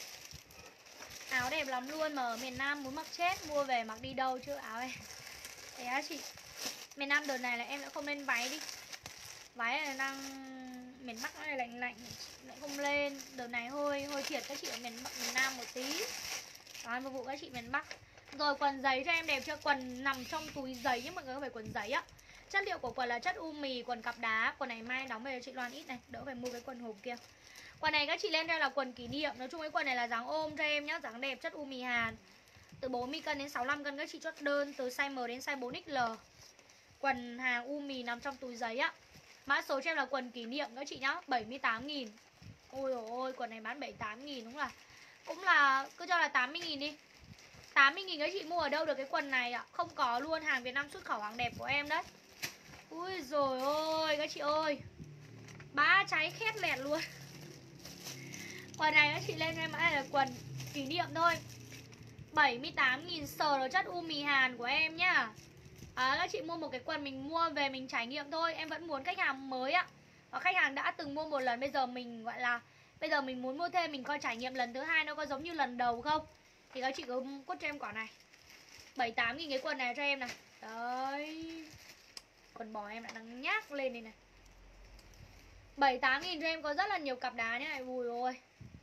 Áo đẹp lắm luôn mà ở miền Nam muốn mặc chết, mua về mặc đi đâu chứ áo này. Thế á chị. Miền Nam đợt này là em đã không lên váy đi. Váy là đang miền Bắc nó này lạnh lạnh lại không lên. Đợt này hơi hơi thiệt các chị ở miền Bắc, miền Nam một tí. Đó, một vụ các chị miền Bắc. Rồi quần giấy cho em đẹp chưa? Quần nằm trong túi giấy nhưng mọi người không phải quần giấy á. Chất liệu của quần là chất u mì, quần cặp đá. Quần này mai đóng về cho chị Loan ít này, đỡ phải mua cái quần hộp kia. Quần này các chị lên đây là quần kỷ niệm. Nói chung cái quần này là dáng ôm cho em nhá, dáng đẹp, chất u mì Hàn. Từ bốn mươi cân đến sáu mươi lăm cân các chị chốt đơn. Từ size M đến size bốn X L. Quần hàng u mì nằm trong túi giấy á. Mã số cho em là quần kỷ niệm các chị nhá, bảy mươi tám nghìn. Ôi dồi ôi, quần này bán bảy mươi tám nghìn đúng là cũng là, cứ cho là tám mươi nghìn đi. tám mươi nghìn các chị mua ở đâu được cái quần này ạ? Không có luôn, hàng Việt Nam xuất khẩu, hàng đẹp của em đấy. Ui dồi ôi, các chị ơi, bá cháy khét lẹt luôn. Quần này các chị lên cho em mã là quần kỷ niệm thôi, bảy mươi tám nghìn, sờ là chất u mì Hàn của em nhá. À, các chị mua một cái quần mình mua về mình trải nghiệm thôi. Em vẫn muốn khách hàng mới ạ. Và khách hàng đã từng mua một lần, bây giờ mình gọi là bây giờ mình muốn mua thêm, mình coi trải nghiệm lần thứ hai nó có giống như lần đầu không. Thì các chị cứ quất cho em quả này, bảy mươi tám nghìn cái quần này cho em này. Đấy, quần bò em lại đang nhác lên đây này. Bảy mươi tám nghìn cho em có rất là nhiều cặp đá như này. Ui ôi,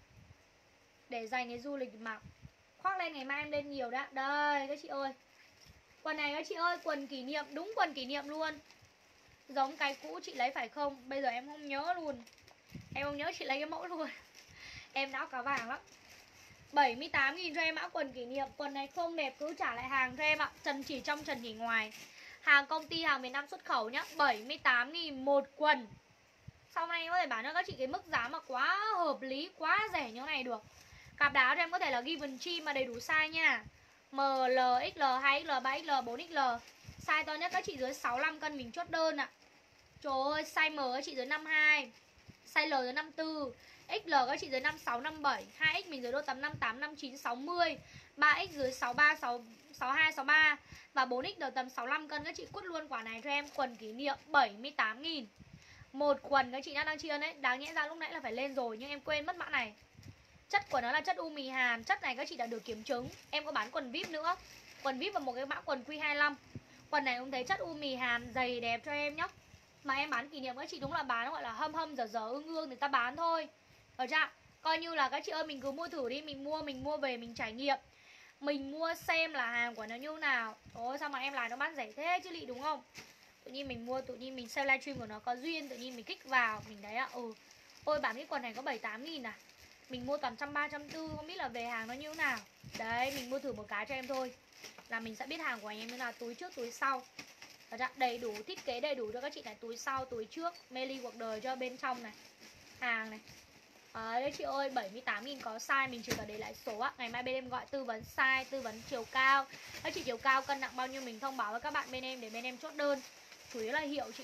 để dành cái du lịch mặc, khoác lên ngày mai em lên nhiều đã. Đây các chị ơi, quần này các chị ơi, quần kỷ niệm, đúng quần kỷ niệm luôn. Giống cái cũ chị lấy phải không? Bây giờ em không nhớ luôn. Em không nhớ chị lấy cái mẫu luôn. Em não cá vàng lắm. Bảy mươi tám nghìn cho em mã quần kỷ niệm. Quần này không đẹp cứ trả lại hàng cho em ạ. Trần chỉ trong, trần chỉ ngoài. Hàng công ty, hàng miền Nam xuất khẩu nhá. Bảy mươi tám nghìn một quần. Sau này em có thể bán cho các chị cái mức giá mà quá hợp lý, quá rẻ như thế này được. Cặp đá cho em có thể là Givenchy mà đầy đủ size nha. M, L, X L, hai X L, ba X L, bốn X L. Size to nhất các chị dưới sáu mươi lăm cân mình chốt đơn ạ. Trời ơi, size M các chị dưới năm mươi hai, size L dưới năm mươi tư, ích lờ các chị dưới năm mươi sáu, năm mươi bảy, hai X mình dưới độ tầm năm mươi tám, năm mươi chín, sáu mươi, ba X dưới sáu mươi ba, sáu mươi hai, sáu mươi ba và bốn X đầu tầm sáu mươi lăm cân. Các chị quất luôn quả này cho em, quần kỷ niệm bảy mươi tám nghìn. Một quần các chị đã đang chi ân đấy. Đáng nhẽ ra lúc nãy là phải lên rồi nhưng em quên mất mã này. Chất của nó là chất u mì Hàn. Chất này các chị đã được kiểm chứng. Em có bán quần vê i pê nữa. Quần vê i pê và một cái mã quần Q hai mươi lăm. Quần này cũng thấy chất u mì Hàn, dày đẹp cho em nhá. Mà em bán kỷ niệm các chị đúng là bán gọi là hâm hâm dở dở ương ương người ta bán thôi. Ở chưa? Coi như là các chị ơi mình cứ mua thử đi. Mình mua, mình mua về mình trải nghiệm. Mình mua xem là hàng của nó như nào. Ôi sao mà em lại nó bán rẻ thế chứ lị, đúng không? Tự nhiên mình mua, tự nhiên mình xem livestream của nó có duyên, tự nhiên mình kích vào. Mình đấy ạ, ừ ôi bán cái quần này có bảy mươi tám nghìn à. Mình mua toàn trăm ba, trăm tư, không biết là về hàng nó như thế nào. Đấy, mình mua thử một cái cho em thôi là mình sẽ biết hàng của anh em như là túi trước, túi sau. Đầy đủ, thiết kế đầy đủ cho các chị này. Túi sau, túi trước, mê ly cuộc đời cho bên trong này. Hàng này. Đấy chị ơi, bảy mươi tám nghìn có size. Mình chỉ cần để lại số á. Ngày mai bên em gọi tư vấn size, tư vấn chiều cao. Các chị chiều cao cân nặng bao nhiêu mình thông báo với các bạn bên em để bên em chốt đơn. Chủ yếu là hiệu chị.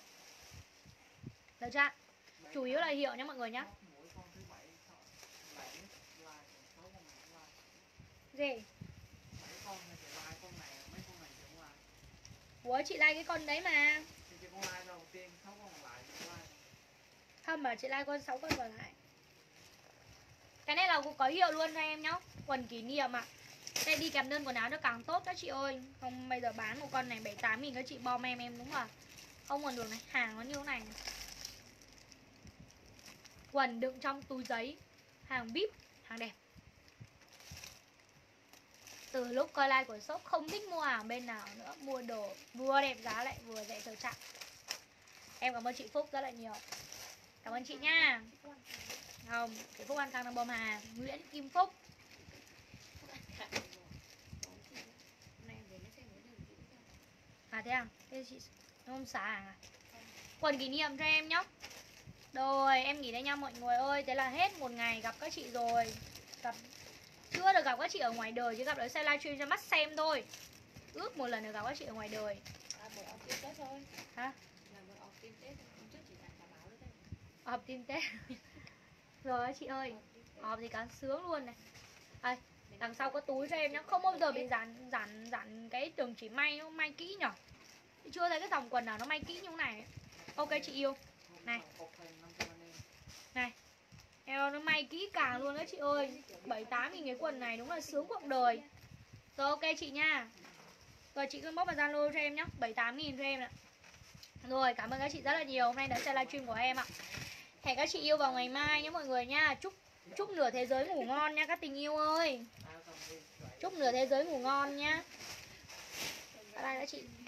Được chưa? Chủ yếu là hiệu nhé mọi người nhá. Gì? Ủa chị like cái con đấy mà. Không mà chị like con sáu con còn lại. Cái này là cũng có hiệu luôn cho em nhá. Quần kỷ niệm ạ. À. Đây đi kèm đơn quần áo nó càng tốt các chị ơi. Không bây giờ bán một con này bảy mươi tám nghìn các chị bom em em đúng là không còn được này. Hàng nó như thế này. Quần đựng trong túi giấy. Hàng vê i pê, hàng đẹp. Từ lúc coi live của shop không thích mua hàng bên nào nữa. Mua đồ vừa đẹp giá lại vừa rẻ thời trạng. Em cảm ơn chị Phúc rất là nhiều. Cảm ơn chị nha. Không, chị Phúc An Khang đang bom hàng. Nguyễn Kim Phúc. À thế à? Thế chị không xả hàng à? Quần kỷ niệm cho em nhá. Rồi em nghỉ đây nha mọi người ơi. Thế là hết một ngày gặp các chị rồi. Gặp chưa được gặp các chị ở ngoài đời, chứ gặp ở xem livestream cho mắt xem thôi. Ước một lần được gặp các chị ở ngoài đời. À, mới off team Tết thôi. Hả? Là mới off team Tết, hôm trước chỉ tặng cả báo đấy. Off team Tết. Rồi chị ơi, họp thì càng sướng luôn này. Đây, đằng sau có túi cho em nhá, không bao giờ bị dán dán dán cái đường chỉ may, nó may kỹ nhở. Chị chưa thấy cái dòng quần nào nó may kỹ như thế này. Ok chị yêu. Này. Này. Eo nó may kỹ càng luôn đấy chị ơi. bảy tám nghìn cái quần này đúng là sướng cuộc đời. Rồi ok chị nha. Rồi chị cứ bóc vào Zalo cho em nhá, bảy tám nghìn cho em ạ. Rồi cảm ơn các chị rất là nhiều hôm nay đã xem livestream của em ạ. Hẹn các chị yêu vào ngày mai nhé mọi người nha. Chúc chúc nửa thế giới ngủ ngon nha các tình yêu ơi. Chúc nửa thế giới ngủ ngon nhá. Bye bye các chị.